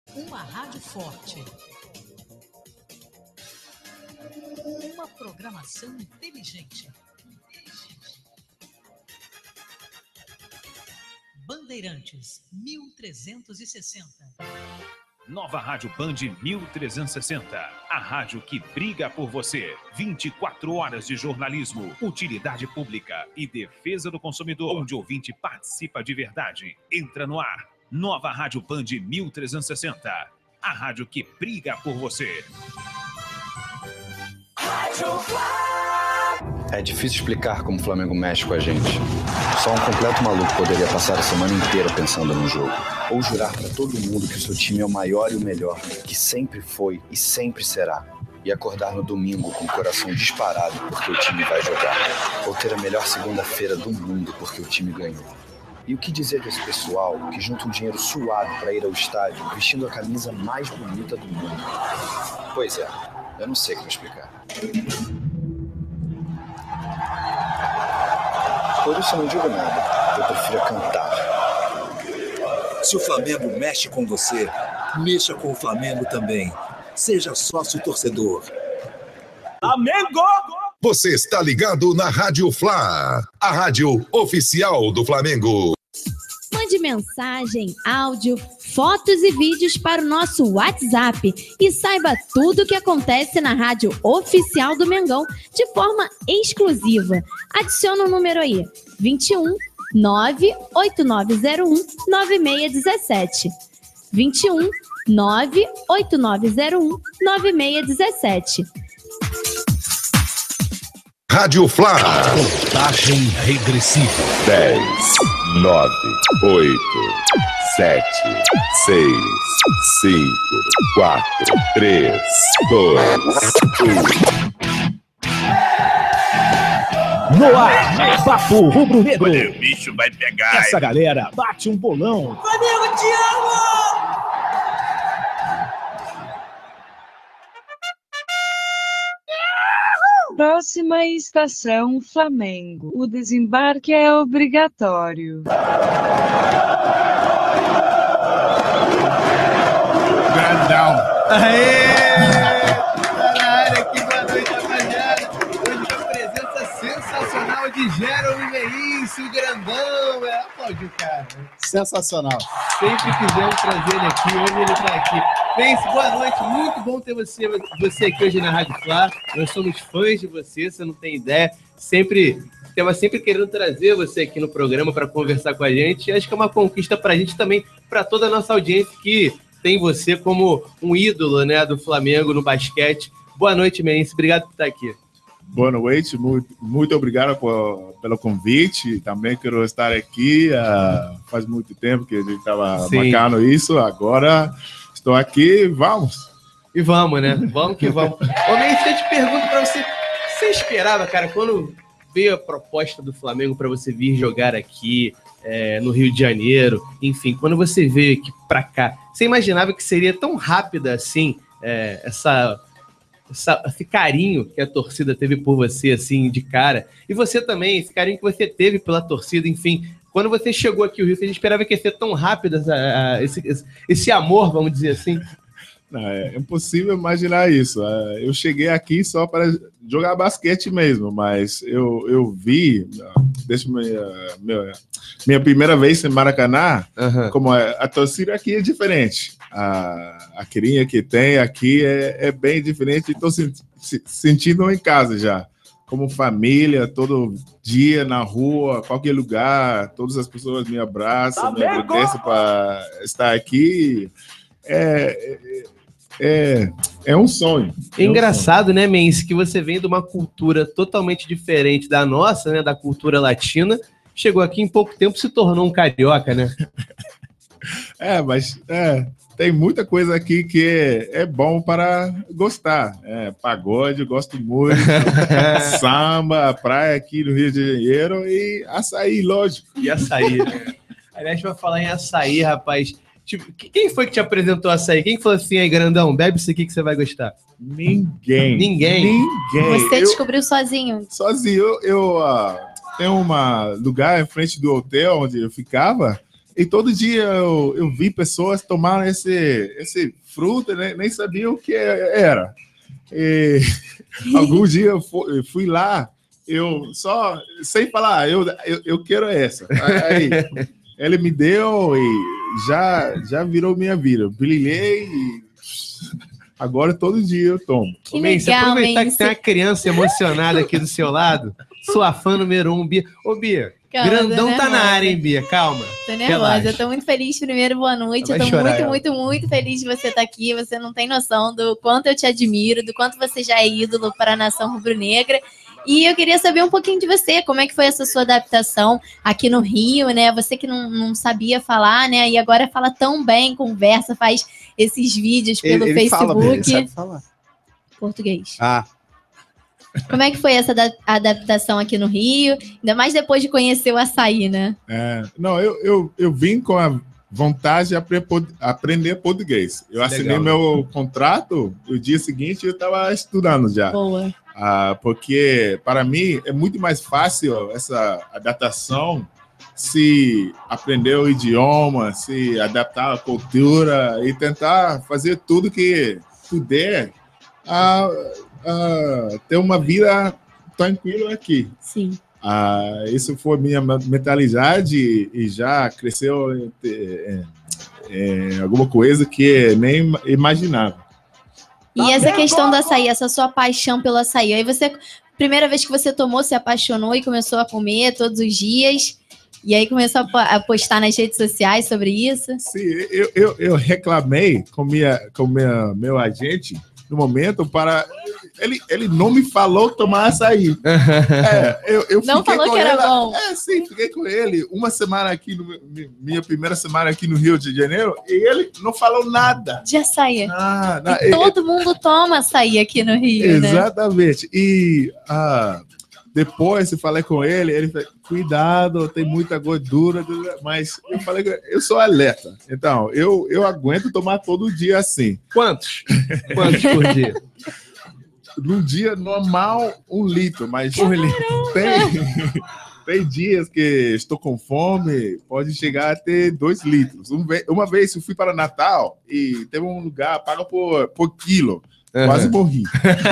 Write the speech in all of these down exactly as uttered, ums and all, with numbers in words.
Uma rádio forte. Uma programação inteligente. Bandeirantes mil trezentos e sessenta. Nova Rádio Band mil trezentos e sessenta. A rádio que briga por você. vinte e quatro horas de jornalismo, utilidade pública e defesa do consumidor, onde o ouvinte participa de verdade. Entra no ar. Nova Rádio Band mil trezentos e sessenta. A rádio que briga por você. É difícil explicar como o Flamengo mexe com a gente. Só um completo maluco poderia passar a semana inteira pensando no jogo. Ou jurar para todo mundo que o seu time é o maior e o melhor, que sempre foi e sempre será. E acordar no domingo com o coração disparado porque o time vai jogar. Ou ter a melhor segunda-feira do mundo porque o time ganhou. E o que dizer desse pessoal que junta um dinheiro suado para ir ao estádio vestindo a camisa mais bonita do mundo? Pois é, eu não sei como explicar. Por isso eu não digo nada, eu prefiro cantar. Se o Flamengo mexe com você, mexa com o Flamengo também. Seja sócio torcedor. Flamengo! Você está ligado na Rádio Fla, a rádio oficial do Flamengo. Mande mensagem, áudio, fotos e vídeos para o nosso WhatsApp e saiba tudo o que acontece na rádio oficial do Mengão de forma exclusiva. Adiciona o número aí, vinte e um, nove oito nove zero um, nove seis um sete. vinte e um, nove oito nove zero um, nove seis um sete. Rádio Fla. Contagem regressiva. dez, nove, oito, sete, seis, cinco, quatro, três, dois, um. No ar, Papo Rubro Negro. O bicho vai pegar. Essa galera bate um bolão. Flamengo, te amo! Próxima estação Flamengo. O desembarque é obrigatório. Grandão. Aê! Caralho, que boa noite, rapaziada. Hoje com a presença sensacional de Jerome Meício, o grandão. É, aplaudiu, cara. Sensacional. Sempre quisemos trazer ele aqui, hoje ele está aqui. Pense, boa noite, muito bom ter você, você aqui hoje na Rádio Fla. Nós somos fãs de você, você não tem ideia. Sempre, estava sempre querendo trazer você aqui no programa para conversar com a gente. E acho que é uma conquista para a gente também, para toda a nossa audiência que tem você como um ídolo, né, do Flamengo no basquete. Boa noite, Meício, obrigado por estar aqui. Boa noite, muito, muito obrigado por, pelo convite. Também quero estar aqui. Uh, faz muito tempo que a gente estava marcando isso. Agora estou aqui, vamos. E vamos, né? Vamos que vamos. Ô, Meício, eu te pergunto para você, você esperava, cara, quando veio a proposta do Flamengo para você vir jogar aqui é, no Rio de Janeiro, enfim, quando você veio aqui para cá, você imaginava que seria tão rápida assim, é, essa... Essa, esse carinho que a torcida teve por você, assim, de cara, e você também, esse carinho que você teve pela torcida, enfim, quando você chegou aqui ao Rio, você esperava que ia ser tão rápido essa, esse, esse amor, vamos dizer assim? Não, é impossível imaginar isso. Eu cheguei aqui só para jogar basquete mesmo, mas eu, eu vi, desde minha, minha, minha primeira vez em Maracanã, uhum. como a, a torcida aqui é diferente. A, a carinha que tem aqui é, é bem diferente. Estou se, se, sentindo em casa já. Como família, todo dia na rua, qualquer lugar, todas as pessoas me abraçam, me agradecem para estar aqui. É, é, é um sonho. É engraçado, é um sonho. Né, Meício, que você vem de uma cultura totalmente diferente da nossa, né, da cultura latina, chegou aqui em pouco tempo se tornou um carioca, né? É, mas é, tem muita coisa aqui que é, é bom para gostar. É, pagode, eu gosto muito. Samba, praia aqui no Rio de Janeiro e açaí, lógico. E açaí, né? Aliás, pra falar em açaí, rapaz, tipo, quem foi que te apresentou açaí? Quem falou assim, aí, grandão, bebe isso aqui que você vai gostar? Ninguém. Ninguém? Ninguém. Você eu, descobriu sozinho? Sozinho. Eu, eu uh, tenho um lugar em frente do hotel onde eu ficava. e todo dia eu, eu vi pessoas tomando esse, esse fruto, né? Nem sabiam o que era. E algum dia eu fui, eu fui lá, eu só, sem falar, eu, eu, eu quero essa. Aí ele me deu e já, já virou minha vida. Eu brilhei e agora todo dia eu tomo. Que legal, se aproveitar que tem uma criança emocionada aqui do seu lado, sua fã número um, Bia. Ô, Bia, calma, grandão tá na área, hein, Bia? Calma. Tô nervosa, relaxa. Eu tô muito feliz. Primeiro, boa noite. Vai eu tô chorar, muito, ela. muito, muito feliz de você estar aqui. Você não tem noção do quanto eu te admiro, do quanto você já é ídolo para a nação rubro-negra. E eu queria saber um pouquinho de você, como é que foi essa sua adaptação aqui no Rio, né? Você que não, não sabia falar, né? E agora fala tão bem, conversa, faz esses vídeos pelo ele, ele Facebook. Fala, ele sabe falar. Português. Ah. Como é que foi essa da, adaptação aqui no Rio? Ainda mais depois de conhecer o açaí, né? É, não, eu, eu, eu vim com a vontade de aprender português. Eu assinei legal, meu né? contrato, o dia seguinte eu estava estudando já. Boa. Ah, porque, para mim, é muito mais fácil essa adaptação se aprender o idioma, se adaptar à cultura e tentar fazer tudo que puder a, a ter uma vida tranquila aqui. Sim. Ah, isso foi minha mentalidade e já cresceu em, em, em alguma coisa que nem imaginava. E tá essa questão do açaí, essa sua paixão pelo açaí, aí você, primeira vez que você tomou, se apaixonou e começou a comer todos os dias, e aí começou a postar nas redes sociais sobre isso? Sim, eu, eu, eu reclamei com, minha, com minha, meu agente no momento para... Ele, ele não me falou tomar açaí. É, eu, eu não falou que era ele, bom. É, sim, fiquei com ele uma semana aqui, no, minha primeira semana aqui no Rio de Janeiro, e ele não falou nada. De açaí. Ah, não, e todo mundo toma açaí aqui no Rio, exatamente. Né? E ah, depois eu falei com ele, ele falou, cuidado, tem muita gordura, mas eu falei, eu sou alerta. Então, eu, eu aguento tomar todo dia assim. Quantos? Quantos por dia? Num dia normal, um litro, mas tem, tem dias que estou com fome, pode chegar a ter dois litros. Um, uma vez eu fui para Natal e teve um lugar, paga por, por quilo. Uhum. Quase morri.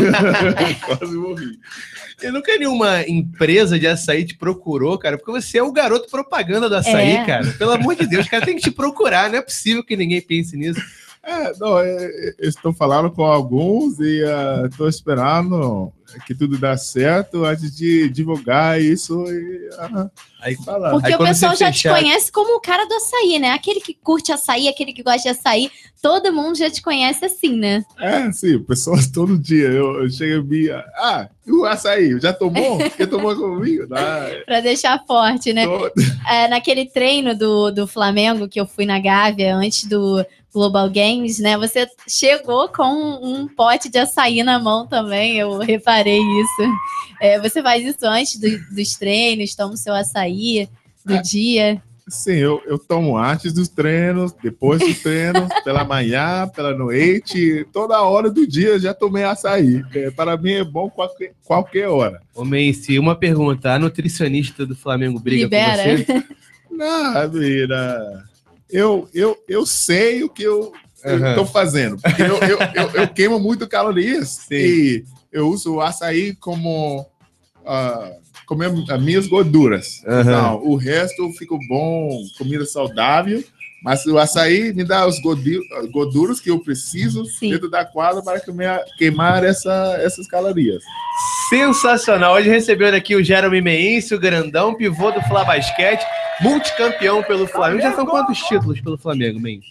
Quase morri. E nunca nenhuma empresa de açaí te procurou, cara, porque você é o garoto propaganda do açaí, é. cara. Pelo amor de Deus, cara, tem que te procurar, não é possível que ninguém pense nisso. É, não, é, estou falando com alguns e estou uh, esperando que tudo dê certo antes de divulgar isso e uh, aí falar. Porque aí, o pessoal já fechar... te conhece como o cara do açaí, né? Aquele que curte açaí, aquele que gosta de açaí, todo mundo já te conhece assim, né? É, sim, pessoas todo dia. Eu, eu chego e ah, e o açaí, já tomou? Quem tomou comigo? Ah, pra deixar forte, né? Todo... É, naquele treino do, do Flamengo que eu fui na Gávea antes do Global Games, né? Você chegou com um pote de açaí na mão também, eu reparei isso. É, você faz isso antes do, dos treinos, toma o seu açaí do é, dia? Sim, eu, eu tomo antes dos treinos, depois dos treinos, pela manhã, pela noite, toda hora do dia eu já tomei açaí. É, para mim é bom qualquer, qualquer hora. Ô, Menci, uma pergunta, a nutricionista do Flamengo briga Libera. com você? Não, mira... Eu, eu, eu sei o que eu estou uhum. fazendo. Porque eu, eu, eu, eu queimo muito calorias. Sim. E eu uso o açaí como, uh, como as minhas gorduras. Uhum. Então, o resto fica bom, comida saudável. Mas o açaí me dá os gorduras que eu preciso Sim. dentro da quadra para queimar essa, essas calorias. Sensacional. Hoje recebendo aqui o Jeremy Meense, o grandão, pivô do Fla Basquete, multicampeão pelo Flamengo. Já são quantos títulos pelo Flamengo, Meense?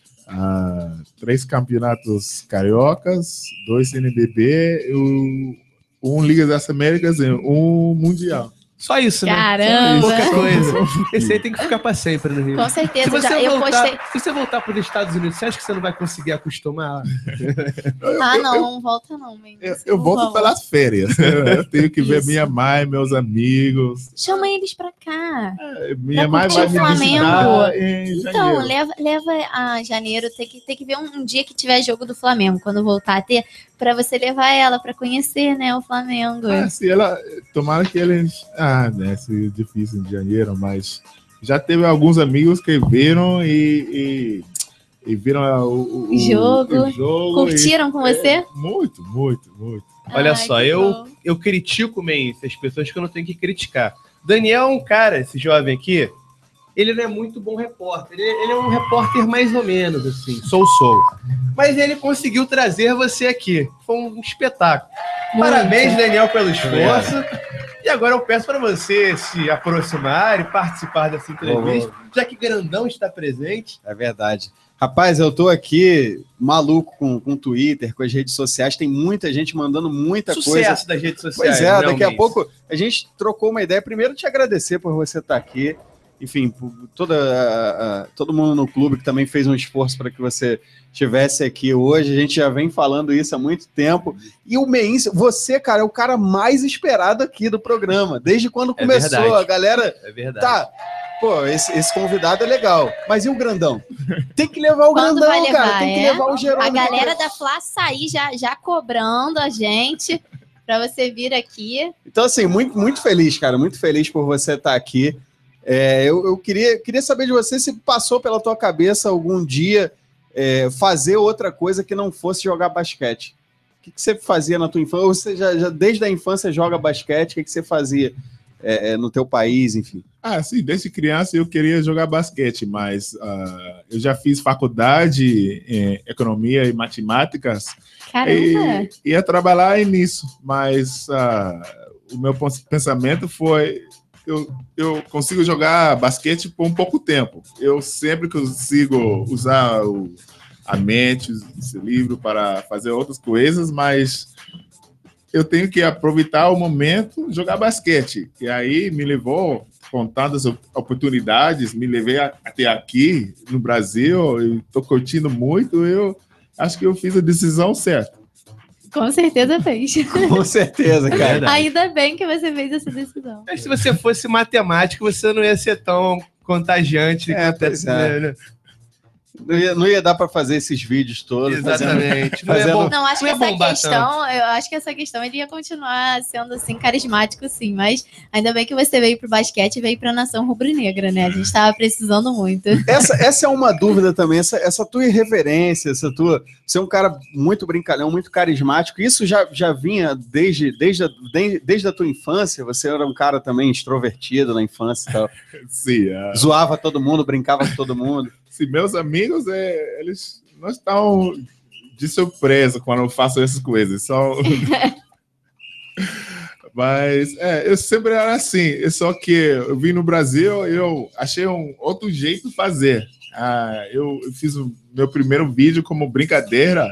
Ah, três campeonatos cariocas, dois N B B, um, um Liga das Américas e um Mundial. Só isso, né? Caramba! Pouca coisa. Esse aí tem que ficar para sempre no Rio. Com certeza. Se você, já, eu voltar, postei... se você voltar para os Estados Unidos, você acha que você não vai conseguir acostumar? Ah, não, não volta não. Eu, eu volto vamos. pelas férias. Eu tenho que ver minha mãe, meus amigos. Chama eles para cá. É, minha mãe vai me visitar em Então, janeiro. leva, leva a janeiro. Tem que, tem que ver um, um dia que tiver jogo do Flamengo, quando voltar a ter, para você levar ela para conhecer, né, o Flamengo. Ah, se ela... Tomara que eles... Ah, né, é difícil em janeiro, mas já teve alguns amigos que viram e, e, e viram o, o, jogo. o jogo. Curtiram e, com você? É, muito, muito, muito. Olha Ai, só, que eu, bom. eu critico meio essas pessoas que eu não tenho que criticar. Daniel é um cara, esse jovem aqui, ele não é muito bom repórter. Ele, ele é um repórter mais ou menos, assim, sou-sou. Mas ele conseguiu trazer você aqui. Foi um espetáculo. Muito. Parabéns, Daniel, pelo esforço. E agora eu peço para você se aproximar e participar dessa entrevista, Vou, vou. já que Grandão está presente. É verdade. Rapaz, eu tô aqui maluco com o Twitter, com as redes sociais. Tem muita gente mandando muita Sucesso coisa. das redes sociais. Pois é, daqui a realmente. pouco a gente trocou uma ideia. Primeiro, te agradecer por você estar aqui. Enfim, por toda, a- a- todo mundo no clube que também fez um esforço para que você estivesse aqui hoje. A gente já vem falando isso há muito tempo. E o Meinse, você, cara, é o cara mais esperado aqui do programa. Desde quando É começou, verdade. a galera... É verdade. Tá, pô, esse, esse convidado é legal. Mas e o Grandão? Tem que levar o Quando Grandão, vai levar, cara. Tem que é? levar o Jerônimo. A galera da Fla sair já, já cobrando a gente pra você vir aqui. Então, assim, muito, muito feliz, cara. Muito feliz por você estar aqui. É, eu eu queria, queria saber de você se passou pela tua cabeça algum dia é, fazer outra coisa que não fosse jogar basquete. O que, que você fazia na tua infância? Ou você já, já desde a infância joga basquete? O que, que você fazia é, é, no teu país, enfim? Ah, sim, desde criança eu queria jogar basquete, mas ah, eu já fiz faculdade em economia e matemáticas. Caramba! E ia trabalhar nisso, mas ah, o meu pensamento foi: eu, eu consigo jogar basquete por um pouco tempo. Eu sempre consigo usar o, a mente, esse livro, para fazer outras coisas, mas eu tenho que aproveitar o momento e jogar basquete. E aí me levou com tantas oportunidades, me levei a, até aqui no Brasil, e estou curtindo muito. Eu acho que eu fiz a decisão certa. Com certeza fez. Com certeza, cara. Ainda bem que você fez essa decisão. Mas se você fosse matemático, você não ia ser tão contagiante. É, quanto pois essa- é. né? Não ia, não ia dar para fazer esses vídeos todos. Exatamente. Fazendo, Não é fazendo- bom. Não, acho Não que é essa bombar questão, eu acho que essa questão ele ia continuar sendo assim carismático, sim, mas ainda bem que você veio pro basquete e veio pra nação rubro-negra, né? A gente tava precisando muito. Essa, essa é uma dúvida também, essa, essa tua irreverência, essa tua. Você é um cara muito brincalhão, muito carismático. Isso já, já vinha desde, desde, a, desde, desde a tua infância. Você era um cara também extrovertido na infância e tal. Sim, é. Zoava todo mundo, brincava com todo mundo. Se meus amigos, é, eles não estão de surpresa quando eu faço essas coisas. Só... Mas é, eu sempre era assim. Só que eu vim no Brasil e eu achei um outro jeito de fazer. Ah, eu fiz o meu primeiro vídeo como brincadeira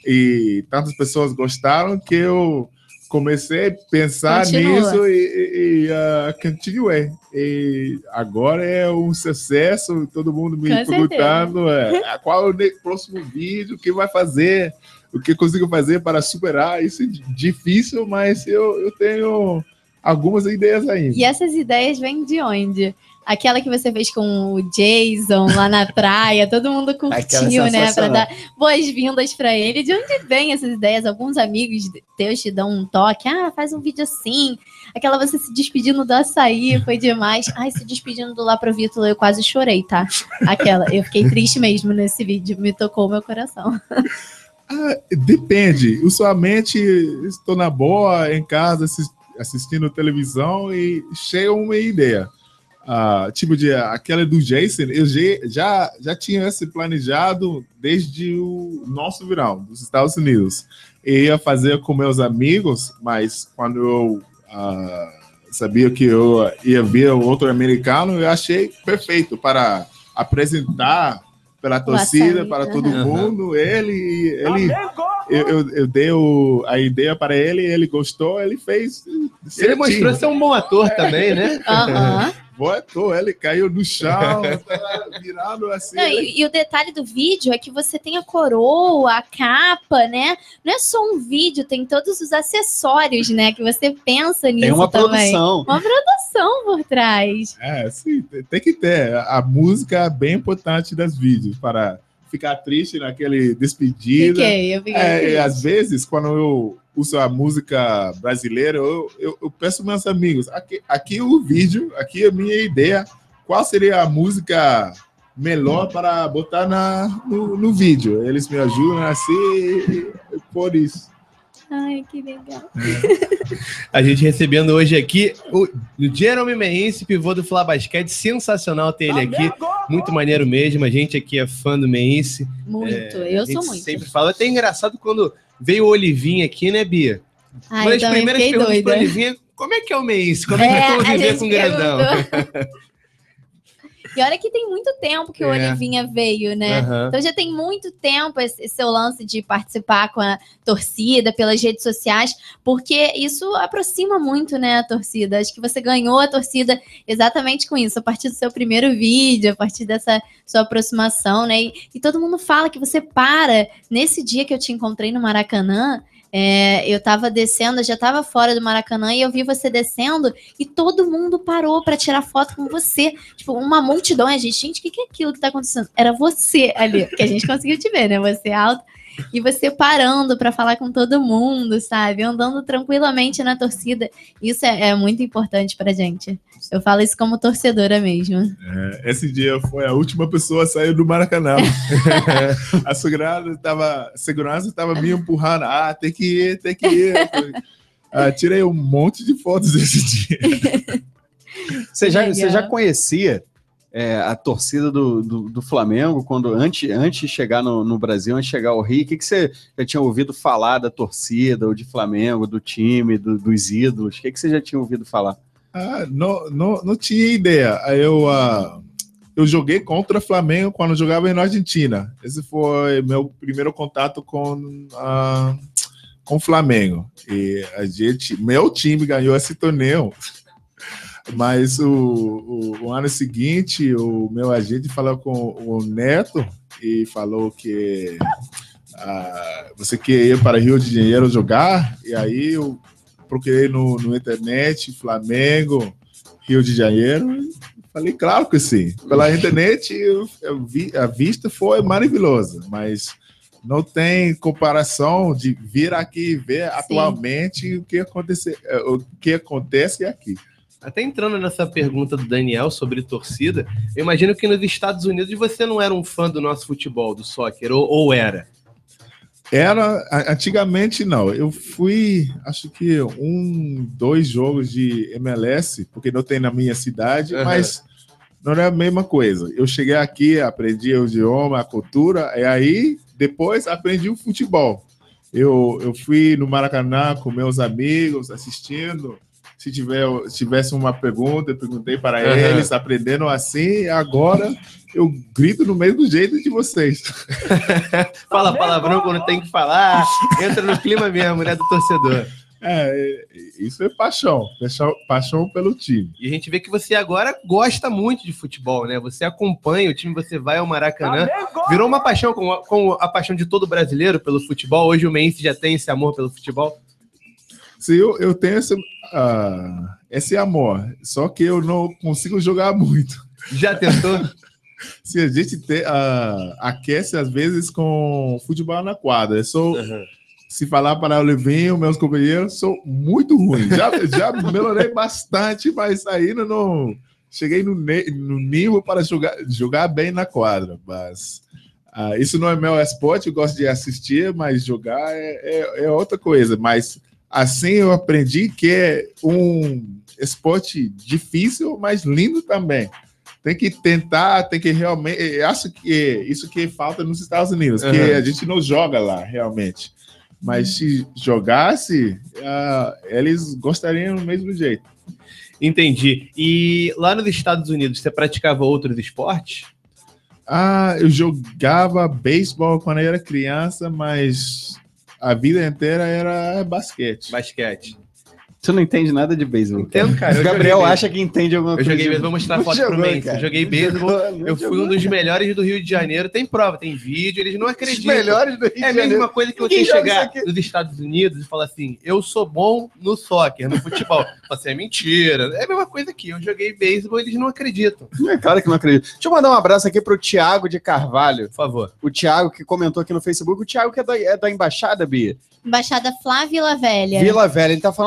e tantas pessoas gostaram que eu comecei a pensar Continua. nisso e, e, e uh, continuei. E agora é um sucesso, todo mundo me Com perguntando é, qual é o ne- próximo vídeo, o que vai fazer, o que consigo fazer para superar. Isso é di- difícil, mas eu, eu tenho algumas ideias ainda. E essas ideias vêm de onde? Aquela que você fez com o Jason lá na praia, todo mundo curtiu, Aquela né? Pra sensacional. dar boas-vindas pra ele. De onde vem essas ideias? Alguns amigos teus te dão um toque. Ah, faz um vídeo assim. Aquela você se despedindo do açaí, foi demais. Ai, se despedindo do Laprovítula, eu quase chorei, tá? Aquela, eu fiquei triste mesmo nesse vídeo, me tocou o meu coração. Ah, depende. Usualmente estou na boa, em casa, assis- assistindo televisão e chega uma ideia. Ah, tipo, de, aquela do Jason, eu já- já, já tinha esse planejado desde o nosso verão, dos Estados Unidos. Eu ia fazer com meus amigos, mas quando eu ah, sabia que eu ia ver outro americano, eu achei perfeito para apresentar para a torcida, açaí, para todo aham. mundo. Ele, ele eu, eu, eu dei o, a ideia para ele, ele gostou, ele fez. Ele certinho. mostrou ser um bom ator também, né? Aham. Bom ator, ele caiu no chão, tava virado assim. Não, e, e o detalhe do vídeo é que você tem a coroa, a capa, né? Não é só um vídeo, tem todos os acessórios, né? Que você pensa nisso Tem uma também. produção. Uma produção por trás. É, sim, tem- tem que ter. A música é bem importante das vídeos para ficar triste naquele despedida. Fiquei, eu fiquei É, e triste. às vezes, quando eu uso a música brasileira, eu, eu, eu peço aos meus amigos, aqui, aqui é o vídeo, aqui é a minha ideia, qual seria a música melhor para botar na, no, no vídeo. Eles me ajudam assim, por isso. Ai, que legal. A gente recebendo hoje aqui o, o Jeremy Meense, pivô do Fla Basquete. Sensacional ter ele aqui. Muito maneiro mesmo. A gente aqui é fã do Meense. Muito, é, eu sou muito. Sempre fala. Até engraçado quando veio o Olivinha aqui, né, Bia? Ai, Uma das primeiras perguntas doida. para o Olivinha, como é que é o Meense? Como é, É, que é a conviver gente com o grandão? E olha que tem muito tempo que o É. Olivinha veio, né? Aham. Então já tem muito tempo esse, esse seu lance de participar com a torcida pelas redes sociais, porque isso aproxima muito, né, a torcida. Acho que você ganhou a torcida exatamente com isso, a partir do seu primeiro vídeo, a partir dessa sua aproximação, né? E, e todo mundo fala que você para. Nesse dia que eu te encontrei no Maracanã, é, eu tava descendo, eu já tava fora do Maracanã e eu vi você descendo e todo mundo parou para tirar foto com você. Tipo, uma multidão. A gente, gente, o que, que é aquilo que tá acontecendo? Era você ali, que a gente conseguiu te ver, né? Você alto e você parando para falar com todo mundo, sabe? Andando tranquilamente na torcida. Isso é, é muito importante pra gente. Eu falo isso como torcedora mesmo. É, esse dia foi a última pessoa a sair do Maracanã. A segurança estava segurança estava me empurrando. Ah, tem que ir, tem que ir. Ah, tirei um monte de fotos desse dia. Você já, você já conhecia é, a torcida do, do, do Flamengo quando antes, antes de chegar no, no Brasil, antes de chegar ao Rio? O que, que você já tinha ouvido falar da torcida, ou de Flamengo, do time, do, dos ídolos? O que, que você já tinha ouvido falar? Ah, não, não, não tinha ideia. Eu, uh, eu joguei contra o Flamengo quando eu jogava na Argentina. Esse foi meu primeiro contato com, uh, com o Flamengo. E a gente, meu time ganhou esse torneio. Mas o, o, o ano seguinte, o meu agente falou com o Neto e falou que uh, você quer ir para Rio de Janeiro jogar. E aí eu procurei no, no internet, Flamengo, Rio de Janeiro, e falei, claro que sim. Pela internet, eu, eu vi, a vista foi maravilhosa, mas não tem comparação de vir aqui e ver sim. atualmente o que, acontece, o que acontece aqui. Até entrando nessa pergunta do Daniel sobre torcida, eu imagino que nos Estados Unidos você não era um fã do nosso futebol, do soccer, ou, ou era? Era, antigamente não, eu fui, acho que um, dois jogos de M L S, porque não tem na minha cidade, uhum. mas não é a mesma coisa. Eu cheguei aqui, aprendi o idioma, a cultura, e aí depois aprendi o futebol. Eu, eu fui no Maracanã com meus amigos, assistindo, se, tiver, se tivesse uma pergunta, eu perguntei para uhum. eles, aprendendo assim, e agora eu grito no mesmo jeito de vocês. Fala palavrão quando tem que falar, entra no clima mesmo, né, do torcedor. É, isso é paixão, paixão, paixão pelo time. E a gente vê que você agora gosta muito de futebol, né? Você acompanha o time, você vai ao Maracanã, virou uma paixão, com a, com a paixão de todo brasileiro pelo futebol. Hoje o Meense já tem esse amor pelo futebol? Sim, eu, eu tenho esse, uh, esse amor, só que eu não consigo jogar muito. Já tentou? Se a gente te, uh, aquece às vezes com futebol na quadra, eu sou, uhum. se falar para o Olivinho, meus companheiros, sou muito ruim. Já, já melhorei bastante, mas ainda não cheguei no, no nível para jogar, jogar bem na quadra. Mas uh, isso não é meu esporte, eu gosto de assistir, mas jogar é, é, é outra coisa. Mas assim eu aprendi que é um esporte difícil, mas lindo também. Tem que tentar, tem que realmente... Eu acho que isso que falta nos Estados Unidos, uhum. que a gente não joga lá, realmente. Mas se jogasse, uh, eles gostariam do mesmo jeito. Entendi. E lá nos Estados Unidos, você praticava outros esportes? Ah, eu jogava beisebol quando eu era criança, mas a vida inteira era basquete. Basquete. Você não entende nada de beisebol. Entendo, cara. O Gabriel acha que entende alguma eu coisa. Eu joguei beisebol, vou mostrar a foto pro Mendes. Eu joguei beisebol, eu fui um dos melhores do Rio de Janeiro. Tem prova, tem vídeo, eles não acreditam. Os melhores do Rio de Janeiro. É a mesma coisa que você chegar nos Estados Unidos e falar assim, eu sou bom no soccer, no futebol. Você é mentira. É a mesma coisa aqui. Eu joguei beisebol, eles não acreditam. É claro que não acredito. Deixa eu mandar um abraço aqui pro Thiago de Carvalho. Por favor. O Thiago que comentou aqui no Facebook. O Thiago que é da, é da Embaixada, Bia. Embaixada Flá Vila Velha. Vila Velha. Ele tá falando aqui,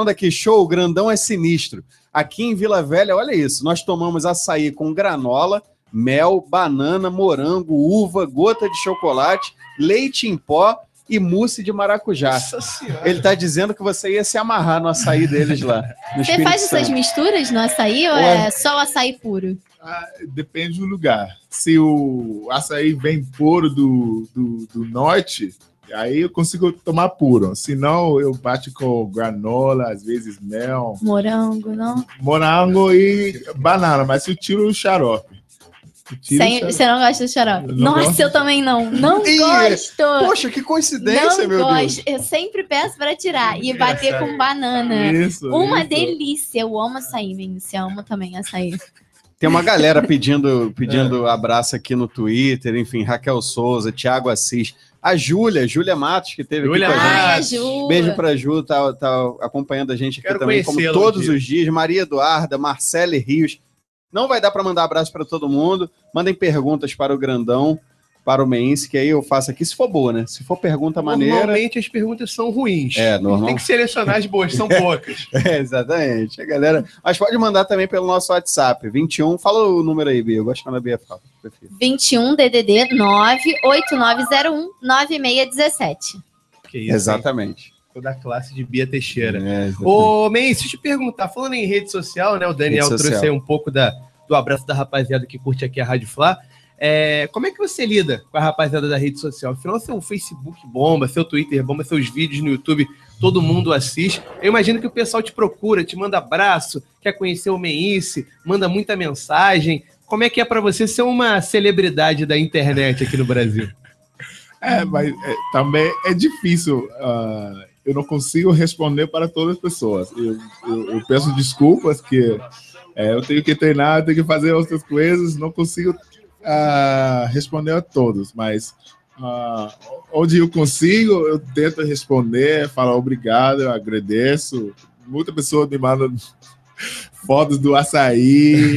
show, o Grandão é sinistro. Aqui em Vila Velha, olha isso, nós tomamos açaí com granola, mel, banana, morango, uva, gota de chocolate, leite em pó e mousse de maracujá. Nossa Senhora. Ele tá dizendo que você ia se amarrar no açaí deles lá. Você faz essas misturas no açaí ou é só o açaí puro? Ah, depende do lugar. Se o açaí vem puro do, do, do norte, aí eu consigo tomar puro. Se não, eu bato com granola, às vezes mel. Morango, não? Morango e banana, mas eu tiro o xarope. Eu tiro Sem, o xarope. você não gosta do xarope? Não Nossa, gosto. eu também não. Não Ih, gosto. Poxa, que coincidência, não meu gosto. Deus. Eu sempre peço pra tirar e bater com banana. Isso, Uma isso. delícia. Eu amo açaí, men. Você ama também açaí. Tem uma galera pedindo, pedindo abraço aqui no Twitter, enfim, Raquel Souza, Thiago Assis, a Júlia, Júlia Matos, que teve Júlia aqui com a gente. Ai, a Ju. Beijo pra Ju, tá, tá acompanhando a gente aqui Quero também, como conhecê-la um todos dia. os dias. Maria Eduarda, Marcele Rios. Não vai dar para mandar abraço para todo mundo. Mandem perguntas para o Grandão, para o Meinse, que aí eu faço aqui, se for boa, né? Se for pergunta maneira... Normalmente as perguntas são ruins. É, normal. Tem que selecionar as boas, são poucas. É, exatamente. A galera... Mas pode mandar também pelo nosso WhatsApp, vinte e um. Fala o número aí, Bia. Eu gosto quando a Bia fala. vinte e um D D D nove oito nove zero um nove seis um sete. Que isso, Exatamente. hein? Toda a classe de Bia Teixeira. É, exatamente. Ô, Meinse, deixa eu te perguntar, falando em rede social, né? O Daniel Rede trouxe social. aí um pouco da, do abraço da rapaziada que curte aqui a Rádio Fla. É, como é que você lida com a rapaziada da rede social? Afinal, seu Facebook bomba, seu Twitter bomba, seus vídeos no YouTube, todo mundo assiste. Eu imagino que o pessoal te procura, te manda abraço, quer conhecer o Meinse, manda muita mensagem. Como é que é pra você ser uma celebridade da internet aqui no Brasil? É, mas é, também é difícil. ah, eu não consigo responder para todas as pessoas. Eu, eu- eu peço desculpas que é, eu tenho que treinar, eu tenho que fazer outras coisas, não consigo ah, responder a todos, mas ah, onde eu consigo, eu tento responder, falar obrigado, eu agradeço. Muita pessoa me manda fotos do açaí,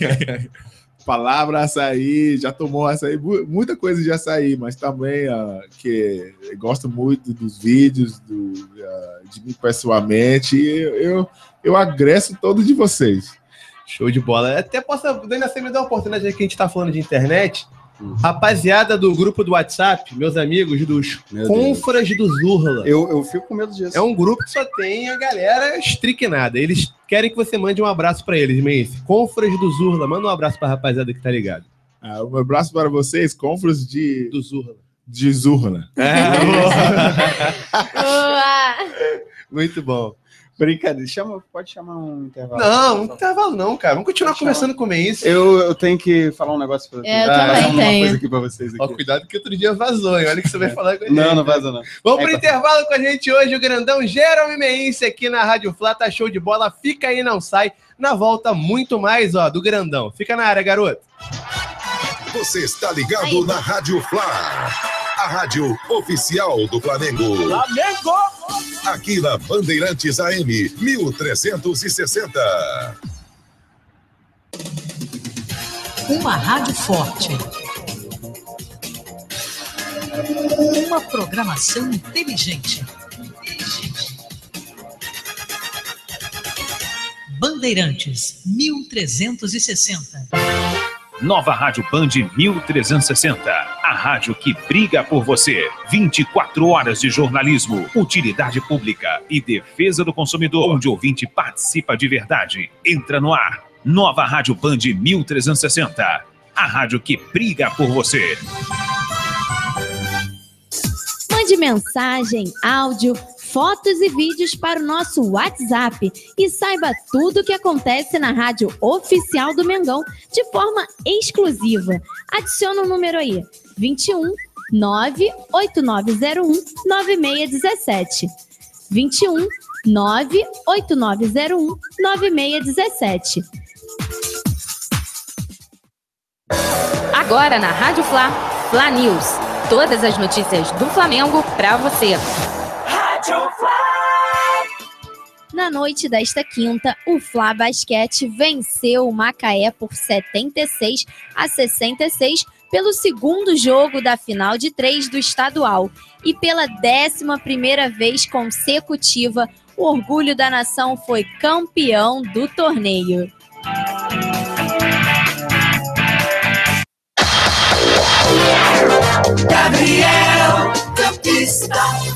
palavra açaí, já tomou açaí, mu- muita coisa de açaí, mas também ah, que eu gosto muito dos vídeos, do, ah, de mim pessoalmente, e eu, eu, eu agradeço todos de vocês. Show de bola. Até posso, Daniel, você me dá uma oportunidade, já que a gente tá falando de internet. Rapaziada do grupo do WhatsApp, meus amigos dos Meu Confras do Zurla. Eu, eu fico com medo disso. É um grupo que só tem a galera estriquinada. Eles querem que você mande um abraço pra eles, Meinse. Confras do Zurla. Manda um abraço pra rapaziada que tá ligado. Ah, um abraço para vocês, Confras de, Do Zurla. de Zurna. Boa! Muito bom. Brincadeira. Chama, pode chamar um intervalo. Não, não intervalo não, cara. Vamos continuar conversando com o Meinse. Eu, eu tenho que falar um negócio pra É, eu Ah, também uma tenho. coisa aqui pra vocês. Ó, Aqui. cuidado que outro dia vazou, hein? Olha o que você vai falar com a gente. Não, não vaza não. Vamos É, pro tá. intervalo com a gente hoje, o grandão Jerome Meinse aqui na Rádio Fla, tá show de bola, fica aí, não sai. Na volta, muito mais, ó, do grandão. Fica na área, garoto. Você está ligado Aí. na Rádio Fla, a rádio oficial do Flamengo. Flamengo! Aqui na Bandeirantes A M mil trezentos e sessenta. Uma rádio forte. Uma programação inteligente. Bandeirantes mil trezentos e sessenta. Nova Rádio Band mil trezentos e sessenta. A rádio que briga por você. vinte e quatro horas de jornalismo, utilidade pública e defesa do consumidor, onde o ouvinte participa de verdade. Entra no ar. Nova Rádio Band mil trezentos e sessenta. A rádio que briga por você. Mande mensagem, áudio, fotos e vídeos para o nosso WhatsApp e saiba tudo o que acontece na rádio oficial do Mengão de forma exclusiva. Adiciona o número aí, vinte e um nove oito nove zero um nove seis um sete. vinte e um nove oito nove zero um nove seis um sete. Agora na Rádio Fla, Fla News. Todas as notícias do Flamengo para você. Na noite desta quinta, o Fla Basquete venceu o Macaé por setenta e seis a sessenta e seis pelo segundo jogo da final de três do estadual. E pela décima primeira vez consecutiva, o orgulho da nação foi campeão do torneio. Gabriel Campista.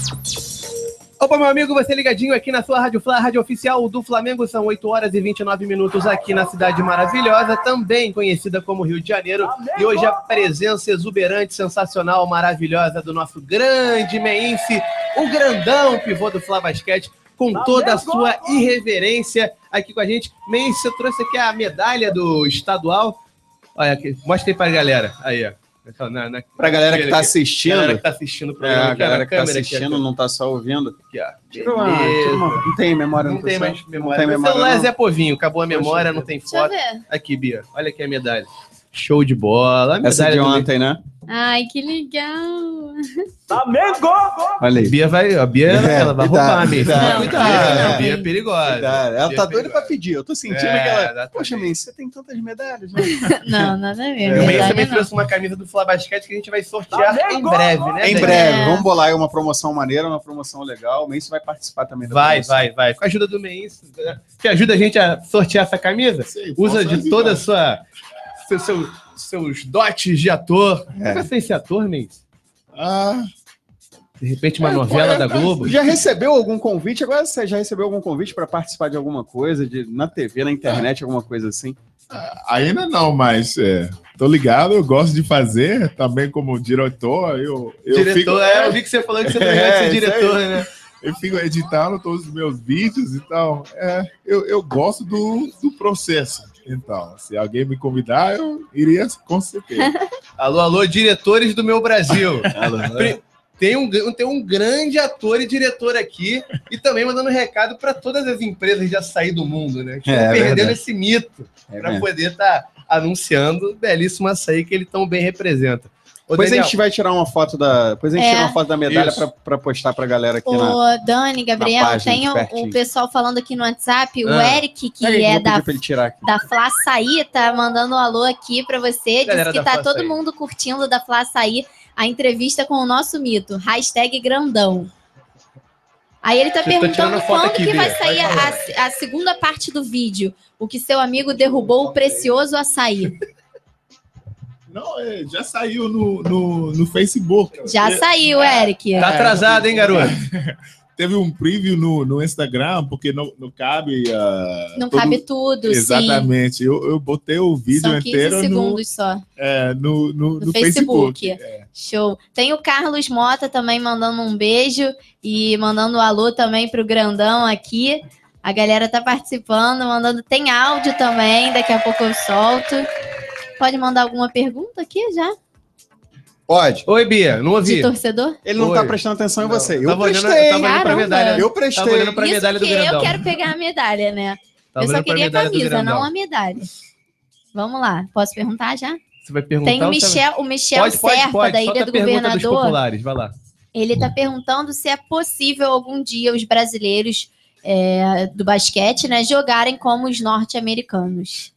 Opa, meu amigo, você ligadinho aqui na sua Rádio Fla, Rádio Oficial do Flamengo. São oito horas e vinte e nove minutos aqui na cidade maravilhosa, também conhecida como Rio de Janeiro. E hoje a presença exuberante, sensacional, maravilhosa do nosso grande meinse, o grandão pivô do Fla Basquete, com toda a sua irreverência aqui com a gente. Meinse, eu trouxe aqui a medalha do estadual. Olha aqui, mostra aí pra galera. Aí, ó. Na, na, pra galera que tá assistindo. Galera que tá assistindo o programa. É, a galera que tá câmera assistindo aqui, não tá só ouvindo. Aqui, ó. Tira uma, tira uma, não tem memória. Não, não tem mais memória. Não tem o memória, celular é não. Zé Povinho. Acabou a memória, não tem foto. Deixa eu ver. Aqui, Bia. Olha aqui a medalha. Show de bola. A Essa de medalha do- ontem, né? Ai, que legal! Flamengo! Olha aí. Bia vai, a Bia É, ela vai cuidado, roubar mesmo. cuidado. Cuidado, Não, a Bia é perigosa. Cuidado. Ela Bia tá é doida perigosa. pra pedir. Eu tô sentindo É, que ela. exatamente. Poxa, Mendes, você tem tantas medalhas, né? Não, nada a ver. Eu também medalha não. trouxe uma camisa do Fla Basquete que a gente vai sortear em breve, né? Em Dani? breve, É. vamos bolar aí uma promoção maneira, uma promoção legal. O Mendes vai participar também da Vai, promoção. vai, vai. Com a ajuda do Meinse, que ajuda a gente a sortear essa camisa, Sei, usa posso de ajudar. toda a sua seu, seu- seus dotes de ator. É. Você vai ser ator, Meinse? Ah, De repente uma novela da Globo? Já recebeu algum convite? Agora você já recebeu algum convite para participar de alguma coisa, de, na T V, na internet, alguma coisa assim? ainda não, mas é, tô ligado, eu gosto de fazer, também como diretor, eu, eu Diretor, fico, é, eu vi que você falou que você também vai É, ser isso diretor, aí. né? eu fico editando todos os meus vídeos e tal. É, eu, eu gosto do, do processo. Então, se alguém me convidar, eu iria com certeza. Alô, alô, diretores do meu Brasil. Pri- Tem um, tem um grande ator e diretor aqui e também mandando recado para todas as empresas de açaí do mundo, né? Que É, estão é perdendo verdade. esse mito É para mesmo. poder estar anunciando o belíssimo açaí que ele tão bem representa. Ô, Depois Daniel, a gente vai tirar uma foto da. Depois a gente É. tira uma foto da medalha Isso. pra, pra postar pra galera aqui na. Ô, Dani, Gabriel, página, tem o, pertinho. o pessoal falando aqui no WhatsApp, o Ah. Eric, que Peraí, eu é vou pedir da, pra ele tirar aqui. da Fla Açaí, tá mandando um alô aqui pra você. Diz Galera que da tá Fla todo Açaí. mundo curtindo da Fla Açaí a entrevista com o nosso mito. Hashtag grandão. Aí ele tá Eu tô tirando perguntando a foto quando aqui, que vai Bia. sair Pode a, a segunda parte do vídeo. O que seu amigo derrubou o precioso açaí. Não, é, já saiu no, no, no Facebook. Já É, saiu, Eric. tá atrasado, hein, garoto? Teve um preview no, no Instagram, porque não, não cabe. ah, Não todo- cabe tudo, sim. Exatamente. Eu, eu botei o vídeo São quinze inteiro no, segundos só. é, no, no, No no Facebook. Facebook. É. Show. Tem o Carlos Mota também mandando um beijo e mandando um alô também pro grandão aqui. A galera tá participando, mandando. Tem áudio também, daqui a pouco eu solto. Pode mandar alguma pergunta aqui já? Pode. Oi, Bia, não ouvi. De torcedor? Ele não Oi. tá prestando atenção em você. Eu Tava olhando- prestei. tava olhando pra Caramba. medalha. Eu Tava prestei. olhando pra Isso medalha do que grandão. eu quero pegar a medalha, né? Tava eu só olhando pra queria a medalha do camisa, grandão. não a medalha. Vamos lá, posso perguntar já? Você vai perguntar Tem o ou Michel, o Michel Pode, pode, Serpa, pode. da Solta Ilha a do pergunta dos Governador. populares, vai lá. Ele está perguntando se é possível algum dia os brasileiros é, do basquete, né, jogarem como os norte-americanos.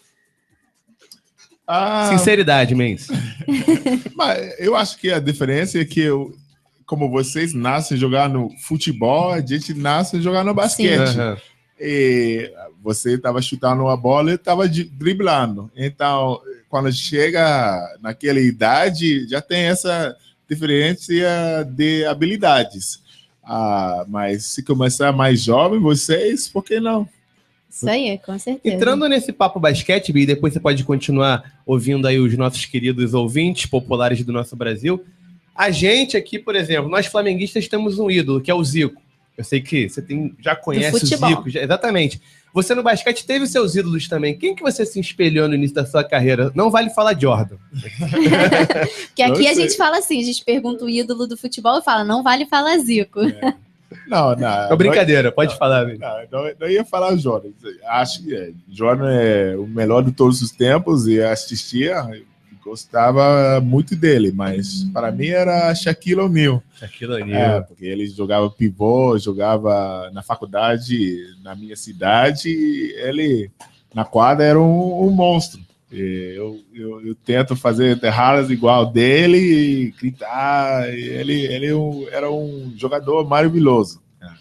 Ah, Sinceridade, Mendes. mas eu acho que a diferença é que eu, como vocês nascem jogar no futebol, a gente nasce jogar no basquete. Aham. E você estava chutando uma bola e estava driblando. Então, quando chega naquela idade, já tem essa diferença de habilidades. Ah, mas se começar mais jovem, vocês, por que não? Isso aí, com certeza. Entrando nesse papo basquete, Bi, depois você pode continuar ouvindo aí os nossos queridos ouvintes populares do nosso Brasil. A gente aqui, por exemplo, nós flamenguistas temos um ídolo, que é o Zico. Eu sei que você tem, já conhece o futebol. Zico. Já, exatamente. Você no basquete teve os seus ídolos também. Quem que você se espelhou no início da sua carreira? Não vale falar Jordan. Porque aqui Não a sei. gente fala assim, a gente pergunta o ídolo do futebol e fala, não vale falar Zico. Não, não. É brincadeira, pode falar. Bi. Não, não, não ia falar o Jordan. Acho que é, Jordan é o melhor de todos os tempos e assistia, gostava muito dele, mas para mim era Shaquille O'Neal. Aquilo ali. É, porque ele jogava pivô, jogava na faculdade, na minha cidade, e ele na quadra era um, um monstro. E eu, eu, eu tento fazer terradas igual dele e gritar. E ele ele um- era um jogador maravilhoso.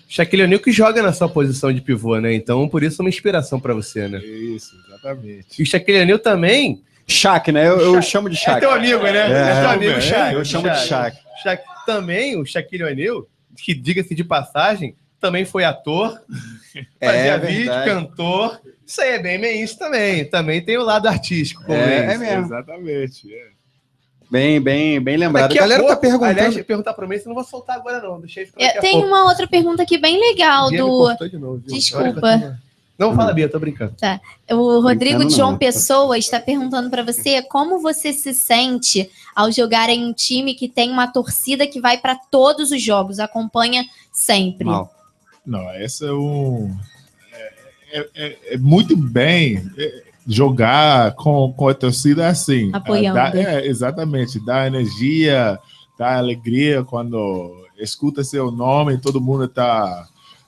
Shaquille O'Neal que joga na sua posição de pivô, né? Então, por isso é uma inspiração pra você, né? Isso, exatamente. E o Shaquille O'Neal também... Shaq, né? Eu, eu chamo de Shaq. É teu amigo, né? É, é teu amigo, é, Shaq. Eu chamo de Shaq. Shaq. Também, o Shaquille O'Neal, que diga-se de passagem, também foi ator, fazia É vídeo, verdade. cantor. Isso aí é bem meinho também. Também tem o lado artístico. como É, esse. é mesmo. Exatamente. É. Bem, bem, bem lembrado. Daqui A galera pouco, tá perguntando. Aliás, perguntar pra mim, você não vou soltar agora não. Deixei pra daqui É, a tem pouco. uma outra pergunta aqui bem legal Bia me do... cortou de novo, viu? Desculpa. Não, fala, Bia, tô brincando. Tá. O Rodrigo Brincando, de João não. Pessoa está perguntando para você como você se sente ao jogar em um time que tem uma torcida que vai para todos os jogos, acompanha sempre. Mal. Não, essa é um... É, é- é- é muito bem é, jogar com, com a torcida assim. Apoiando. Ah, dá- é, exatamente. Dá energia, dá alegria quando escuta seu nome, todo mundo tá...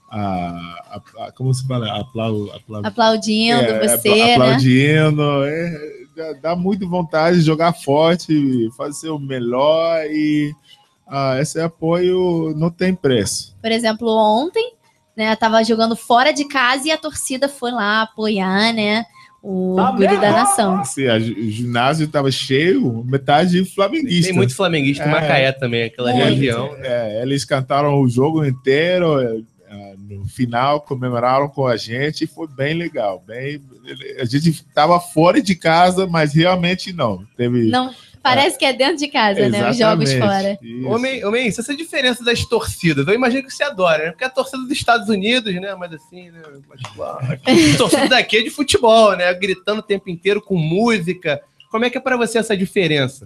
ah, ah, como se fala? Aplau, aplau, Aplaudindo é, você, apla- né? aplaudindo, é, dá, dá muito vontade de jogar forte, fazer o melhor e ah, esse apoio não tem preço. Por exemplo, ontem, né, tava jogando fora de casa e a torcida foi lá apoiar, né, o Tá orgulho da mesmo? nação. Assim, a- o ginásio estava cheio, metade flamenguista. Tem muito flamenguista em Macaé também, aquela Muito. região. É, eles cantaram o jogo inteiro, é, é, no final comemoraram com a gente e foi bem legal. Bem, a gente estava fora de casa, mas realmente não. Teve, Não, parece que é dentro de casa, né, os jogos fora. Homem, homem, isso, essa diferença das torcidas, eu imagino que você adora, né? Porque a torcida dos Estados Unidos, né? Mas assim, né? Mas, claro, a torcida daqui é de futebol, né? Gritando o tempo inteiro com música. Como é que é pra você essa diferença?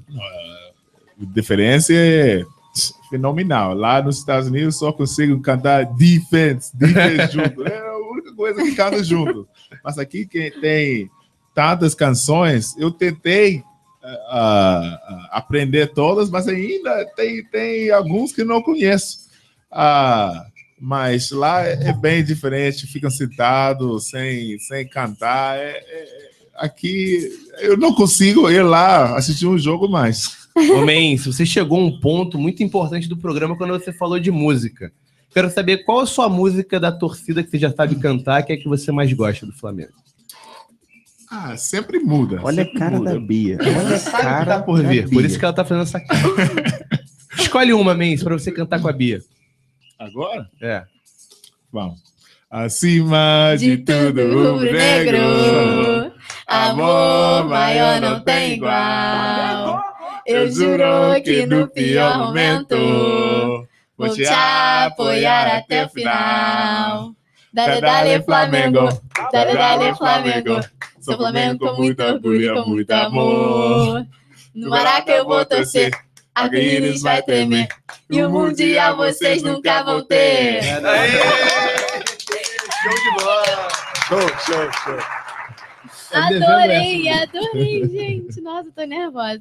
A diferença é fenomenal. Lá nos Estados Unidos só consigo cantar defense, defense junto. É a única coisa que canta junto. Mas aqui que tem tantas canções, eu tentei ah, ah, aprender todas, mas ainda tem, tem alguns que não conheço. Ah, mas lá é, é bem diferente, ficam sentados sem, sem cantar. É- é- aqui eu não consigo ir lá assistir um jogo mais. Homem, você chegou a um ponto muito importante do programa quando você falou de música. Quero saber qual a sua música da torcida que você já sabe cantar, que é a que você mais gosta do Flamengo. Ah, sempre muda. Olha a sempre cara muda. da Bia. Olha Olha a sabe o que cara tá por da vir. Por Bia. isso que ela tá fazendo essa cara. Escolhe uma, Mens, pra você cantar com a Bia. Agora? É. Vamos. Acima de, De tudo rubro-negro, amor maior não tem igual. Eu juro que no pior momento vou te apoiar até o final. Dale, dale, Flamengo. Dale, dale, Flamengo. Sou Flamengo com muito orgulho e com muito amor. No Maraca eu vou torcer, a Guinness vai tremer. E o Mundial vocês nunca vão ter. Show de bola! Show, show, show. Adorei, adorei, gente. Nossa, tô nervosa.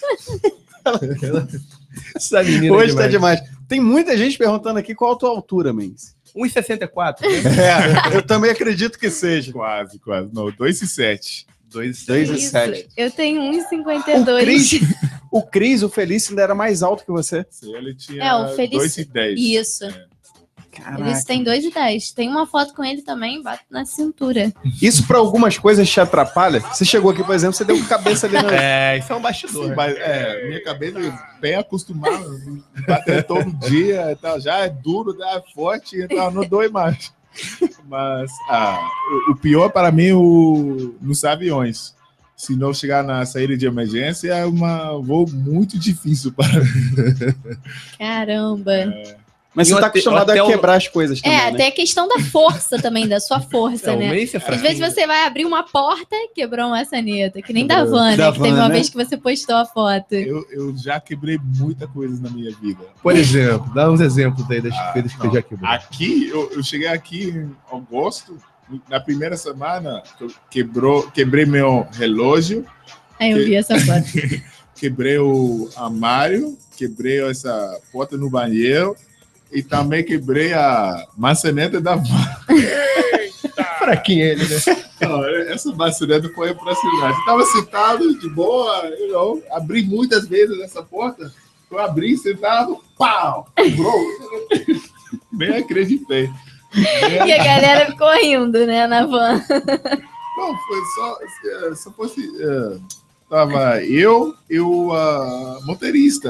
Essa menina é Hoje tá demais. demais. Tem muita gente perguntando aqui qual a tua altura, Mendes. um e sessenta e quatro. Né? É, eu também acredito que seja. Quase, quase. Não, dois e sete. dois e sete. Eu tenho um e cinquenta e O dois. Cris, o Cris, o Felício, ainda era mais alto que você. Ele tinha É, o Felício. dois e dez. Isso. Eles têm dois e dez. Tem uma foto com ele também, bate na cintura. Isso para algumas coisas te atrapalha? Você chegou aqui, por exemplo, você deu cabeça ali no... É, isso é um bastidor. Mas, é, minha cabeça é bem acostumada, bater todo dia e tal, já é duro, já é forte, então não dói mais. Mas ah, o, o pior para mim o, nos aviões. Se não chegar na saída de emergência, é um voo muito difícil para mim. Caramba. Mas E você o tá hotel- acostumado a hotel- quebrar as coisas também, É, né? até a questão da força também, da sua força, É, o né? Mace é Às fraquinho. vezes você vai abrir uma porta e quebrou uma maçaneta, que nem da van, né? Da que teve van, uma né? vez que você postou a foto. Eu, eu já quebrei muita coisa na minha vida. Por exemplo, dá uns exemplos aí das coisas que você não. já quebrou. Aqui, eu, eu cheguei aqui em agosto, na primeira semana, eu quebrou, quebrei meu relógio, Aí eu Que- vi essa foto. quebrei o armário, quebrei essa porta no banheiro e também quebrei a maçaneta da van. Fraquinho ele, né? Não, essa maçaneta foi impressionante. Estava sentado de boa, eu não, abri muitas vezes essa porta, eu abri sentado, pau, quebrou. Nem acreditei. E a galera ficou rindo, né, na van. Não, foi só... Só fosse... Uh, tava eu e o uh, motorista.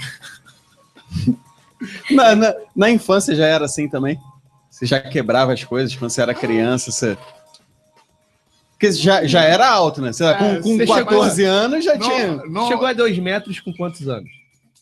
na, na, na infância já era assim também? Você já quebrava as coisas quando você era criança? Você... Porque já, já era alto, né? Você, é, com com quatorze chegou, anos já não, tinha... Não... Chegou a dois metros com quantos anos?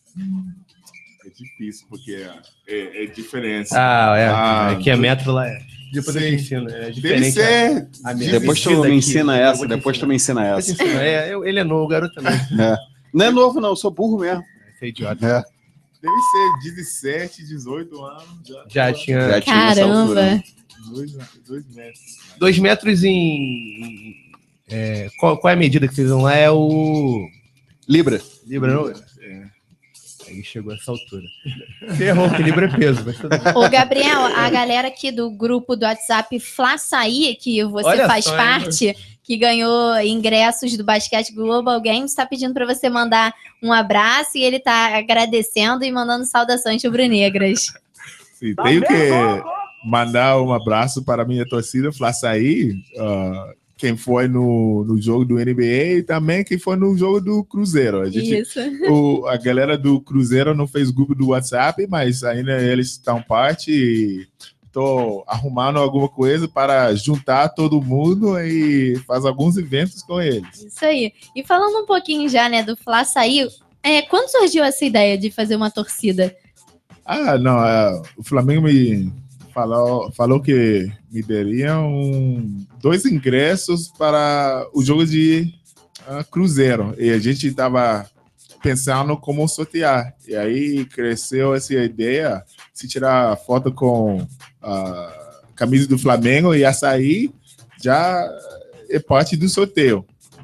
É difícil, porque é, é diferença. Ah, é. Ah, aqui é metro, lá é. Depois eu te ensino. É diferente. Ser... A, a depois tu me ensina aqui, essa, depois tu me ensina essa. Ensino. É, eu, ele é novo, o garoto também. É. Não é novo, não, eu sou burro mesmo. É idiota. É. Deve ser dezessete, dezoito anos. Já, já tinha. Já tinha Caramba! Dois, dois metros. Dois metros em. É, qual, qual é a medida que vocês vão lá? É o. Libra. Libra, não? É. Aí chegou a essa altura. Ferrou, que Libra é peso. Mas tudo bem. Ô, Gabriel, a galera aqui do grupo do WhatsApp Flaçaí, que você Olha faz só, parte, hein? Que ganhou ingressos do Basquete Global Games, está pedindo para você mandar um abraço e ele está agradecendo e mandando saudações rubro-negras. Sim, tenho que mandar um abraço para a minha torcida Flaçaí, uh, quem foi no, no jogo do N B A e também quem foi no jogo do Cruzeiro. A gente, Isso. O, a galera do Cruzeiro não fez grupo do WhatsApp, mas ainda eles estão parte e estou arrumando alguma coisa para juntar todo mundo e fazer alguns eventos com eles. Isso aí. E falando um pouquinho já, né, do Flaçaí, é, quando surgiu essa ideia de fazer uma torcida? Ah, não, é, o Flamengo me falou, falou que me dariam um, dois ingressos para o jogo de uh, Cruzeiro. E a gente estava pensando como sortear. E aí cresceu essa ideia, se tirar foto com a camisa do Flamengo e açaí, já é parte do sorteio.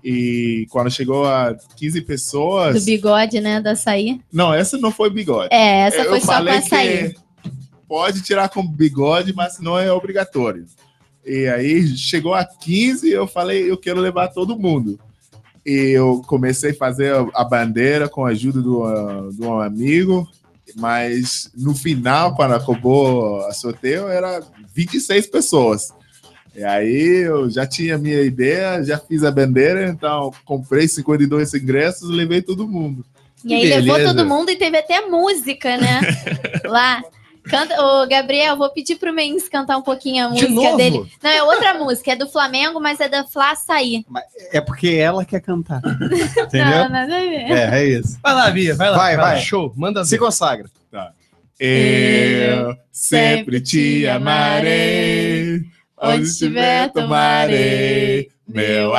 E quando chegou a quinze pessoas... Do bigode, né, do açaí? Não, essa não foi bigode. É, essa Eu foi só com açaí. Pode tirar com bigode, mas não é obrigatório. E aí chegou a quinze, eu falei, eu quero levar todo mundo. E eu comecei a fazer a bandeira com a ajuda do, uh, de um amigo, mas no final, quando acabou a sorteio, era vinte e seis pessoas. E aí eu já tinha a minha ideia, já fiz a bandeira, então comprei cinquenta e dois ingressos e levei todo mundo. E aí levou todo mundo e teve até música, né? Lá. Canta, ô, Gabriel, vou pedir pro Mendes cantar um pouquinho a música De novo? dele. Não, é outra música, é do Flamengo, mas é da Flaçaí. É porque ela quer cantar. Entendeu? Não, nada a ver. É, é isso. Vai lá, Bia, vai lá. Vai, vai. Show, manda ver. Se consagra. Tá. Eu sempre te amarei, onde estiver tomarei meu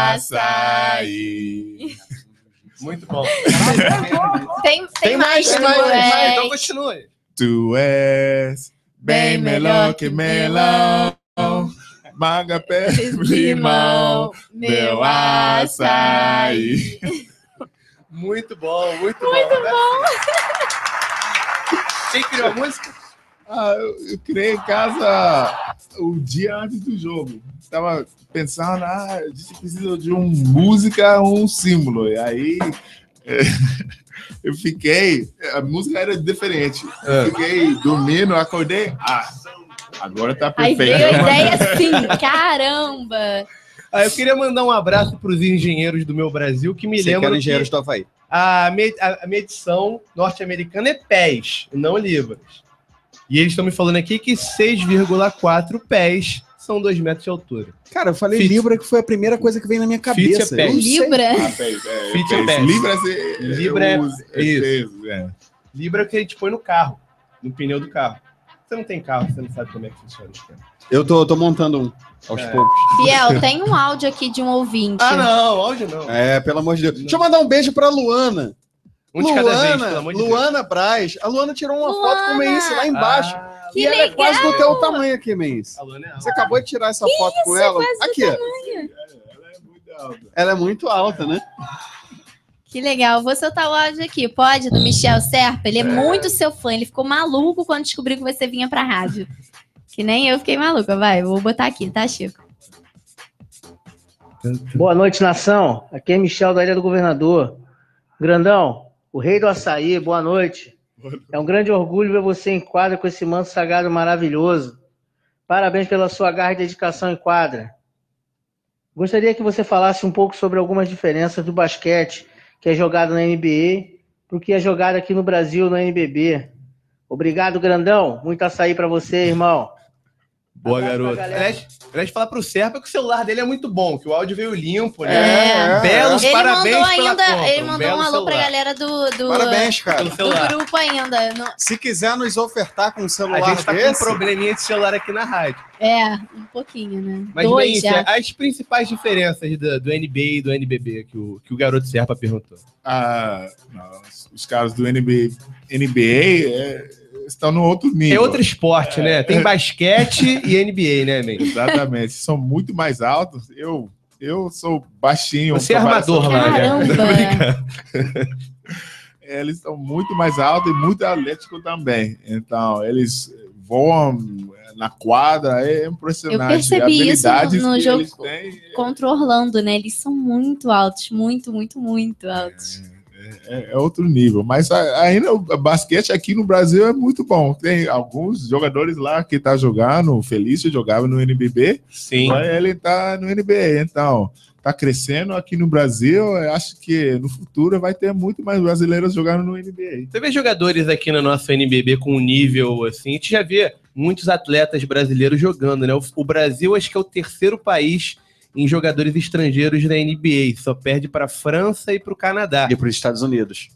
açaí. Muito bom. Tem, tem, tem mais, mais, mais, mais, mais, mais. Então continue. Tu és bem melhor que melão, manga, pé, limão, meu açaí. Muito bom, muito, muito bom. bom. Quem criou a música? Ah, eu, eu criei em casa o dia antes do jogo. Estava pensando, ah, a gente precisa de uma música, um símbolo. E aí... É... Eu fiquei, a música era diferente. Eu fiquei dormindo, acordei. Ah, agora tá perfeito. Aí veio a ideia assim, caramba. Ah, eu queria mandar um abraço para os engenheiros do meu Brasil que me Você lembram. Que engenheiros do Havaí. A, med a medição norte-americana é pés, não libras. E eles estão me falando aqui que seis vírgula quatro pés são dois metros de altura. Cara, eu falei Fit. Libra, que foi a primeira coisa que veio na minha cabeça. É Libra? Ah, pés, é, Fit pés. é pés. Libra é, Libra é, é, isso. peso, é. Libra é o que a gente põe no carro, no pneu do carro. Você não tem carro, você não sabe como é que funciona isso. Eu tô, tô montando um, aos É. poucos. Biel, tem um áudio aqui de um ouvinte. Ah, não, áudio não. É, pelo amor de Deus. Deixa eu mandar um beijo pra Luana. Um de cada vez, Luana, pelo amor de Luana Braz. A Luana tirou uma Luana! foto com o Mendes lá embaixo. Ah, Que e ela legal! é quase do teu tamanho aqui, Mendes. a Luana é alta. Você acabou de tirar essa foto com Isso, ela. quase do Aqui, ó. tamanho. Ela é muito alta. Ela é muito alta, né? Que legal. Vou soltar o áudio aqui, pode? Do Michel Serpa. Ele é, é muito seu fã. Ele ficou maluco quando descobriu que você vinha pra rádio. Que nem eu fiquei maluca. Vai, vou botar aqui, tá, Chico? Boa noite, nação. Aqui é Michel da Ilha do Governador. Grandão, o rei do açaí, boa noite. É um grande orgulho ver você em quadra com esse manto sagrado maravilhoso. Parabéns pela sua garra e dedicação em quadra. Gostaria que você falasse um pouco sobre algumas diferenças do basquete que é jogado na N B A para o que é jogado aqui no Brasil no N B B. Obrigado, grandão. Muito açaí para você, irmão. Boa, garoto. Aliás, aliás, falar pro Serpa que o celular dele é muito bom, que o áudio veio limpo, né? É. Belos Ele parabéns mandou pela ainda, compra, ele um mandou belo um alô celular. pra galera do, do, Parabéns, cara. do grupo ainda. No- Se quiser nos ofertar com um celular A gente tá desse... com um probleminha de celular aqui na rádio. É, um pouquinho, né? Mas, Dois bem, já. as principais diferenças do, do N B A e do N B B que o, que o garoto Serpa perguntou. Ah, não, os caras do N B A, N B A é, estão no outro nível. É outro esporte, né? Tem basquete e N B A, né, man? Exatamente. São muito mais altos. Eu, eu sou baixinho. Você é armador lá, né? Caramba! Eles são muito mais altos e muito atléticos também. Então, eles voam na quadra, é Eu impressionante. percebi isso Habilidades no, no que jogo eles têm. contra o Orlando, né? Eles são muito altos, muito, muito, muito altos. É, é outro nível, mas a- ainda o basquete aqui no Brasil é muito bom. Tem alguns jogadores lá que tá jogando, o Felício jogava no N B B, sim. Mas ele tá no N B A, então tá crescendo aqui no Brasil. Eu acho que no futuro vai ter muito mais brasileiros jogando no N B A. Você vê jogadores aqui no nosso N B B com um nível assim, a gente já vê muitos atletas brasileiros jogando, né? O, o Brasil acho que é o terceiro país em jogadores estrangeiros da N B A, só perde para a França e para o Canadá. E para os Estados Unidos.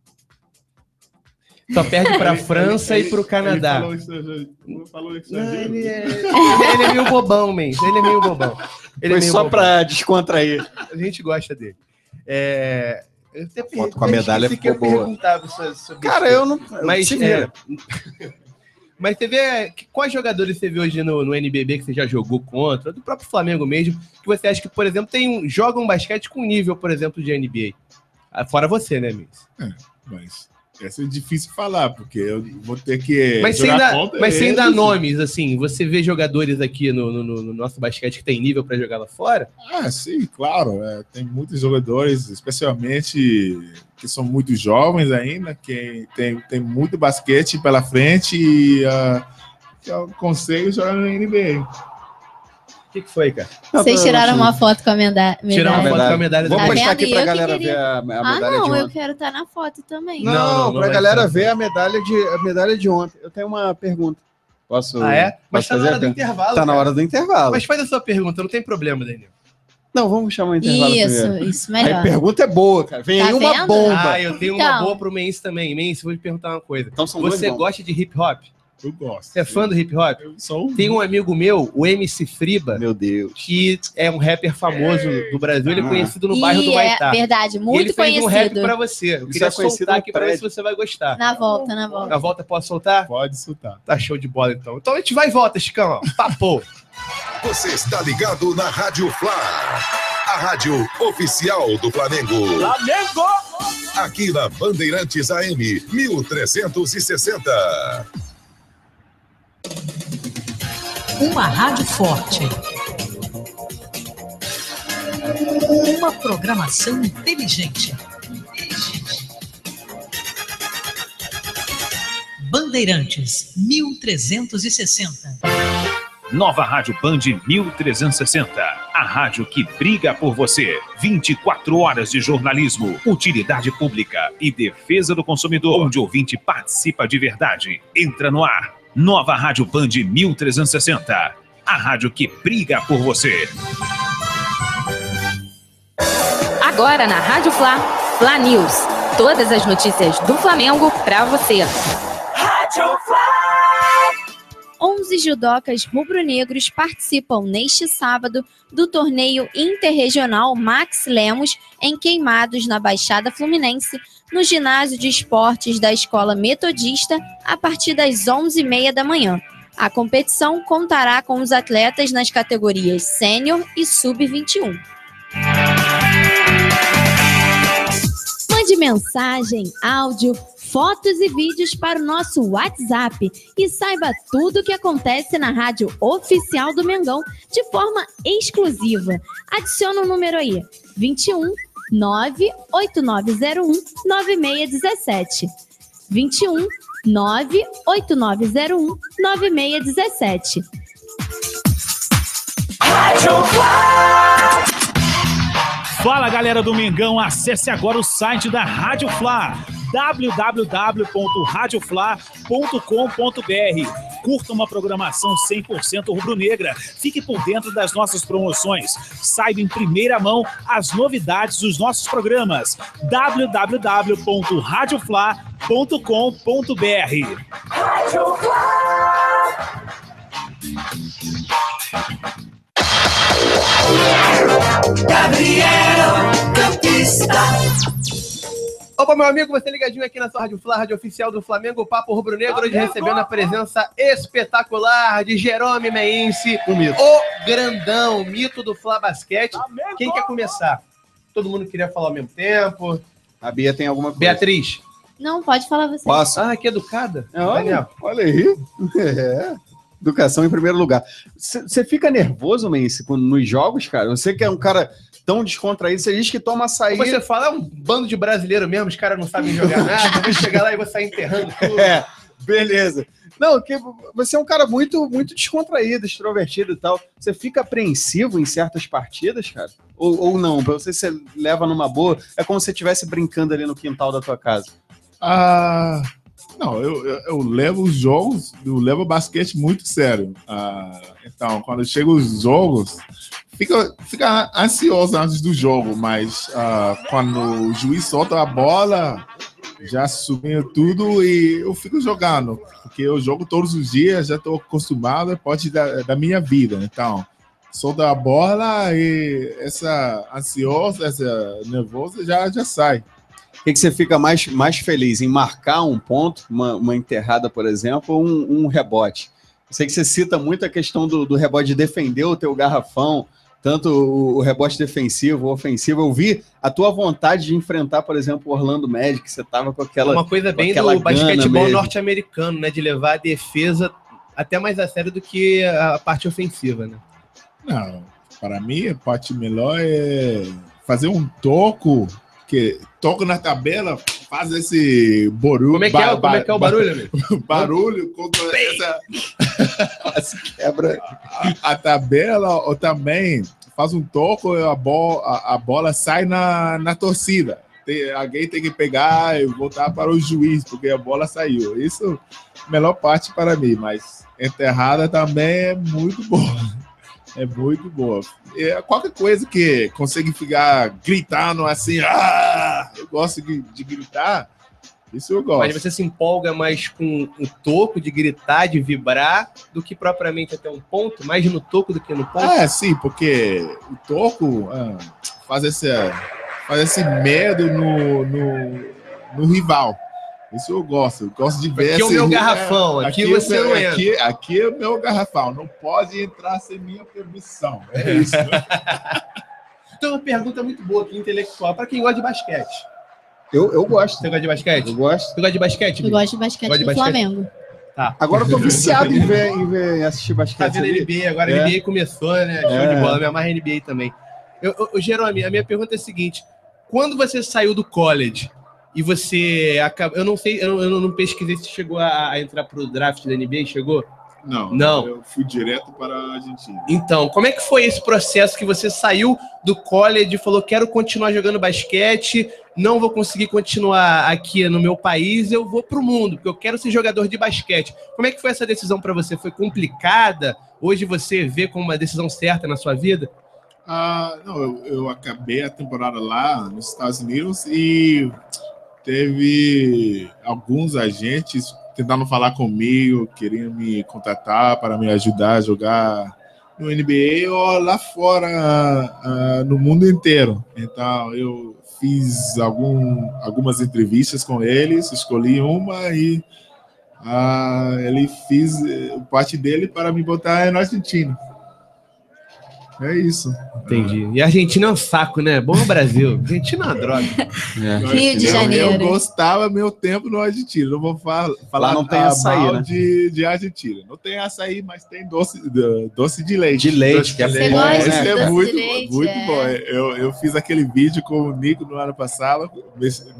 Só perde para a França Ele- e para o Canadá. Ele falou estrangeiro. Ele falou estrangeiro. Não, ele, é, ele, ele é meio bobão, man. Ele é meio bobão. Ele Foi é meio só bobão. para descontrair. A gente gosta dele. É... Eu até per- foto com a medalha esqueci que eu ficou boa. perguntava sobre, sobre Cara, isso. eu não... Mas, se é, vira. mas você vê que- quais jogadores você vê hoje no, no N B B que você já jogou contra, do próprio Flamengo mesmo, que você acha que, por exemplo, tem um, jogam basquete com nível, por exemplo, de N B A? Ah, fora você, né, Miss? É, mas essa é difícil falar, porque eu vou ter que Mas sem jogar dar, contra mas sem eles. dar nomes, assim, você vê jogadores aqui no, no- no- no nosso basquete que tem nível pra jogar lá fora? Ah, sim, claro. É, tem muitos jogadores, especialmente que são muito jovens ainda, que tem, tem muito basquete pela frente e uh, que eu consigo jogar no N B A. O que, que foi, cara? Vocês tiraram uma foto com a meda- medalha. Tiraram uma foto com a medalha Vou Tá postar vendo? aqui E pra eu que galera queria. ver a, a Ah, medalha não, de eu ontem. quero estar na foto também. Não, Não, não pra vai galera estar. ver a medalha, de, a medalha de ontem. Eu tenho uma pergunta. Posso, Ah, é? Mas posso tá na fazer hora a do per- intervalo. Tá na cara. hora do intervalo. Mas faz a sua pergunta, não tem problema, Daniel. Não, vamos chamar o intervalo Isso, primeiro. isso, melhor. A pergunta é boa, cara. Vem Tá aí uma vendo? bomba. Ah, eu tenho uma Então. boa pro Mense também. Mense, vou te perguntar uma coisa. Então são dois Você bons. gosta de hip hop? Eu gosto. Você é fã do hip hop? Eu sou um- Tem um amigo meu, o M C Friba, Meu Deus. que é um rapper famoso do Brasil. Ele é Ah. conhecido no bairro do E é Maitá. verdade, E muito ele fez um rap conhecido. pra você. Eu Isso queria é conhecido soltar no aqui pra ver se prédio. você vai gostar. Na volta, na volta. Na volta, posso soltar? Pode soltar. Tá show de bola, então. Então a gente vai e volta, Chicão. ó. Papo. Você está ligado na Rádio Fla, a rádio oficial do Flamengo. Flamengo! Aqui na Bandeirantes A M mil trezentos e sessenta. Uma rádio forte. Uma programação inteligente. Bandeirantes mil trezentos e sessenta. Nova Rádio Band mil trezentos e sessenta. A rádio que briga por você. vinte e quatro horas de jornalismo, utilidade pública e defesa do consumidor, onde o ouvinte participa de verdade. Entra no ar. Nova Rádio Band mil trezentos e sessenta. A rádio que briga por você. Agora na Rádio Fla, Fla News. Todas as notícias do Flamengo pra você. Rádio Fla! onze judocas rubro-negros participam neste sábado do torneio interregional Max Lemos em Queimados, na Baixada Fluminense, no ginásio de esportes da Escola Metodista, a partir das onze e meia da manhã. A competição contará com os atletas nas categorias sênior e sub vinte e um. Mande mensagem, áudio, fotos e vídeos para o nosso WhatsApp e saiba tudo o que acontece na rádio oficial do Mengão de forma exclusiva. Adiciona o número aí, vinte e um, nove oito nove zero um, nove seis um sete. vinte e um, nove oito nove zero um, nove seis um sete. Rádio Fla. Fala, galera do Mengão, acesse agora o site da Rádio Fla, w w w ponto rádio fla ponto com ponto b r. Curta uma programação cem por cento rubro-negra. Fique por dentro das nossas promoções. Saiba em primeira mão as novidades dos nossos programas. w w w ponto rádio fla ponto com ponto b r. Rádio Fla. Gabriel Campista. Opa, meu amigo, você ligadinho aqui na sua Rádio Fla, rádio oficial do Flamengo, Papo Rubro Negro, hoje recebendo a presença espetacular de Jerome Meense, o, o grandão, o mito do Fla Basquete. Quem quer começar? Todo mundo queria falar ao mesmo tempo. A Bia tem alguma coisa. Beatriz. Não, pode falar você. Posso? Ah, que educada. É, olha, olha aí. É. Educação em primeiro lugar. Você fica nervoso, Meense, nos jogos, cara? Você que é um cara tão descontraído, você diz que toma açaí... Você fala, é um bando de brasileiro mesmo, os caras não sabem jogar nada, vai chegar lá e vou sair enterrando tudo. É, beleza. Não, que você é um cara muito, muito descontraído, extrovertido e tal. Você fica apreensivo em certas partidas, cara? Ou, ou não? Pra você, você leva numa boa? É como se você estivesse brincando ali no quintal da tua casa. Ah... Não, eu, eu, eu levo os jogos, eu levo o basquete muito sério. Ah, então, quando chegam os jogos, fica, fica ansioso antes do jogo, mas ah, quando o juiz solta a bola, já subiu tudo e eu fico jogando, porque eu jogo todos os dias, já estou acostumado, é parte da, da minha vida. Então, solta a bola e essa ansiosa, essa nervosa já, já sai. O que, que você fica mais, mais feliz em marcar um ponto, uma, uma enterrada, por exemplo, ou um, um rebote? Eu sei que você cita muito a questão do, do rebote de defender o teu garrafão, tanto o, o rebote defensivo, o ofensivo. Eu vi a tua vontade de enfrentar, por exemplo, o Orlando Magic, você tava com aquela... Uma coisa bem do basquetebol norte-americano, né? De levar a defesa até mais a sério do que a parte ofensiva, né? Não, para mim, a parte melhor é fazer um toco... que toco na tabela, faz esse barulho. Como é que é, como é, que é o barulho, amigo? Barulho contra essa quebra a, a tabela, ou também faz um toco e a, bola, a, a bola sai na, na torcida. Tem, alguém tem que pegar e voltar para o juiz, porque a bola saiu. Isso é a melhor parte para mim, mas enterrada também é muito boa. É muito boa. É, qualquer coisa que consegue ficar gritando assim, ah, eu gosto de, de gritar, isso eu gosto. Mas você se empolga mais com o toco de gritar, de vibrar, do que propriamente até um ponto, mais no toco do que no ponto? Ah, sim, porque o toco ah, faz, esse, faz esse medo no, no, no rival. Isso eu gosto, eu gosto de ver. Aqui é o meu garrafão, aqui, aqui você não entra. Aqui, aqui é o meu garrafão, não pode entrar sem minha permissão. É isso. Então, uma pergunta muito boa aqui, intelectual, para quem gosta de basquete. Eu, eu gosto. Você gosta de basquete? Eu gosto. Você gosta de basquete? Eu gosto de basquete do basquete? Flamengo. Tá. Agora eu tô viciado em ver, em ver assistir basquete. Tá vendo N B A, agora a é. N B A começou, né? Show É. de bola, me amarra N B A também. Eu, eu, Jerome, a minha pergunta é a seguinte: quando você saiu do college e você acaba. Eu não sei, eu não, eu não pesquisei se chegou a, a entrar pro draft da N B A, chegou? Não, Não. Eu fui direto para a Argentina. Então, como é que foi esse processo que você saiu do college e falou, quero continuar jogando basquete, não vou conseguir continuar aqui no meu país, eu vou pro mundo, porque eu quero ser jogador de basquete. Como é que foi essa decisão para você? Foi complicada? Hoje você vê como uma decisão certa na sua vida? Ah, não, eu, eu acabei a temporada lá nos Estados Unidos e teve alguns agentes tentando falar comigo, queriam me contratar para me ajudar a jogar no N B A ou lá fora, uh, no mundo inteiro. Então, eu fiz algum, algumas entrevistas com eles, escolhi uma e uh, ele fez parte dele para me botar na Argentina. É isso. Entendi. E a Argentina é um saco, né? Bom no Brasil. Argentina é uma droga. É. Rio de Janeiro. Eu gostava meu tempo no Argentina. Não vou falar, falar não tem açaí, mal né? de, de Argentina. Não tem açaí, mas tem doce, doce de leite. De leite, doce que é de bom. leite. Gosta Esse de é doce muito, de leite, muito é. bom. Eu, eu fiz aquele vídeo com o Nico no ano passado,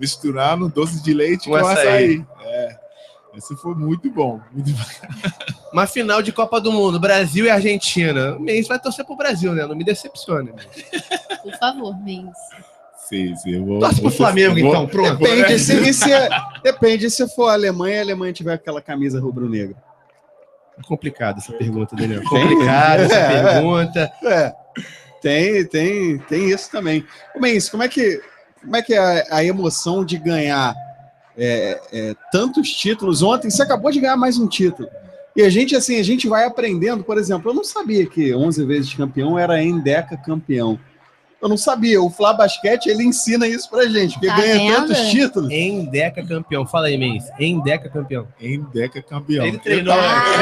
misturando doce de leite com, Com açaí. açaí. É. Esse foi muito bom. Muito bom. Uma final de Copa do Mundo, Brasil e Argentina. O Mendes vai torcer pro Brasil, né? Não me decepcione. Por favor, Mendes. Sim, sim. Eu vou, Torce pro Flamengo, vou, então, pronto. Depende se, se é, depende se for a Alemanha e a Alemanha tiver aquela camisa rubro-negra. Complicado essa pergunta, Daniel. Complicado essa é, pergunta. É. Tem, tem, tem isso também. Como é isso? Como é que, como é, que é a, a emoção de ganhar é, é, tantos títulos? Ontem você acabou de ganhar mais um título. E a gente, assim, a gente vai aprendendo. Por exemplo, eu não sabia que onze vezes campeão era Endeca campeão. Eu não sabia. O Flá Basquete, ele ensina isso pra gente, porque Tá ganha vendo? tantos títulos. Endeca campeão. Fala aí, Mendes. Endeca campeão. Endeca campeão. Ele treinou.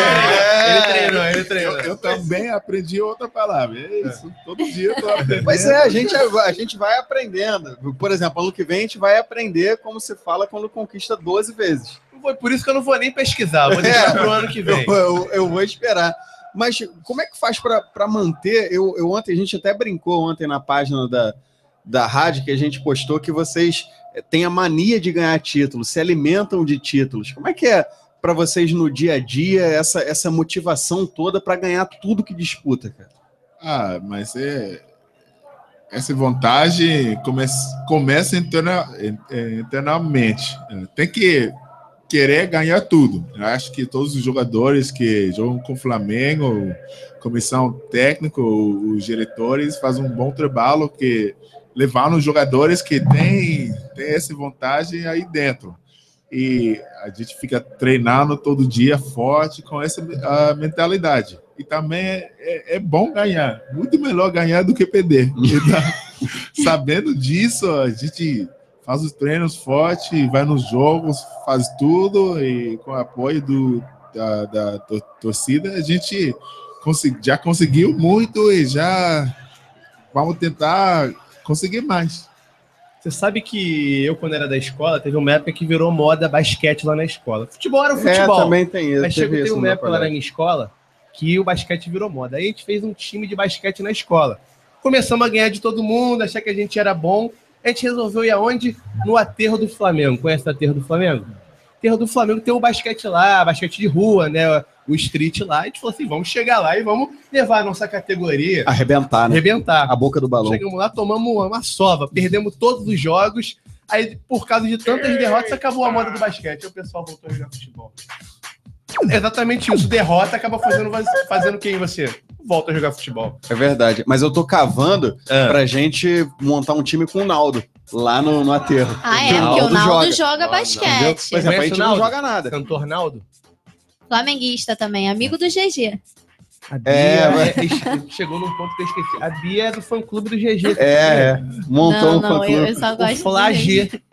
É. Ele treinou, ele treinou. Eu, eu também aprendi outra palavra. É isso. Todo dia eu tô aprendendo. Pois é, a gente, a gente vai aprendendo. Por exemplo, ano que vem a gente vai aprender como se fala quando conquista doze vezes. Foi por isso que eu não vou nem pesquisar. Vou deixar pro ano que vem. Eu, eu, eu vou esperar. Mas como é que faz para manter? Eu, eu ontem, a gente até brincou ontem na página da, da rádio que a gente postou que vocês têm a mania de ganhar títulos, se alimentam de títulos. Como é que é para vocês no dia a dia essa, essa motivação toda para ganhar tudo que disputa, cara? Ah, mas é... essa vontade começa, começa interna, internamente. Tem que querer ganhar tudo. Eu acho que todos os jogadores que jogam com o Flamengo, comissão técnica, os diretores fazem um bom trabalho que levaram os jogadores que têm, têm essa vontade aí dentro. E a gente fica treinando todo dia forte com essa a mentalidade. E também é, é, é bom ganhar. Muito melhor ganhar do que perder. Então, sabendo disso, a gente faz os treinos fortes, vai nos jogos, faz tudo e com o apoio do, da, da tor- torcida a gente consegui, já conseguiu muito e já vamos tentar conseguir mais. Você sabe que eu, quando era da escola, teve uma época que virou moda basquete lá na escola. Futebol era o futebol. É, também tem isso. Mas chegou, teve teve isso uma no época lá na minha escola que o basquete virou moda. Aí a gente fez um time de basquete na escola. Começamos a ganhar de todo mundo, achar que a gente era bom. A gente resolveu ir aonde? No aterro do Flamengo. Conhece o aterro do Flamengo? O aterro do Flamengo tem o basquete lá, basquete de rua, né? O street lá. A gente falou assim, vamos chegar lá e vamos levar a nossa categoria. Arrebentar, né? Arrebentar. A boca do balão. Chegamos lá, tomamos uma sova, perdemos todos os jogos. Aí, por causa de tantas derrotas, acabou a moda do basquete. Aí o pessoal voltou a jogar futebol. Exatamente isso. Derrota acaba fazendo, fazendo quem você? Volta a jogar futebol. É verdade. Mas eu tô cavando Ah. pra gente montar um time com o Naldo lá no, no aterro. Ah, é, porque o Naldo joga Entendeu? basquete. Por exemplo, a gente não joga nada. Cantor Naldo? Flamenguista também, amigo do G G. A Bia É, é, chegou num ponto que eu esqueci. A Bia é do fã-clube do G G. É, é. Montou Não, um não, fã-clube. eu, eu só gosto O Flá de G.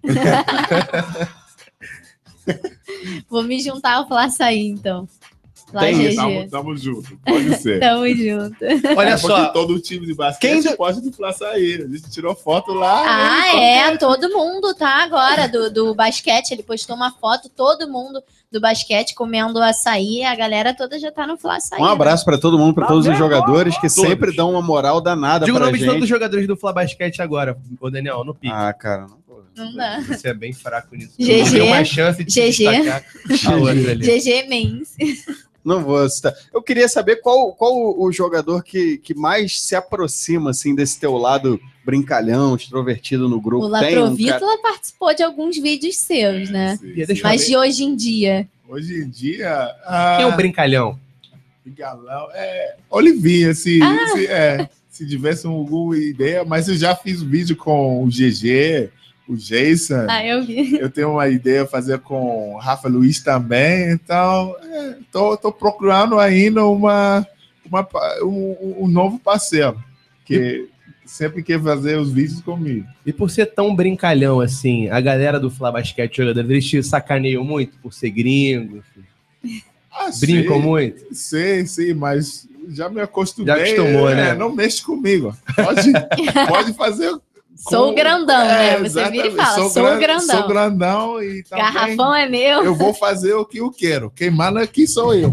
Vou me juntar ao Fla-Açaí, então. Lá Tem, G G. tamo, tamo junto, pode ser. Tamo junto. Olha É só. porque todo time de basquete Quem- pode do Fla-Açaí. A gente tirou foto lá. Ah, né? é, todo mundo tá agora do, do basquete. Ele postou uma foto, todo mundo do basquete comendo açaí. A galera toda já tá no Fla-Açaí. Um abraço pra todo mundo, pra todos os jogadores que Todos. sempre dão uma moral danada Diga o pra nome de todos gente. os jogadores do Fla Basquete agora, ô Daniel, no pique. Ah, cara, não. Não dá. Você é bem fraco nisso. G G. Não deu uma chance de G G. destacar a outra ali. G G Mendes. Não vou citar. Eu queria saber qual, qual o jogador que, que mais se aproxima assim desse teu lado brincalhão, extrovertido no grupo. O Tem um Laprovítola cara- participou de alguns vídeos seus, né? Sim, Deixa sim. Mas de hoje em dia. Hoje em dia. Ah, Quem é o brincalhão? Galão, é, Olivinha, se, Ah. se, é, se tivesse alguma ideia, mas eu já fiz vídeo com o G G, o Jason. Ah, eu vi. Eu tenho uma ideia de fazer com o Rafa Luiz também, então é, tô, tô procurando ainda uma, uma, pa- um, um novo parceiro que sempre quer fazer os vídeos comigo. E por ser tão brincalhão assim, a galera do Fla Basquete, jogadores, eles te sacaneiam muito por ser gringo? Ah, Brincam sei, muito? Sei, sim, mas já me acostumei. Já acostumou, é, né? Não mexe comigo. Pode, pode fazer. Sou com- grandão, É, né? Você vira e exatamente. fala, sou, gran- grandão. Sou grandão e também Garrafão é meu. eu vou fazer o que eu quero. Quem manda aqui sou eu.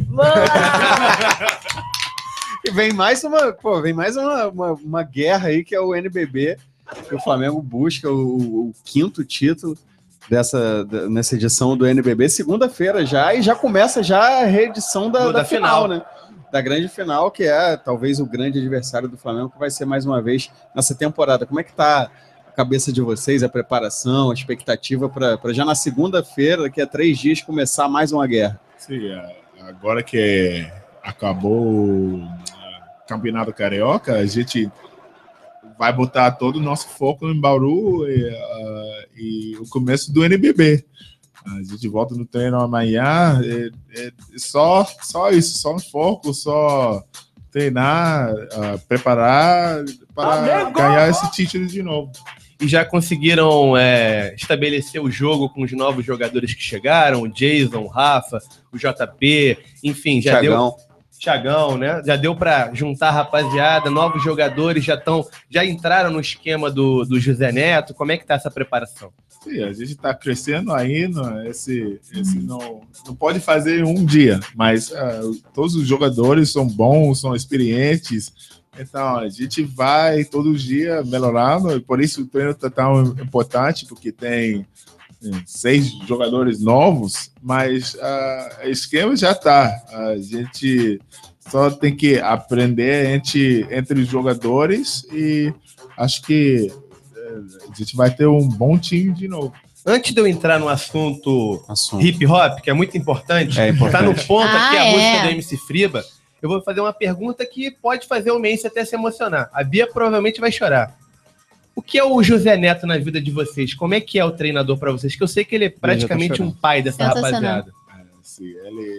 E vem mais uma, pô, vem mais uma, uma, uma guerra aí que é o N B B, que o Flamengo busca o, o quinto título. dessa, nessa edição do N B B, segunda-feira já, e já começa já a reedição da, da, Da final, final. né? Da grande final, que é talvez o grande adversário do Flamengo, que vai ser mais uma vez nessa temporada. Como é que tá a cabeça de vocês, a preparação, a expectativa para já na segunda-feira, daqui a três dias, começar mais uma guerra? Sim, agora que acabou o Campeonato Carioca, a gente vai botar todo o nosso foco em Bauru e, uh, e o começo do N B B. A gente volta no treino amanhã, é, é só, só isso, só um foco, só treinar, uh, preparar para Amigo! ganhar esse título de novo. E já conseguiram é, estabelecer o jogo com os novos jogadores que chegaram, o Jason, o Rafa, o J P, enfim, já Thiagão. deu... Thiagão, né? Já deu para juntar a rapaziada, novos jogadores já estão, já entraram no esquema do, do José Neto. Como é que tá essa preparação? Sim, a gente está crescendo ainda, esse, esse não, não pode fazer em um dia, mas uh, todos os jogadores são bons, são experientes, então a gente vai todo dia melhorando, e por isso o treino está tão importante, porque tem seis jogadores novos, mas uh, o esquema já está, a gente só tem que aprender entre, entre os jogadores e acho que a gente vai ter um bom time de novo. Antes de eu entrar no assunto, assunto. hip hop, que é muito importante, é importante. tá no ponto Ah, aqui a é. música do M C Friba, eu vou fazer uma pergunta que pode fazer o Mense até se emocionar. A Bia provavelmente vai chorar. O que é o José Neto na vida de vocês? Como é que é o treinador para vocês? Que eu sei que ele é praticamente um pai dessa rapaziada. É, sim, ele...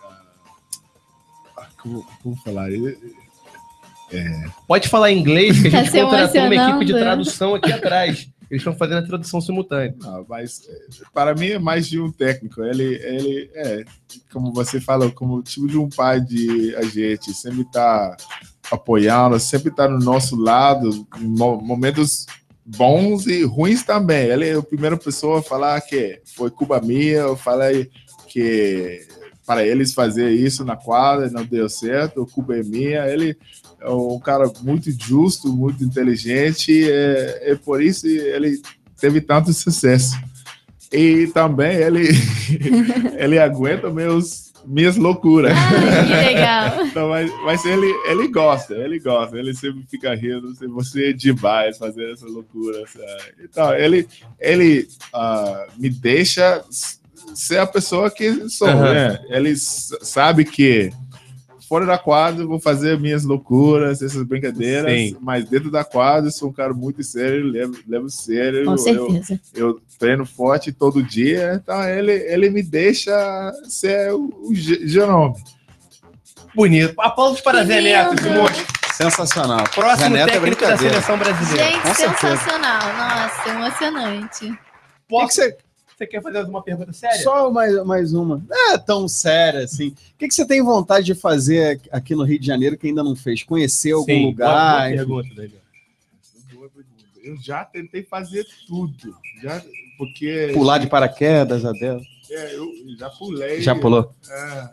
Uh, como, como falar? Ele, é... Pode falar em inglês, que a gente Tá contratou uma equipe de emocionando. tradução aqui atrás. Eles estão fazendo a tradução simultânea. Não, mas para mim é mais de um técnico. Ele, ele é, como você falou, como tipo de um pai de a gente, sempre está apoiando, sempre está no nosso lado, em momentos bons e ruins também. Ele é a primeira pessoa a falar que foi culpa minha, eu falei que para eles fazer isso na quadra não deu certo, a culpa é minha. Ele é um cara muito justo, muito inteligente, é, é por isso ele teve tanto sucesso. E também ele, ele aguenta meus, minhas loucuras. Ah, que legal. Então, mas mas ele, ele gosta, ele gosta, ele sempre fica rindo, se você é demais fazer essa loucura. Sabe? Então, ele, ele uh, me deixa ser a pessoa que sou, Uhum. né? Ele s- sabe que fora da quadra eu vou fazer minhas loucuras, essas brincadeiras, Sim. mas dentro da quadra eu sou um cara muito sério, levo, levo sério. Com eu- certeza. Eu, treino forte todo dia, então ele, ele me deixa ser o, o Ge- Jerome. Bonito. Aplausos para Que Zé Neto, lindo. esse monstro. Sensacional. Próximo Zé Neto é técnico da brincadeira. seleção brasileira. Gente, Com certeza. sensacional. Nossa, emocionante. O que que você... Você quer fazer uma pergunta séria? Só mais, mais uma. Não é tão séria assim. O que, que você tem vontade de fazer aqui no Rio de Janeiro que ainda não fez? Conhecer algum Sim, lugar? boa- boa enfim. pergunta, Daniel. Boa pergunta. Eu já tentei fazer tudo, já, porque... Pular de paraquedas, Adel. É, eu já pulei. Já pulou? É, é.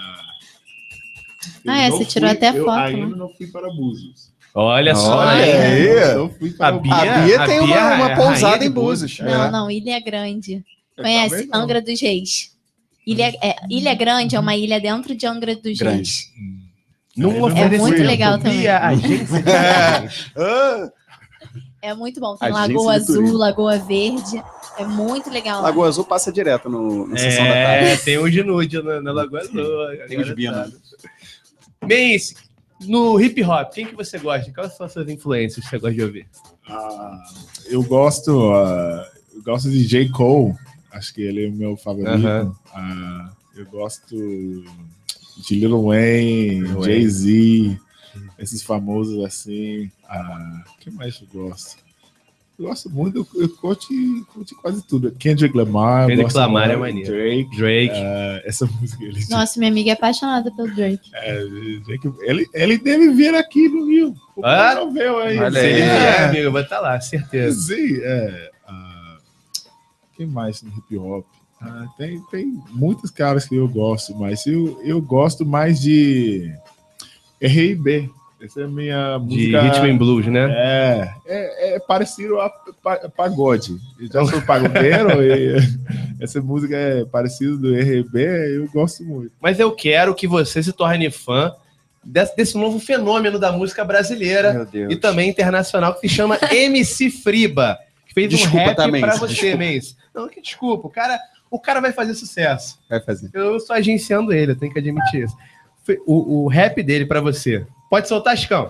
Eu Ah, é, não você tirou até eu foto, ainda né? não fui para Búzios. Olha só. Olha aí. aí. Eu não fui para A Bia, A Bia tem a uma- Bia uma é a pousada rainha de em Búzios. É. Não, não, Ilha Grande. Eu Conhece? também não. Angra dos Reis. Ilha, é, ilha Grande é uma ilha dentro de Angra dos Grande. Reis. Num É oferecimento, muito legal também. Bia, agência de É. viagens. Ah, É muito bom. Tem Agência Lagoa de Azul, turismo. Lagoa Verde. É muito legal. lá. Lagoa Azul passa direto no, na sessão da É, tarde. tem o de nude na, na Lagoa Azul. Tem os Bina. Mense, no hip hop, quem que você gosta? Quais são as suas influências que você gosta de ouvir? Ah, eu gosto, ah, eu gosto de J. Cole, acho que ele é o meu favorito. Aham. Ah, eu gosto de Lil Wayne, Lil Wayne. Jay-Z, esses famosos assim. Ah, o que mais eu gosto? Eu gosto muito, eu, eu curto, curto quase tudo. Kendrick Lamar, Kendrick gosto Lamar é muito, maneiro. Drake, Drake. ah, essa música ele, Nossa, minha amiga é apaixonada pelo Drake. é, Drake, ele, ele deve vir aqui no Rio. Por que Ah? não veio aí? Olha Se aí. ele É. vier, amigo, vai estar lá, certeza. Sim, é. ah, quem mais no hip hop? Ah, tem, tem muitos caras que eu gosto, mas eu, eu gosto mais de R e B. Essa é a minha De música. Rhythm and Blues, né? É, é, é parecido a pa- pagode. Eu já sou pagodeiro e essa música é parecida do R B, eu gosto muito. Mas eu quero que você se torne fã desse, desse novo fenômeno da música brasileira Meu Deus. e também internacional, que se chama M C Friba, que fez Desculpa, um rap tá, Mendes, pra você, desculpa. Mendes. Não, que desculpa, o cara, o cara vai fazer sucesso. Vai fazer. Eu estou agenciando ele, eu tenho que admitir isso. Fe- O, o rap dele pra você. Pode soltar, Chicão.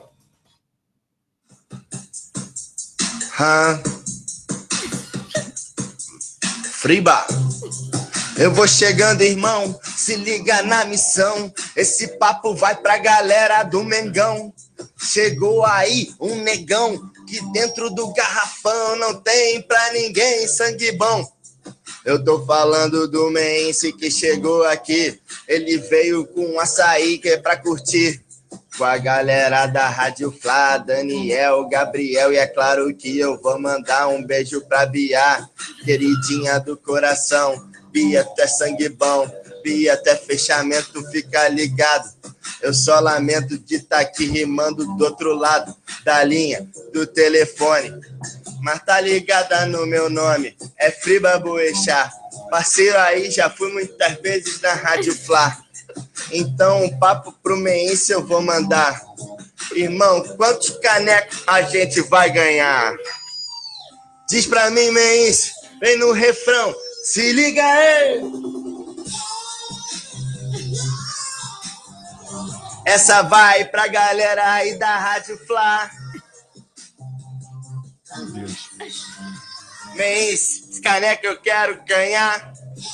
Hã? Friba, eu vou chegando, irmão, se liga na missão. Esse papo vai pra galera do Mengão. Chegou aí um negão que dentro do garrafão não tem pra ninguém sangue bom. Eu tô falando do Mense que chegou aqui. Ele veio com açaí que é pra curtir. Com a galera da Rádio Flá, Daniel, Gabriel, e é claro que eu vou mandar um beijo pra Bia, queridinha do coração. Bia, tu é sangue bom, Bia, até fechamento, fica ligado. Eu só lamento de estar tá aqui rimando do outro lado da linha do telefone. Mas tá ligada no meu nome, é Friba Boechat. Parceiro aí, já fui muitas vezes na Rádio Flá. Então, um papo pro Mense eu vou mandar. Irmão, quantos canecos a gente vai ganhar? Diz pra mim, Mense, vem no refrão. Se liga aí! Essa vai pra galera aí da Rádio Flá. Mense, esse caneco eu quero ganhar.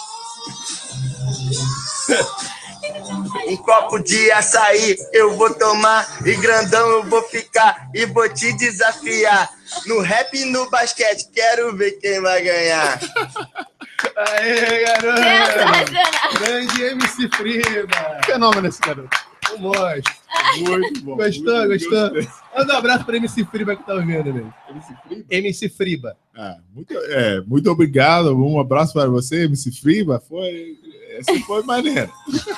Um copo de açaí eu vou tomar e grandão eu vou ficar e vou te desafiar. No rap e no basquete, quero ver quem vai ganhar. Aê, garoto! Grande M C Friba! Fenômeno esse garoto. Um monstro. Muito bom. Gostou, muito gostou? gostei. Manda um abraço para M C Friba que tá ouvindo, né? M C Friba? M C Friba. Ah, muito, é, muito obrigado. Um abraço para você, M C Friba. Foi, essa foi maneiro.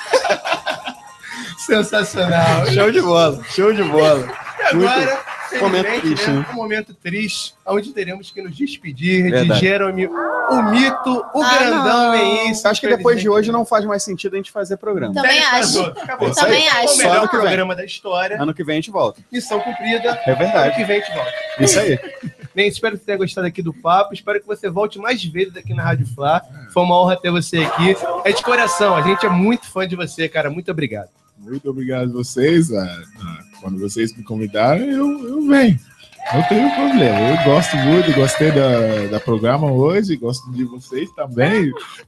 Sensacional. Show de bola, show de bola. E agora, Muito... momento felizmente, triste, né? né? Um momento triste, onde teremos que nos despedir Verdade. de Jeremy, o mito, o Ah, grandão não. Mense. Acho que depois de hoje não faz mais sentido a gente fazer programa. Também acho. Acabou. Isso aí. Também acho. O melhor Só ano que vem. programa da história. Ano que vem a gente volta. Missão cumprida. É verdade. Ano que vem a gente volta. Isso aí. Mense, espero que você tenha gostado aqui do papo. Espero que você volte mais vezes aqui na Rádio Flá. Foi uma honra ter você aqui. É de coração. A gente é muito fã de você, cara. Muito obrigado. Muito obrigado a vocês. Ah, ah, quando vocês me convidarem, eu, eu venho. Não tenho problema. Eu gosto muito, gostei da, da programa hoje, gosto de vocês também.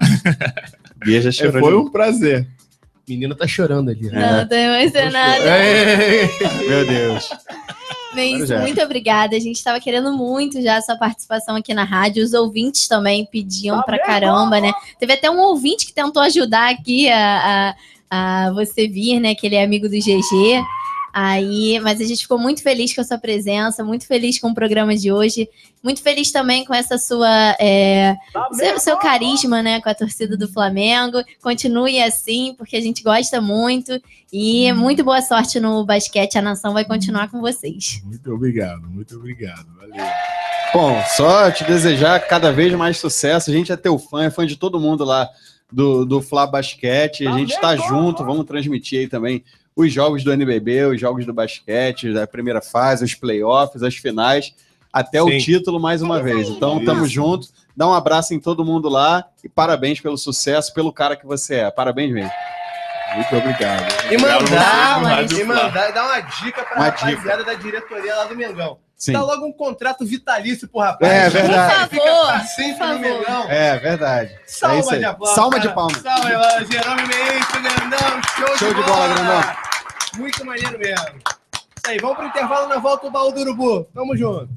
Bia já chorou. É, foi um prazer. Menina tá chorando ali. Não, tô emocionada. Meu Deus. Mense, muito obrigada. A gente estava querendo muito já a sua participação aqui na rádio. Os ouvintes também pediam pra caramba, né? Teve até um ouvinte que tentou ajudar aqui a, a, a você vir, né? Que ele é amigo do G G. Aí, mas a gente ficou muito feliz com a sua presença, muito feliz com o programa de hoje, muito feliz também com essa sua é, seu, seu carisma, né, com a torcida do Flamengo. Continue assim, porque a gente gosta muito e muito boa sorte no basquete. A nação vai continuar com vocês. Muito obrigado, muito obrigado. Valeu. Bom, só te desejar cada vez mais sucesso. A gente é teu fã, é fã de todo mundo lá do, do Flá Basquete. A gente tá junto, vamos transmitir aí também os jogos do N B B, os jogos do basquete, da primeira fase, os playoffs, as finais, até Sim. o título mais uma vez. Então, tamo junto. Dá um abraço em todo mundo lá e parabéns pelo sucesso, pelo cara que você é. Parabéns mesmo. Muito obrigado. E mandar, Obrigado, e mandar, dar uma dica pra Uma rapaziada da diretoria lá do Mengão. Sim. Dá logo um contrato vitalício pro rapaz. É verdade. Por favor, Fica sempre por favor. no Mengão. É verdade. É Salva isso aí. de aplausos. Salva de cara. palmas. Salva de palmas. Jerome Mense, grandão. Show, Show de, de bola, bola, grandão. Muito maneiro mesmo. Isso aí, vamos pro intervalo, na volta o baú do Urubu. Tamo junto.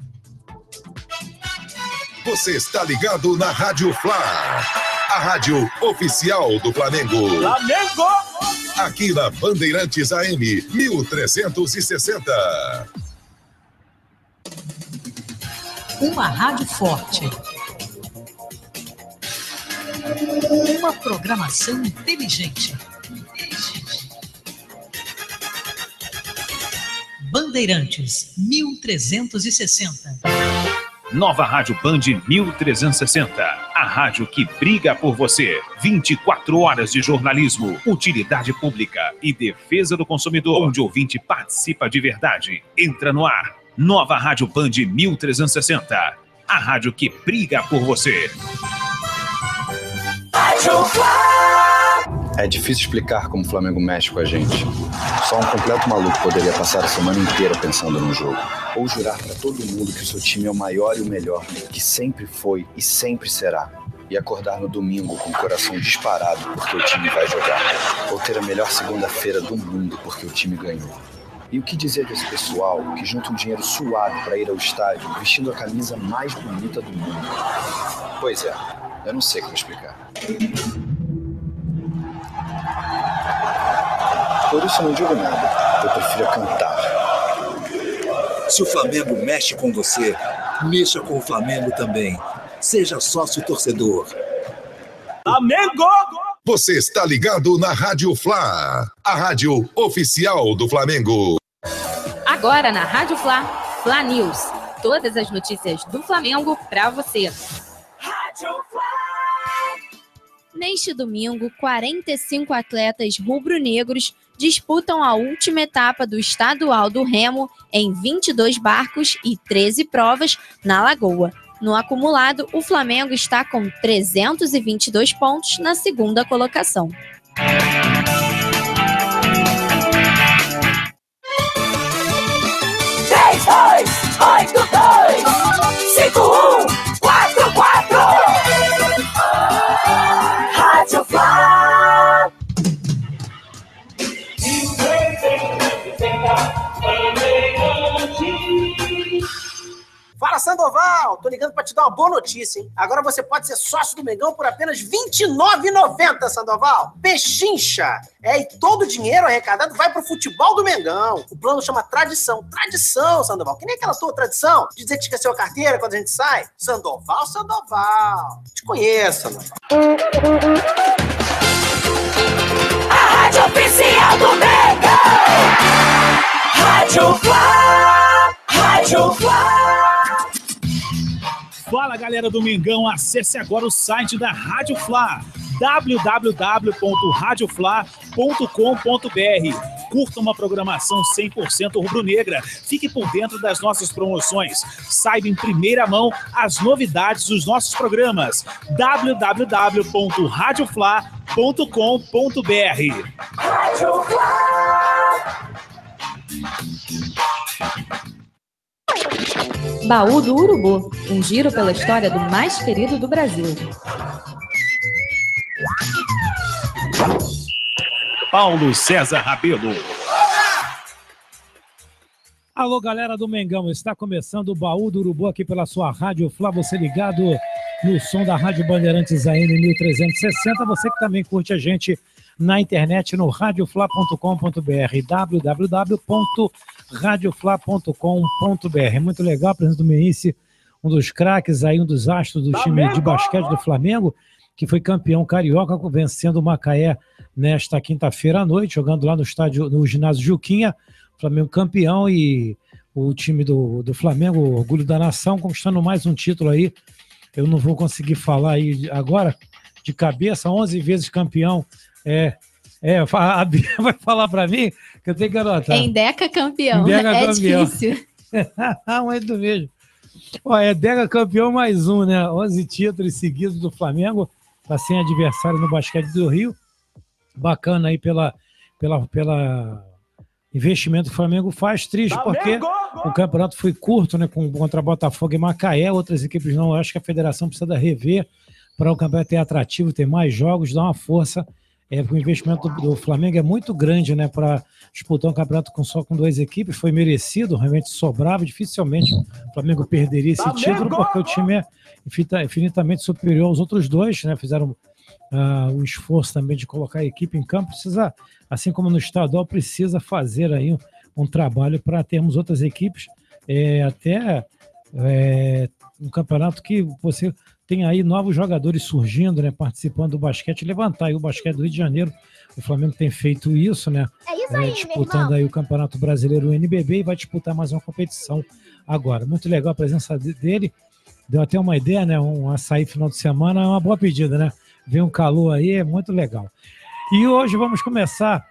Você está ligado na Rádio Flá, a rádio oficial do Flamengo. Flamengo! Aqui na Bandeirantes A M mil trezentos e sessenta. Uma rádio forte. Uma programação inteligente. Bandeirantes mil trezentos e sessenta. Nova Rádio Band mil trezentos e sessenta. A rádio que briga por você. vinte e quatro horas de jornalismo, utilidade pública e defesa do consumidor, onde o ouvinte participa de verdade. Entra no ar. Nova Rádio Band mil trezentos e sessenta. A rádio que briga por você. É difícil explicar como o Flamengo mexe com a gente. Só um completo maluco poderia passar a semana inteira pensando no jogo. Ou jurar pra todo mundo que o seu time é o maior e o melhor, que sempre foi e sempre será. E acordar no domingo com o coração disparado porque o time vai jogar. Ou ter a melhor segunda-feira do mundo porque o time ganhou. E o que dizer desse pessoal que junta um dinheiro suado para ir ao estádio vestindo a camisa mais bonita do mundo? Pois é, eu não sei como explicar. Por isso eu não digo nada, eu prefiro cantar. Se o Flamengo mexe com você, mexa com o Flamengo também. Seja sócio torcedor. Flamengo! Você está ligado na Rádio Fla, a rádio oficial do Flamengo. Agora na Rádio Fla, Fla News. Todas as notícias do Flamengo para você. Neste domingo, quarenta e cinco atletas rubro-negros disputam a última etapa do estadual do Remo em vinte e dois barcos e treze provas na Lagoa. No acumulado, o Flamengo está com trezentos e vinte e dois pontos na segunda colocação. seis, dois, oito, dois, cinco, um, quatro, quatro. Rádio Fla. Fala, Sandoval! Tô ligando pra te dar uma boa notícia, hein? Agora você pode ser sócio do Mengão por apenas vinte e nove reais e noventa centavos, Sandoval! Pechincha! É, e todo o dinheiro arrecadado vai pro futebol do Mengão. O plano chama Tradição. Tradição, Sandoval! Que nem aquela tua tradição de dizer que esqueceu a carteira quando a gente sai. Sandoval, Sandoval! Te conheço, Sandoval. A rádio oficial do Mengão! Rádio Fla! Rádio Fla! Fala, galera do Mengão, acesse agora o site da Rádio Fla, w w w ponto rádio fla ponto com ponto b r. Curta uma programação cem por cento rubro-negra, fique por dentro das nossas promoções, saiba em primeira mão as novidades dos nossos programas, w w w ponto rádio fla ponto com ponto b r. Rádio Fla! Baú do Urubu, um giro pela história do mais querido do Brasil. Paulo César Rabelo. Alô, galera do Mengão, está começando o Baú do Urubu aqui pela sua Rádio Fla, você ligado no som da Rádio Bandeirantes A M mil trezentos e sessenta, você que também curte a gente na internet no rádio fla ponto com ponto b r, w w w ponto rádio fla ponto com ponto b r. Muito legal, presidente do Menice, um dos craques aí, um dos astros do time de basquete do Flamengo, que foi campeão carioca, vencendo o Macaé nesta quinta-feira à noite, jogando lá no estádio, no ginásio Juquinha, Flamengo campeão, e o time do, do Flamengo, o orgulho da nação, conquistando mais um título aí. Eu não vou conseguir falar aí agora de cabeça, onze vezes campeão. É, é, a Bia vai falar para mim que eu tenho que anotar. Em Deca campeão, em Deca é campeão. difícil. Muito mesmo. Ó, é Deca campeão mais um, né? onze títulos seguidos do Flamengo, tá sem adversário no basquete do Rio. Bacana aí pela, pela, pela investimento que o Flamengo faz. Triste porque o campeonato foi curto, né? Com, contra Botafogo e Macaé, outras equipes não. Eu acho que a federação precisa rever para o campeonato ter atrativo, ter mais jogos, dar uma força. É, o investimento do, do Flamengo é muito grande, né, para disputar um campeonato com, só com duas equipes. Foi merecido, realmente sobrava. Dificilmente o Flamengo perderia esse Flamengo! título, porque o time é infinitamente superior aos outros dois, né? Fizeram uh, um esforço também de colocar a equipe em campo. Precisa, assim como no estadual, precisa fazer aí um, um trabalho para termos outras equipes, é, até é, um campeonato que você tem aí novos jogadores surgindo, né, participando do basquete, levantar aí o basquete do Rio de Janeiro. O Flamengo tem feito isso, né? É isso aí, é, disputando aí o Campeonato Brasileiro, o N B B, e vai disputar mais uma competição agora. Muito legal a presença dele. Deu até uma ideia, né? Um açaí final de semana é uma boa pedida, né? Vem um calor aí, é muito legal. E hoje vamos começar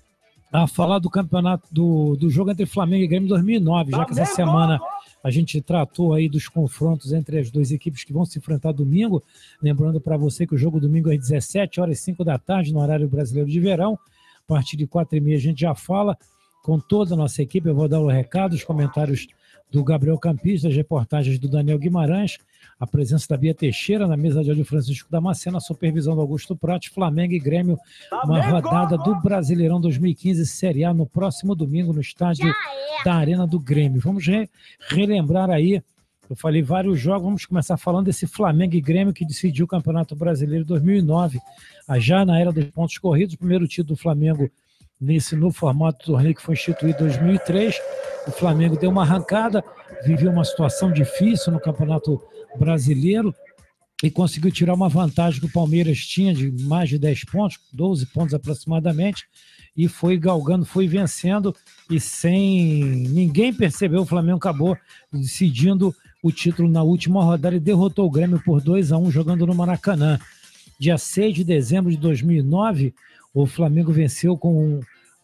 a falar do campeonato, do, do jogo entre Flamengo e Grêmio dois mil e nove, já que essa semana a gente tratou aí dos confrontos entre as duas equipes que vão se enfrentar domingo. Lembrando para você que o jogo domingo é às dezessete horas e cinco da tarde, no horário brasileiro de verão. A partir de quatro e meia a gente já fala com toda a nossa equipe. Eu vou dar o recado, os comentários do Gabriel Campista, as reportagens do Daniel Guimarães, a presença da Bia Teixeira na mesa de áudio Francisco Damasceno, a supervisão do Augusto Prati, Flamengo e Grêmio, uma rodada do Brasileirão dois mil e quinze Série A no próximo domingo no estádio da Arena do Grêmio. Vamos re relembrar aí, eu falei vários jogos, vamos começar falando desse Flamengo e Grêmio que decidiu o Campeonato Brasileiro dois mil e nove, já na era dos pontos corridos, o primeiro título do Flamengo nesse novo formato do torneio que foi instituído em dois mil e três. O Flamengo deu uma arrancada, viveu uma situação difícil no Campeonato Brasileiro e conseguiu tirar uma vantagem que o Palmeiras tinha de mais de dez pontos, doze pontos aproximadamente, e foi galgando, foi vencendo, e sem ninguém perceber, o Flamengo acabou decidindo o título na última rodada e derrotou o Grêmio por dois a um jogando no Maracanã. Dia seis de dezembro de dois mil e nove, o Flamengo venceu com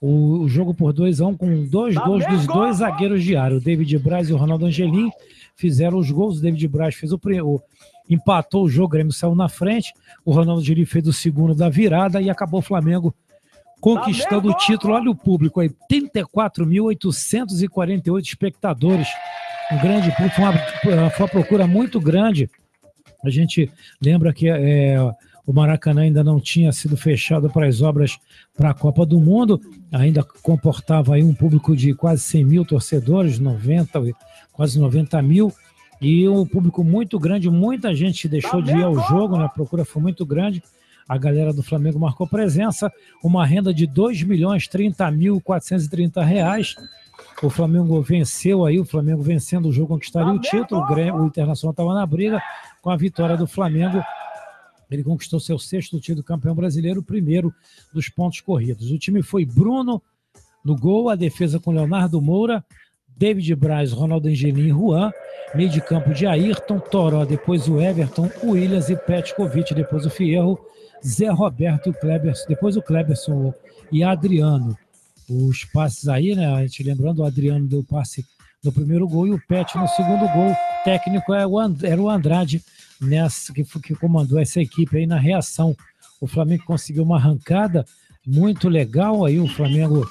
o jogo por dois a um com dois gols dos dois zagueiros de área. O David Braz e o Ronaldo Angelim fizeram os gols. O David Braz fez o, o empatou o jogo, o Grêmio saiu na frente. O Ronaldo Angelim fez o segundo da virada e acabou o Flamengo conquistando o título. Olha o público aí, oitenta e quatro mil oitocentos e quarenta e oito espectadores. Um grande público, foi uma, foi uma procura muito grande. A gente lembra que é, o Maracanã ainda não tinha sido fechado para as obras para a Copa do Mundo, ainda comportava aí um público de quase cem mil torcedores, noventa, quase noventa mil, e um público muito grande, muita gente deixou de ir ao jogo, né? A procura foi muito grande, a galera do Flamengo marcou presença, uma renda de dois milhões e trinta mil quatrocentos e trinta reais, o Flamengo venceu aí, o Flamengo vencendo o jogo conquistaria o título, o, Grêmio, o Internacional estava na briga, com a vitória do Flamengo, ele conquistou seu sexto título campeão brasileiro, o primeiro dos pontos corridos. O time foi Bruno no gol, a defesa com Leonardo Moura, David Braz, Ronaldo Angelim e Juan, meio de campo de Ayrton, Toró, depois o Everton, o Williams e Petkovic, depois o Fierro, Zé Roberto e o Kleberson, depois o Kleberson e Adriano. Os passes aí, né, a gente lembrando, o Adriano deu passe no primeiro gol e o Pet no segundo gol. O técnico era o Andrade, nessa, que, que comandou essa equipe aí na reação. O Flamengo conseguiu uma arrancada muito legal, aí o Flamengo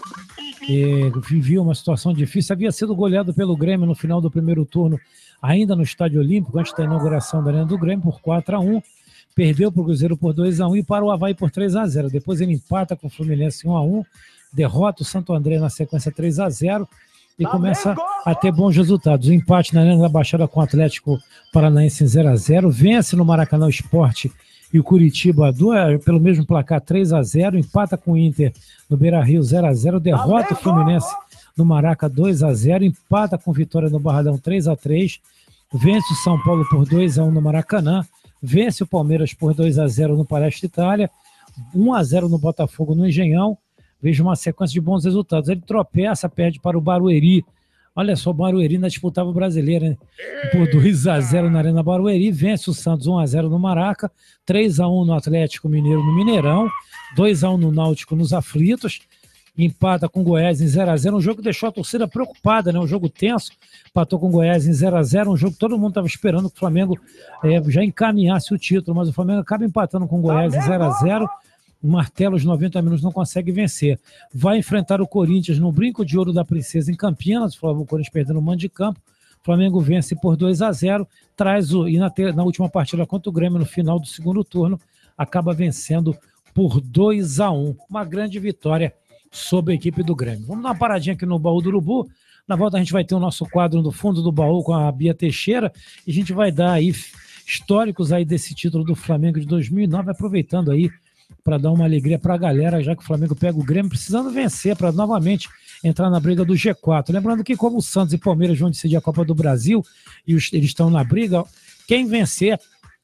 eh, vivia uma situação difícil, havia sido goleado pelo Grêmio no final do primeiro turno, ainda no Estádio Olímpico, antes da inauguração da Arena do Grêmio, por quatro a um, perdeu para o Cruzeiro por dois a um e para o Avaí por três a zero, depois ele empata com o Fluminense um a um, derrota o Santo André na sequência três a zero, e começa a ter bons resultados. O empate na Arena da Baixada com o Atlético Paranaense em zero a zero, vence no Maracanã o Sport e o Curitiba do, pelo mesmo placar três a zero, empata com o Inter no Beira-Rio zero a zero, derrota o Fluminense no Maraca dois a zero, empata com Vitória no Barradão três a três, vence o São Paulo por dois a um no Maracanã, vence o Palmeiras por dois a zero no Palestra Itália, um a zero no Botafogo no Engenhão. Vejo uma sequência de bons resultados. Ele tropeça, perde para o Barueri. Olha só, o Barueri ainda disputava o Brasileiro, né? Por dois a zero na Arena Barueri. Vence o Santos um a zero no Maraca. três a um no Atlético Mineiro no Mineirão. dois a um no Náutico nos Aflitos. Empata com o Goiás em zero a zero. Um jogo que deixou a torcida preocupada, né? Um jogo tenso. Empatou com o Goiás em zero a zero. Um jogo que todo mundo estava esperando que o Flamengo é, já encaminhasse o título. Mas o Flamengo acaba empatando com o Goiás em zero a zero. O martelo, os noventa minutos, não consegue vencer. Vai enfrentar o Corinthians no Brinco de Ouro da Princesa em Campinas. O Corinthians perdendo o mando de campo. O Flamengo vence por dois a zero. Traz o, e na, na última partida contra o Grêmio, no final do segundo turno, acaba vencendo por dois a um. Uma grande vitória sobre a equipe do Grêmio. Vamos dar uma paradinha aqui no Baú do Urubu. Na volta a gente vai ter o nosso quadro no fundo do baú com a Bia Teixeira. E a gente vai dar aí históricos aí desse título do Flamengo de dois mil e nove, aproveitando aí para dar uma alegria para a galera, já que o Flamengo pega o Grêmio precisando vencer para novamente entrar na briga do G quatro. Lembrando que como o Santos e Palmeiras vão decidir a Copa do Brasil e os, eles estão na briga, quem vencer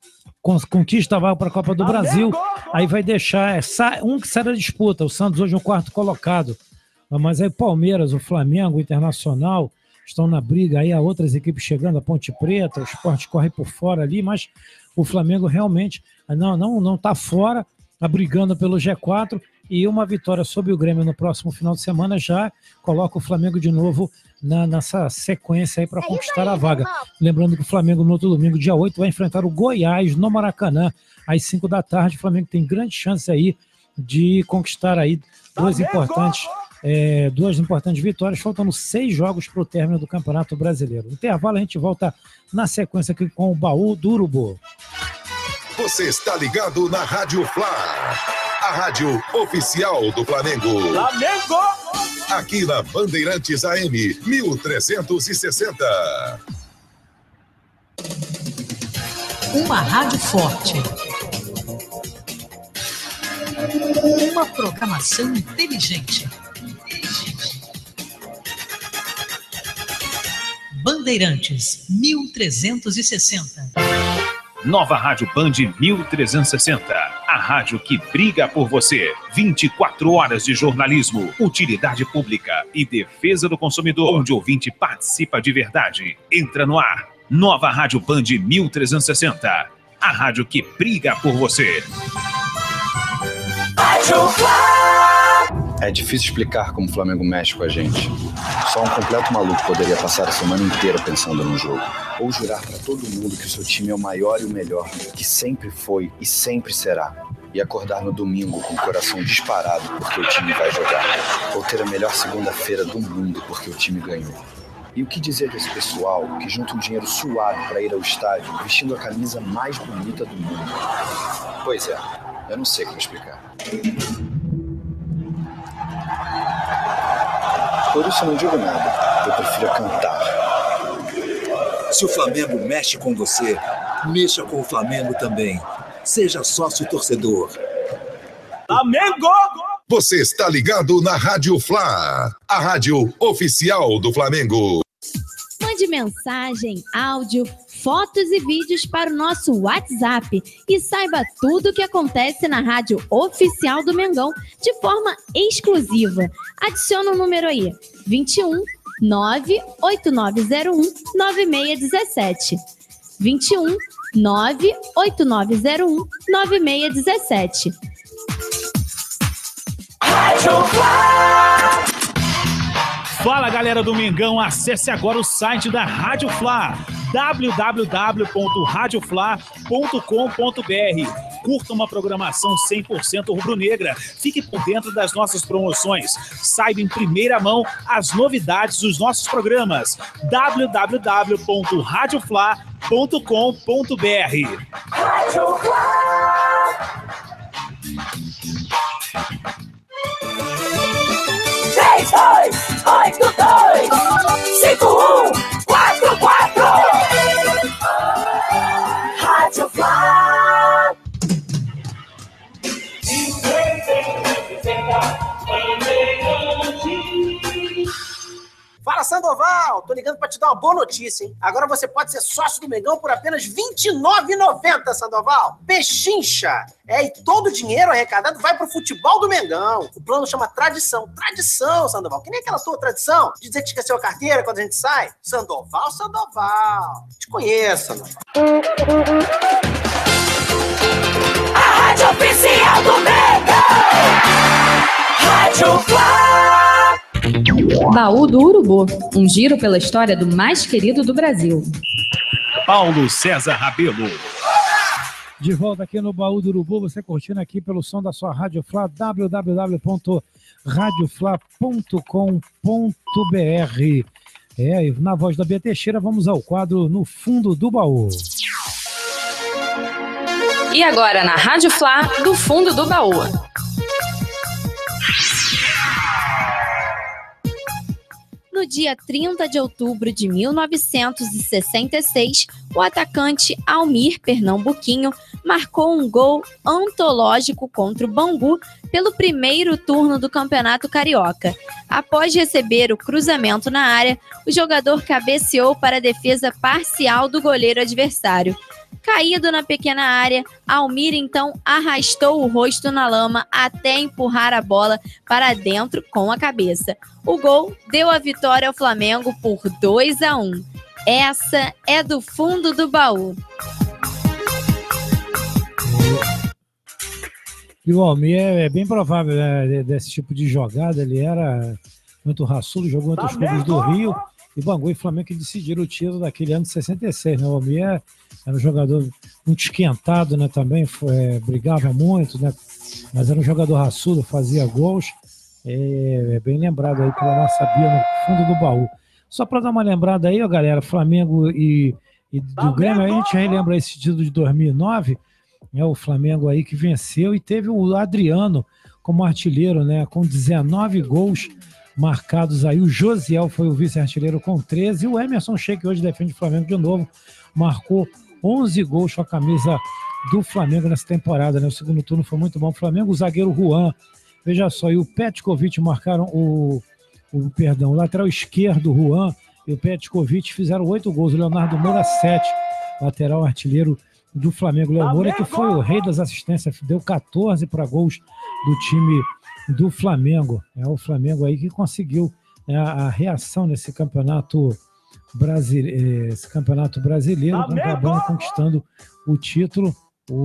conquista a vaga para a Copa do Brasil, aí vai deixar um que sai da disputa, o Santos hoje é o quarto colocado, mas aí Palmeiras, o Flamengo, o Internacional estão na briga, aí há outras equipes chegando, a Ponte Preta, o Sport corre por fora ali, mas o Flamengo realmente não não não está fora, está brigando pelo G quatro, e uma vitória sobre o Grêmio no próximo final de semana já coloca o Flamengo de novo na, nessa sequência aí para conquistar a vaga. Lembrando que o Flamengo no outro domingo, dia oito, vai enfrentar o Goiás no Maracanã, às cinco da tarde. O Flamengo tem grande chance aí de conquistar aí duas importantes, é, duas importantes vitórias, faltando seis jogos para o término do Campeonato Brasileiro. No intervalo a gente volta na sequência aqui com o Baú do Urubu. Você está ligado na Rádio Fla, a rádio oficial do Flamengo. Flamengo! Aqui na Bandeirantes A M mil trezentos e sessenta. Uma rádio forte. Uma programação inteligente. Bandeirantes mil trezentos e sessenta. Nova Rádio Band mil trezentos e sessenta. A rádio que briga por você. vinte e quatro horas de jornalismo, utilidade pública e defesa do consumidor, onde o ouvinte participa de verdade. Entra no ar. Nova Rádio Band mil trezentos e sessenta. A rádio que briga por você. É difícil explicar como o Flamengo mexe com a gente. Só um completo maluco poderia passar a semana inteira pensando no jogo. Ou jurar pra todo mundo que o seu time é o maior e o melhor, que sempre foi e sempre será. E acordar no domingo com o coração disparado porque o time vai jogar. Ou ter a melhor segunda-feira do mundo porque o time ganhou. E o que dizer desse pessoal que junta um dinheiro suado para ir ao estádio vestindo a camisa mais bonita do mundo? Pois é, eu não sei como explicar. Por isso eu não digo nada, eu prefiro cantar. Se o Flamengo mexe com você, mexa com o Flamengo também. Seja sócio torcedor. Flamengo! Você está ligado na Rádio Fla, a rádio oficial do Flamengo. Mande mensagem, áudio, fotos e vídeos para o nosso WhatsApp e saiba tudo o que acontece na rádio oficial do Mengão de forma exclusiva. Adiciona o número aí, vinte e um, nove oito nove zero um, nove seis um sete. vinte e um, nove oito nove zero um, nove seis um sete. Fala, galera do Mengão, acesse agora o site da Rádio Fla, w w w ponto rádio fla ponto com ponto b r. Curta uma programação cem por cento rubro-negra. Fique por dentro das nossas promoções. Saiba em primeira mão as novidades dos nossos programas. w w w ponto rádio fla ponto com ponto b r. Rádio Fla! três, dois, oito, dois, cinco, um, quatro, quatro. Rádio Fla. Fala, Sandoval! Tô ligando pra te dar uma boa notícia, hein? Agora você pode ser sócio do Mengão por apenas vinte e nove reais e noventa centavos, Sandoval. Pechincha! É, e todo o dinheiro arrecadado vai pro futebol do Mengão. O plano chama Tradição. Tradição, Sandoval. Que nem aquela tua tradição de dizer que esqueceu a carteira quando a gente sai. Sandoval, Sandoval. Te conheço, Sandoval. A rádio oficial do Mengão. Rádio Fla. Baú do Urubu, um giro pela história do mais querido do Brasil. Paulo César Rabelo. De volta aqui no Baú do Urubu, você curtindo aqui pelo som da sua Rádio Fla, w w w ponto rádio fla ponto com ponto b r. É, na voz da Bia Teixeira, vamos ao quadro No Fundo do Baú. E agora na Rádio Fla, do fundo do baú. No dia trinta de outubro de mil novecentos e sessenta e seis, o atacante Almir Pernambuquinho marcou um gol antológico contra o Bangu pelo primeiro turno do Campeonato Carioca. Após receber o cruzamento na área, o jogador cabeceou para a defesa parcial do goleiro adversário. Caído na pequena área, Almir então arrastou o rosto na lama até empurrar a bola para dentro com a cabeça. O gol deu a vitória ao Flamengo por dois a um. Essa é do fundo do baú. E o Almir é, é bem provável, né, desse tipo de jogada. Ele era muito raçudo, jogou entre os clubes do Rio. E Bangu e Flamengo que decidiram o título daquele ano de sessenta e seis. Né? O Almir era um jogador muito esquentado, né? Também foi, é, brigava muito, né? Mas era um jogador raçudo, fazia gols. É, é bem lembrado aí pela nossa Bia no fundo do baú. Só para dar uma lembrada aí, ó, galera, Flamengo e, e do Grêmio, a gente relembra esse título de dois mil e nove. É o Flamengo aí que venceu e teve o Adriano como artilheiro, né, com dezenove gols marcados aí. O Josiel foi o vice-artilheiro com treze e o Emerson Sheik hoje defende o Flamengo de novo, marcou onze gols com a camisa do Flamengo nessa temporada, né? O segundo turno foi muito bom. O Flamengo, o zagueiro Juan, veja só, e o Petkovic marcaram o, o perdão, o lateral esquerdo Juan e o Petkovic fizeram oito gols, o Leonardo Moura sete, lateral artilheiro do Flamengo. Léo Moura, que foi o rei das assistências, deu quatorze para gols do time do Flamengo. É o Flamengo aí que conseguiu, né, a reação nesse campeonato brasileiro, esse campeonato brasileiro, acabando conquistando o título.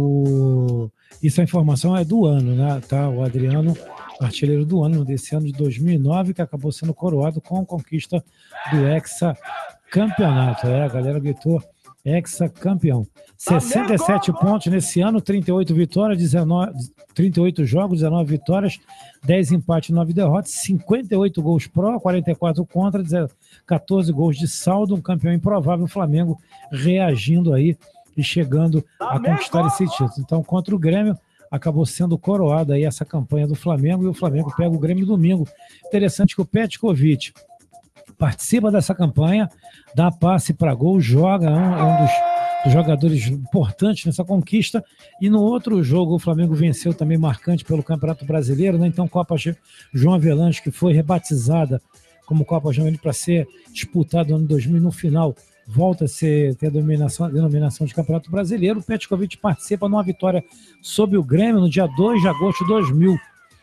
O... Isso, a informação é do ano, né? Tá? O Adriano, artilheiro do ano desse ano de dois mil e nove, que acabou sendo coroado com a conquista do hexacampeonato. É, a galera gritou hexacampeão. sessenta e sete pontos nesse ano, trinta e oito vitórias, dezenove, trinta e oito jogos, dezenove vitórias, dez empates, nove derrotas, cinquenta e oito gols pró, quarenta e quatro contra, quatorze gols de saldo, um campeão improvável. O Flamengo reagindo aí e chegando a conquistar esse título. Então, contra o Grêmio, acabou sendo coroada aí essa campanha do Flamengo, e o Flamengo pega o Grêmio domingo. Interessante que o Petkovic participa dessa campanha, dá passe para gol, joga, é um, é um dos, dos jogadores importantes nessa conquista. E no outro jogo o Flamengo venceu também, marcante pelo Campeonato Brasileiro, né? Então Copa João Avelange, que foi rebatizada como Copa João Avelange para ser disputada no ano dois mil, no final volta a ser, ter a denominação, a denominação de Campeonato Brasileiro. O Petkovic participa numa vitória sobre o Grêmio no dia dois de agosto de dois mil.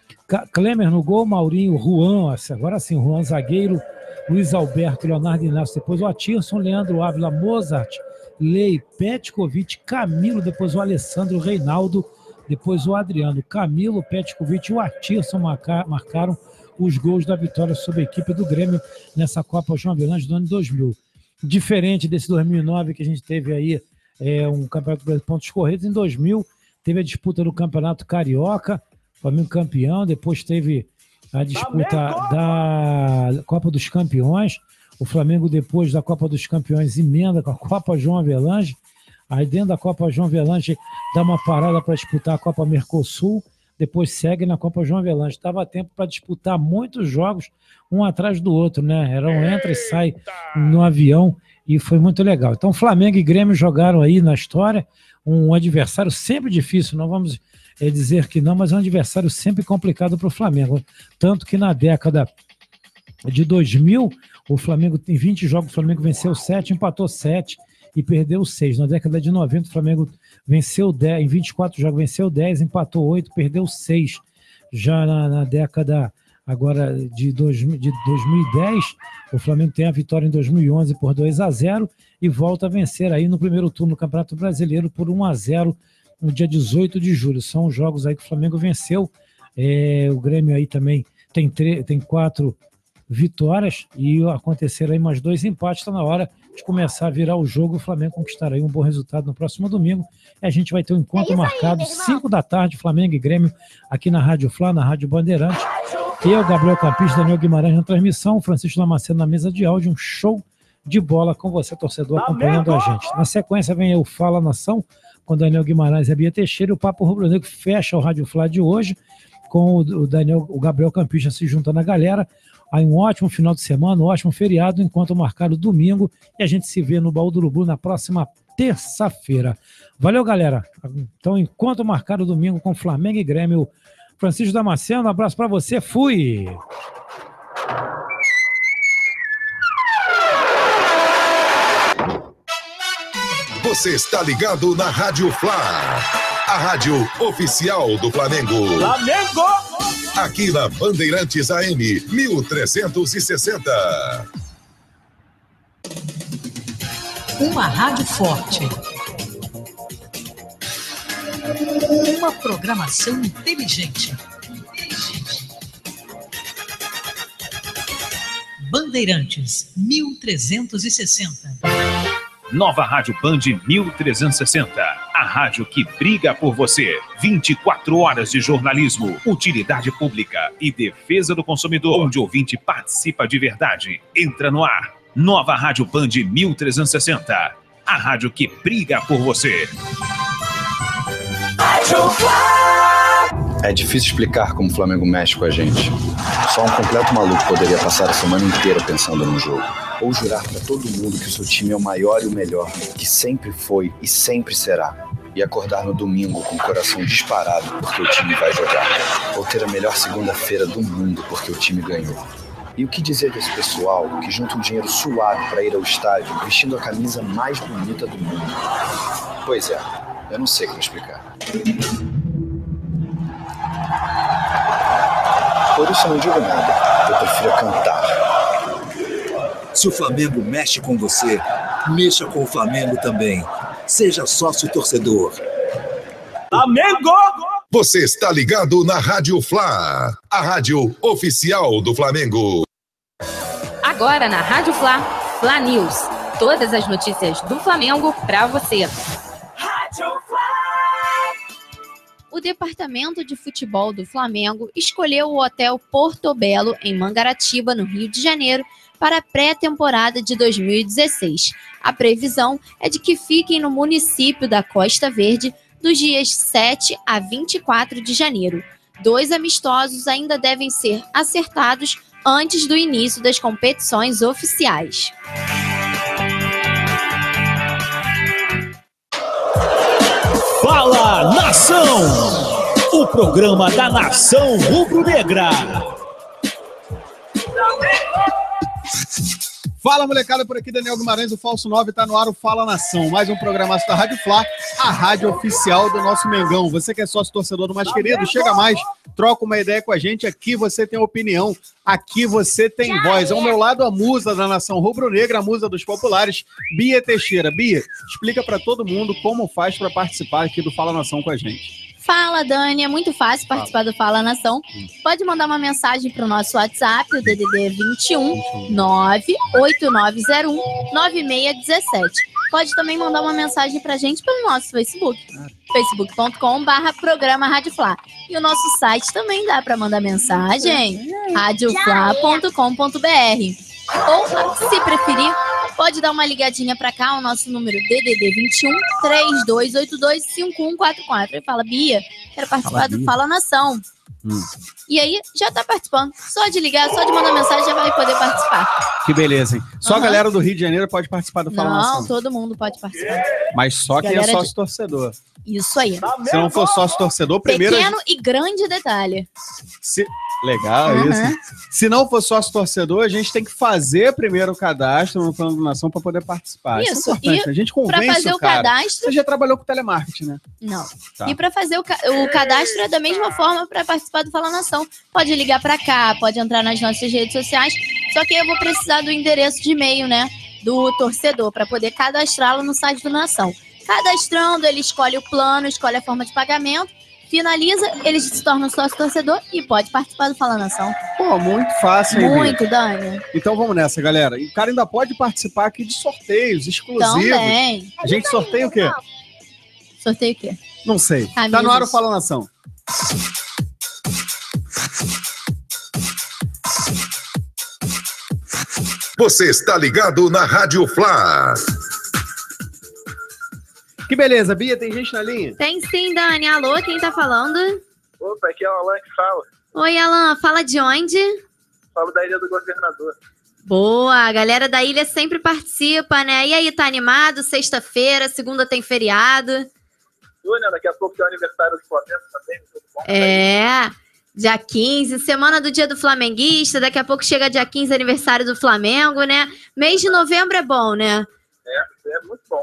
Klemer no gol, Maurinho, Juan, agora sim, Juan zagueiro, Luiz Alberto, Leonardo Inácio, depois o Atirson, Leandro Ávila, Mozart, Lei, Petkovic, Camilo, depois o Alessandro, Reinaldo, depois o Adriano. Camilo, Petkovic e o Atirson marcaram os gols da vitória sobre a equipe do Grêmio nessa Copa João Avelange do ano dois mil. Diferente desse dois mil e nove, que a gente teve aí é, um campeonato de pontos corridos, em dois mil teve a disputa do Campeonato Carioca, Flamengo campeão, depois teve a disputa da Copa dos Campeões. O Flamengo, depois da Copa dos Campeões, emenda com a Copa João Avelange. Aí dentro da Copa João Avelange dá uma parada para disputar a Copa Mercosul, depois segue na Copa João Avelange. Estava tempo para disputar muitos jogos, um atrás do outro, né? Era um entra e sai no avião, e foi muito legal. Então Flamengo e Grêmio jogaram aí na história, um adversário sempre difícil, não vamos é, dizer que não, mas é um adversário sempre complicado para o Flamengo. Tanto que na década de dois mil, o Flamengo tem vinte jogos, o Flamengo venceu sete, empatou sete e perdeu seis. Na década de noventa, o Flamengo venceu dez, em vinte e quatro jogos venceu dez, empatou oito, perdeu seis. Já na, na década agora de, dois, de dois mil e dez, o Flamengo tem a vitória em dois mil e onze por dois a zero e volta a vencer aí no primeiro turno do Campeonato Brasileiro por um a zero no dia dezoito de julho. São os jogos aí que o Flamengo venceu. É, o Grêmio aí também tem, tem quatro vitórias e aconteceram aí mais dois empates. Está na hora de começar a virar o jogo, o Flamengo conquistar aí um bom resultado no próximo domingo. E a gente vai ter um encontro é marcado cinco da tarde, Flamengo e Grêmio, aqui na Rádio Flá, na Rádio Bandeirante. Eu, Gabriel Campista, Daniel Guimarães na transmissão, Francisco Damasceno na mesa de áudio, um show de bola com você, torcedor, acompanhando a gente. Na sequência vem o Fala Nação, com Daniel Guimarães e a Bia Teixeira, e o Papo Rubro Negro fecha o Rádio Flá de hoje, com o Daniel, o Gabriel Campista se juntando à galera. Aí um ótimo final de semana, um ótimo feriado, enquanto marcado domingo, e a gente se vê no Baú do Urubu na próxima terça-feira. Valeu, galera. Então, enquanto marcado domingo com Flamengo e Grêmio, Francisco Damasceno, um abraço para você, fui! Você está ligado na Rádio Fla, a rádio oficial do Flamengo. Flamengo! Aqui na Bandeirantes A M mil trezentos e sessenta. Uma rádio forte. Uma programação inteligente. Bandeirantes mil trezentos e sessenta. Nova Rádio Band mil trezentos e sessenta. A rádio que briga por você. vinte e quatro horas de jornalismo, utilidade pública e defesa do consumidor, onde o ouvinte participa de verdade. Entra no ar. Nova Rádio Band mil trezentos e sessenta. A rádio que briga por você. É difícil explicar como o Flamengo mexe com a gente. Só um completo maluco poderia passar a semana inteira pensando no jogo. Ou jurar pra todo mundo que o seu time é o maior e o melhor, que sempre foi e sempre será. E acordar no domingo com o coração disparado porque o time vai jogar. Ou ter a melhor segunda-feira do mundo porque o time ganhou. E o que dizer desse pessoal que junta um dinheiro suado pra ir ao estádio vestindo a camisa mais bonita do mundo? Pois é, eu não sei como explicar. Por isso eu não digo nada, eu prefiro cantar. Se o Flamengo mexe com você, mexa com o Flamengo também. Seja sócio torcedor. Flamengo! Você está ligado na Rádio Fla, a rádio oficial do Flamengo. Agora na Rádio Fla, Fla News. Todas as notícias do Flamengo para você. Rádio Fla! O Departamento de Futebol do Flamengo escolheu o Hotel Portobello, em Mangaratiba, no Rio de Janeiro, para a pré-temporada de dois mil e dezesseis. A previsão é de que fiquem no município da Costa Verde dos dias sete a vinte e quatro de janeiro. Dois amistosos ainda devem ser acertados antes do início das competições oficiais. Fala Nação! O programa da Nação Rubro-Negra. Fala, molecada, por aqui Daniel Guimarães, o Falso nove, tá no ar o Fala Nação, mais um programaço da Rádio Fla, a rádio oficial do nosso Mengão. Você que é sócio torcedor do mais querido, chega mais, troca uma ideia com a gente, aqui você tem opinião, aqui você tem voz. Ao meu lado, a musa da Nação Rubro-Negra, a musa dos populares, Bia Teixeira. Bia, explica pra todo mundo como faz pra participar aqui do Fala Nação com a gente. Fala, Dani, é muito fácil participar do Fala Nação. Pode mandar uma mensagem para o nosso WhatsApp, o D D D vinte e um, nove oito nove zero um, nove seis um sete. Pode também mandar uma mensagem para a gente pelo nosso Facebook, facebook ponto com barra programa Rádio Fla. E o nosso site também dá para mandar mensagem, rádio fla ponto com ponto b r. Ou, se preferir, pode dar uma ligadinha pra cá, o nosso número D D D vinte e um, três dois oito dois, cinco um quatro quatro. E fala, Bia, quero participar fala, do Bia. Fala Nação. Hum. E aí, já tá participando. Só de ligar, só de mandar mensagem, já vai poder participar. Que beleza, hein? Só uhum. a galera do Rio de Janeiro pode participar do Fala não, Nação. Não, todo mundo pode participar. Mas só quem galera é sócio de... torcedor. Isso aí. Se não for sócio torcedor, primeiro... Pequeno e grande detalhe. Se... Legal, uhum. isso. Se não for sócio torcedor, a gente tem que fazer primeiro o cadastro no Plano de Nação para poder participar. Isso, isso é importante. E a gente convence pra fazer o o cara. cadastro... Você já trabalhou com telemarketing, né? Não. Tá. E para fazer o, ca... o cadastro é da mesma forma para participar do Fala Nação. Pode ligar para cá, pode entrar nas nossas redes sociais, só que eu vou precisar do endereço de e-mail, né, do torcedor, para poder cadastrá-lo no site do Nação. Cadastrando, ele escolhe o plano, escolhe a forma de pagamento, finaliza, ele se torna sócio torcedor e pode participar do Fala Nação. Pô, muito fácil, hein, Muito, Bia? Dani. Então vamos nessa, galera. E o cara ainda pode participar aqui de sorteios exclusivos. Também. A gente sorteia o quê? Sorteio o quê? Não sei. Camisas. Tá no ar o Fala Nação. Você está ligado na Rádio Fla. Que beleza, Bia, tem gente na linha? Tem sim, Dani. Alô, quem tá falando? Opa, aqui é o Alan que fala. Oi, Alan, fala de onde? Falo da Ilha do Governador. Boa, a galera da ilha sempre participa, né? E aí, tá animado? Sexta-feira, segunda tem feriado. Júnior, daqui a pouco tem o aniversário do Flamengo também, tudo bom? É, dia quinze, semana do dia do flamenguista, daqui a pouco chega dia quinze, aniversário do Flamengo, né? Mês de novembro é bom, né? É, é muito bom.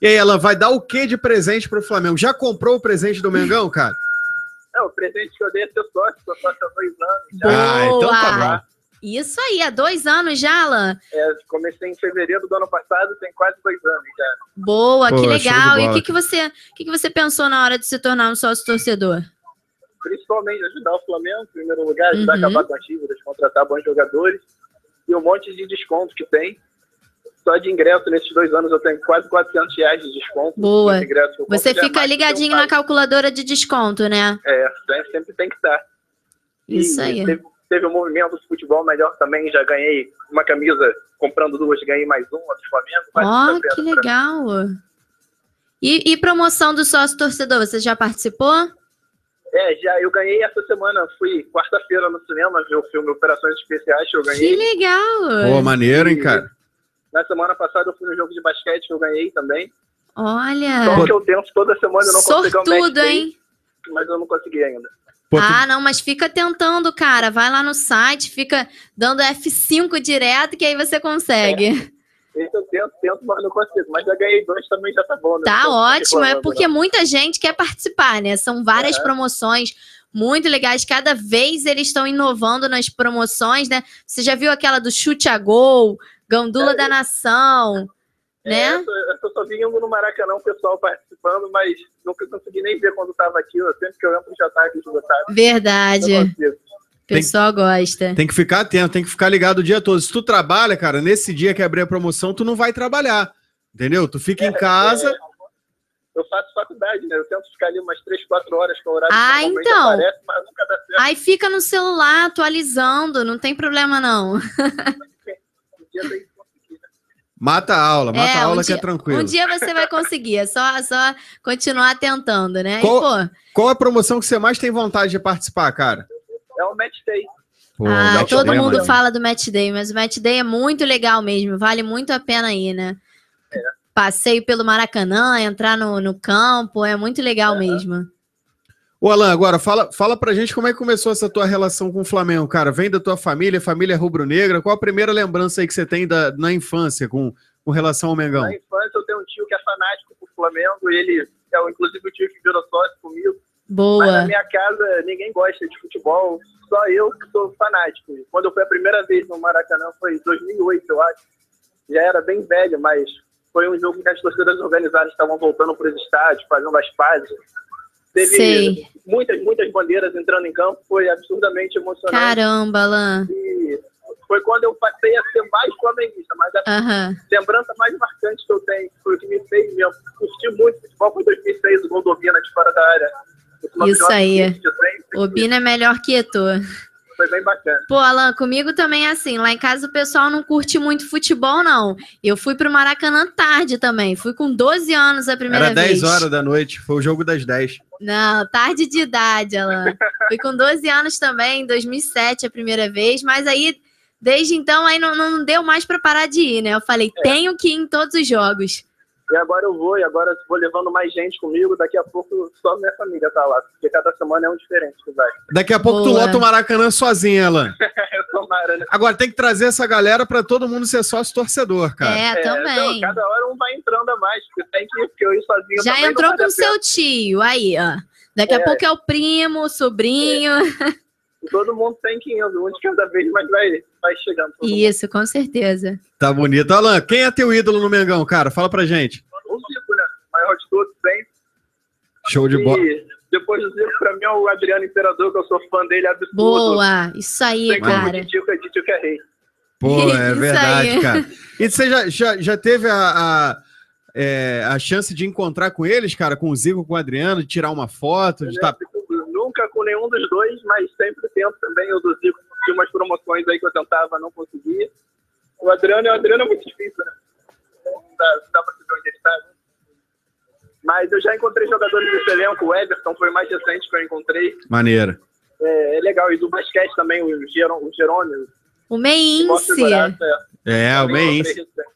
E aí, Alan, vai dar o que de presente pro Flamengo? Já comprou o presente do Mengão, cara? É, o presente que eu dei é ser sócio, sou sócio há dois anos. Já. Ah, então tá bom. Isso aí, há dois anos já, Alan? É, comecei em fevereiro do ano passado, tem quase dois anos já. Boa, Pô, que show de legal. E o bola. que, que, você, o que, que você pensou na hora de se tornar um sócio torcedor? Principalmente ajudar o Flamengo, em primeiro lugar, ajudar Uhum. a acabar com as dívidas, contratar bons jogadores e um monte de desconto que tem. Só de ingresso, nesses dois anos, eu tenho quase quatrocentos reais de desconto. Boa. Nesse ingresso que eu Você compro, já é fica mais do que eu ligadinho pago. na calculadora de desconto, né? É, sempre, sempre tem que estar. Isso E aí. Teve, teve um movimento de futebol melhor também, já ganhei uma camisa, comprando duas, ganhei mais uma do Flamengo. vale Ó, muito a pena que pra- legal. E, e promoção do sócio torcedor, você já participou? É, já eu ganhei essa semana, fui quarta-feira no cinema ver o filme Operações Especiais que eu ganhei. Que legal. Pô, maneiro, hein, cara? Na semana passada eu fui no jogo de basquete que eu ganhei também. Olha. Só que eu tento toda semana, eu não consigo um match Sortudo, day, hein? mas eu não consegui ainda. Ah, não, mas fica tentando, cara. Vai lá no site, fica dando F cinco direto, que aí você consegue. Esse eu tento, tento, mas não consigo. Mas já ganhei dois também, já tá bom, né? Tá Não tô ótimo, é reclamando, porque não. muita gente quer participar, né? São várias É. promoções muito legais. Cada vez eles estão inovando nas promoções, né? Você já viu aquela do chute a gol, Gandula da Nação, né? É, eu, eu só vi indo no Maracanã o pessoal participando, mas nunca consegui nem ver quando tava aqui. Eu, sempre que eu entro já tá aqui esgotado. Verdade. Não consigo. O pessoal gosta. Tem que ficar atento, tem que ficar ligado o dia todo. Se tu trabalha, cara, nesse dia que abrir a promoção, tu não vai trabalhar. Entendeu? Tu fica em casa. É, eu faço faculdade, né? Eu tento ficar ali umas três, quatro horas com o horário Ah, que normalmente então. aparece, mas nunca dá certo. Aí fica no celular atualizando, não tem problema não. Mata a aula, mata É, a aula um que dia- é tranquilo. Um dia você vai conseguir, é só, só continuar tentando, né? Qual, E, pô, qual a promoção que você mais tem vontade de participar, cara? É um match day. Pô, ah, match todo day é mundo maneiro. fala do Match Day, mas o Match Day é muito legal mesmo, vale muito a pena ir, né? Passeio pelo Maracanã, entrar no, no campo, é muito legal mesmo. Ô, Alan, agora fala, fala pra gente como é que começou essa tua relação com o Flamengo, cara. Vem da tua família, família rubro-negra. Qual a primeira lembrança aí que você tem da, na infância com, com relação ao Mengão? Na infância eu tenho um tio que é fanático pro Flamengo, ele é o- inclusive o tio que virou sócio comigo. Boa. Mas na minha casa ninguém gosta de futebol, só eu que sou fanático. Quando eu fui a primeira vez no Maracanã foi em dois mil e oito, eu acho. Já era bem velho, mas foi um jogo que as torcidas organizadas estavam voltando para os estádios, fazendo as pazes. Teve Sei. muitas, muitas bandeiras entrando em campo, foi absurdamente emocionante. Caramba, Alan. E foi quando eu passei a ser mais flamenguista, mas a Aham. lembrança mais marcante que eu tenho, foi o que me fez mesmo. Curti muito futebol, foi em dois mil e seis, o gol do Obina de fora da área. Isso aí. De sempre. O Bino é melhor que tu. Foi bem bacana. Pô, Alan, comigo também é assim. Lá em casa o pessoal não curte muito futebol, não. Eu fui pro Maracanã tarde também. Fui com doze anos a primeira Era vez. dez horas da noite, foi o jogo das dez. Não, tarde de idade, Alan. Fui com doze anos também, em dois mil e sete a primeira vez. Mas aí, desde então, aí não, não deu mais pra parar de ir, né? Eu falei, tenho que ir em todos os jogos. E agora eu vou, e agora vou levando mais gente comigo, daqui a pouco só minha família tá lá, porque cada semana é um diferente que vai. Daqui a pouco tu Boa. lota o Maracanã sozinho, Alan. Tomara, né? Agora tem que trazer essa galera pra todo mundo ser sócio torcedor, cara. É, também. Não, cada hora um vai entrando a mais, porque tem que ir, porque eu ir sozinho Já também entrou não vai com dar seu certo. tio, aí, ó. Daqui a É. pouco é o primo, o sobrinho. E todo mundo tem que ir, um de cada vez, mas vai, vai chegando. todo mundo. Isso, com certeza. Tá bonito. Alan, quem é teu ídolo no Mengão, cara? Fala pra gente. O Zico, né? Maior de todos, sempre. Show de bola. E depois do Zico, pra mim é o Adriano Imperador, que eu sou fã dele, absurdo. Boa, isso aí, Tem como cara. de Tico é de Tico é rei. Pô, é Isso verdade, aí. cara. E você já, já, já teve a, a, é, a chance de encontrar com eles, cara? Com o Zico, com o Adriano, de tirar uma foto? De tá... Nunca com nenhum dos dois, mas sempre tento também. O do Zico tinha umas promoções aí que eu tentava, não conseguia. O Adriano, o Adriano é muito difícil, né? Não dá, não dá pra saber onde ele tá. né? Mas eu já encontrei jogadores desse elenco. O Everton foi o mais recente que eu encontrei. Maneiro. É, é legal. E do basquete também, o, Geron, o Jerônimo. O Meince. Mostra o Dourado, é. É, o Também Meince. encontrei recente.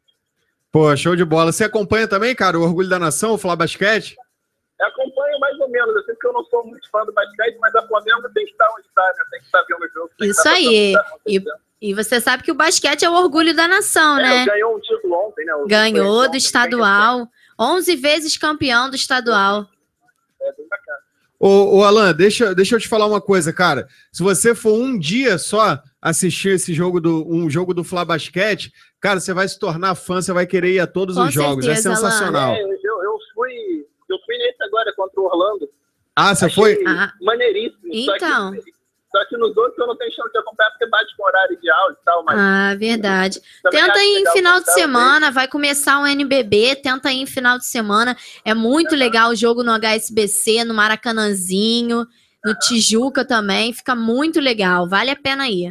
Pô, show de bola. Você acompanha também, cara, o Orgulho da Nação, o Flá Basquete? Eu acompanho mais ou menos. Eu sei que eu não sou muito fã do basquete, mas a Flamengo tem que estar onde está, né? Tem que estar vendo o jogo. tem que Isso estar aí. passando o que tá E, acontecendo. e você sabe que o basquete é o orgulho da nação, É, né? ganhou um título ontem, né? O- Ganhou foi do ontem, estadual. onze vezes campeão do estadual. É bem bacana. Ô, ô Alan, deixa, deixa eu te falar uma coisa, cara. Se você for um dia só assistir esse jogo do um jogo do Fla Basquete, cara, você vai se tornar fã, você vai querer ir a todos Com os jogos. certeza, é sensacional. É, eu, eu, fui, eu fui nesse agora contra o Orlando. Ah, você Achei foi? Ah. Maneiríssimo. Então. Só que, só que nos outros eu não tenho chance de acompanhar porque bate com horário de aula e tal. Mas Ah, verdade. também Tenta acho ir em legal final de contar, semana, vai começar o N B B, tenta ir em final de semana. É muito legal o jogo no H S B C, no Maracanãzinho, no Tijuca também, fica muito legal, vale a pena ir.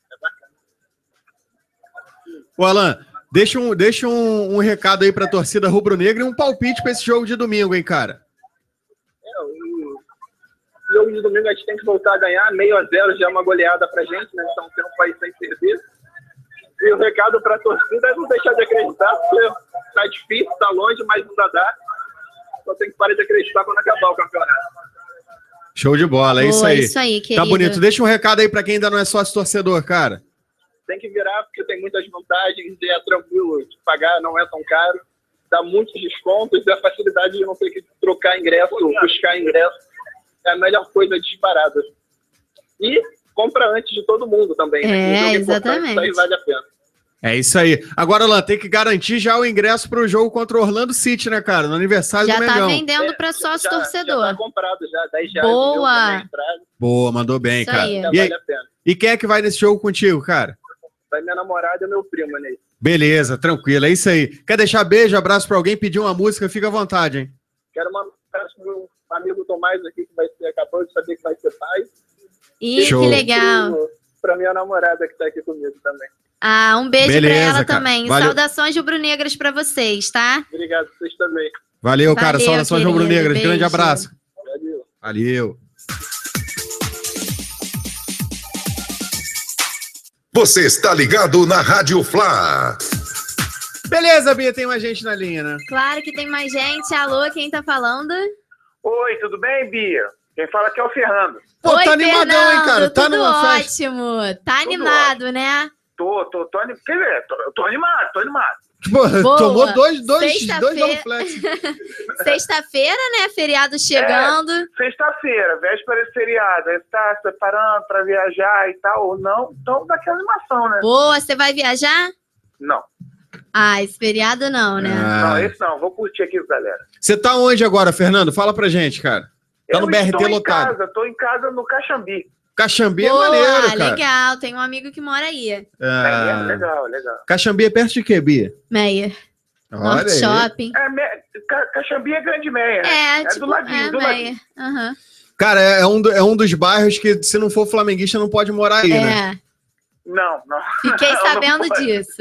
Ô, Alan, deixa um, deixa um, um recado aí pra torcida rubro-negra e um palpite pra esse jogo de domingo, hein, cara? É, o jogo de domingo a gente tem que voltar a ganhar, meio a zero já é uma goleada pra gente, né? Então tem um país sem perder. E o recado pra torcida é não deixar de acreditar, porque tá difícil, tá longe, mas ainda dá. Só tem que parar de acreditar quando acabar o campeonato. Show de bola, é Boa, isso aí. isso aí, Tá querido. bonito. Deixa um recado aí pra quem ainda não é sócio torcedor, cara. Tem que virar, porque tem muitas vantagens, é tranquilo de pagar, não é tão caro, dá muitos descontos, e a facilidade de não ter que trocar ingresso, buscar ingresso, é a melhor coisa disparada. E compra antes de todo mundo também, né? É, Que o jogo importante, exatamente. Isso aí vale a pena. É isso aí. Agora, Alan, tem que garantir já o ingresso pro jogo contra o Orlando City, né, cara? No aniversário Já do tá Mengão. vendendo pra sócio torcedor. Já tá comprado já, dez reais. Boa. Boa, mandou bem, Isso cara. aí. E, Vale aí- a pena. e quem é que vai nesse jogo contigo, cara? Vai minha namorada e meu primo, né? Beleza, tranquilo, é isso aí. Quer deixar beijo, abraço pra alguém, pedir uma música, fica à vontade, hein? Quero mandar um abraço pro meu amigo Tomás aqui, que vai ser, acabou de saber que vai ser pai. Ih, Show. que legal. Pro- Pra minha namorada que tá aqui comigo também. Ah, um beijo Beleza, pra ela cara. também. Valeu. Saudações rubro-negras pra vocês, tá? Obrigado, vocês também. Valeu, cara. Valeu, Saudações querido, rubro-negras. Grande beijo. abraço. Valeu. Valeu. Você está ligado na Rádio Fla. Beleza, Bia, tem mais gente na linha, né? Claro que tem mais gente. Alô, quem tá falando? Oi, tudo bem, Bia? Quem fala aqui é o Fernando. Pô, Oi, tá animadão, hein, cara? Tá tudo numa festa. ótimo. Tá animado, né? Tô, tô, tô animado. Quer ver? Tô, tô animado, tô animado. Pô, Boa. tomou dois, dois, dois Sexta-feira- Dorflex. Sexta-feira, né? Feriado chegando. É, sexta-feira, véspera de feriado. Aí tá se preparando pra viajar e tal, ou não. Então, daquela animação, né? Boa, você vai viajar? Não, Ah, esse feriado não, né? Ah. não, esse não. Vou curtir aqui com a galera. Você tá onde agora, Fernando? Fala pra gente, cara. Tá no Eu B R T estou em lotado. casa, tô em casa no Caxambi. Caxambi é Boa, maneiro, cara. legal. Tem um amigo que mora aí. Ah, É, legal, legal. Caxambi é perto de quê, Bia? Meia. Olha Norte aí. Shopping. É, me... Ca- Caxambi é grande meia, né? É, é tipo, do ladinho, é, do ladinho. meia. Aham. Cara, é um, do- é um dos bairros que, se não for flamenguista, não pode morar aí, né? É, Não, não. fiquei Não, sabendo não pode. disso.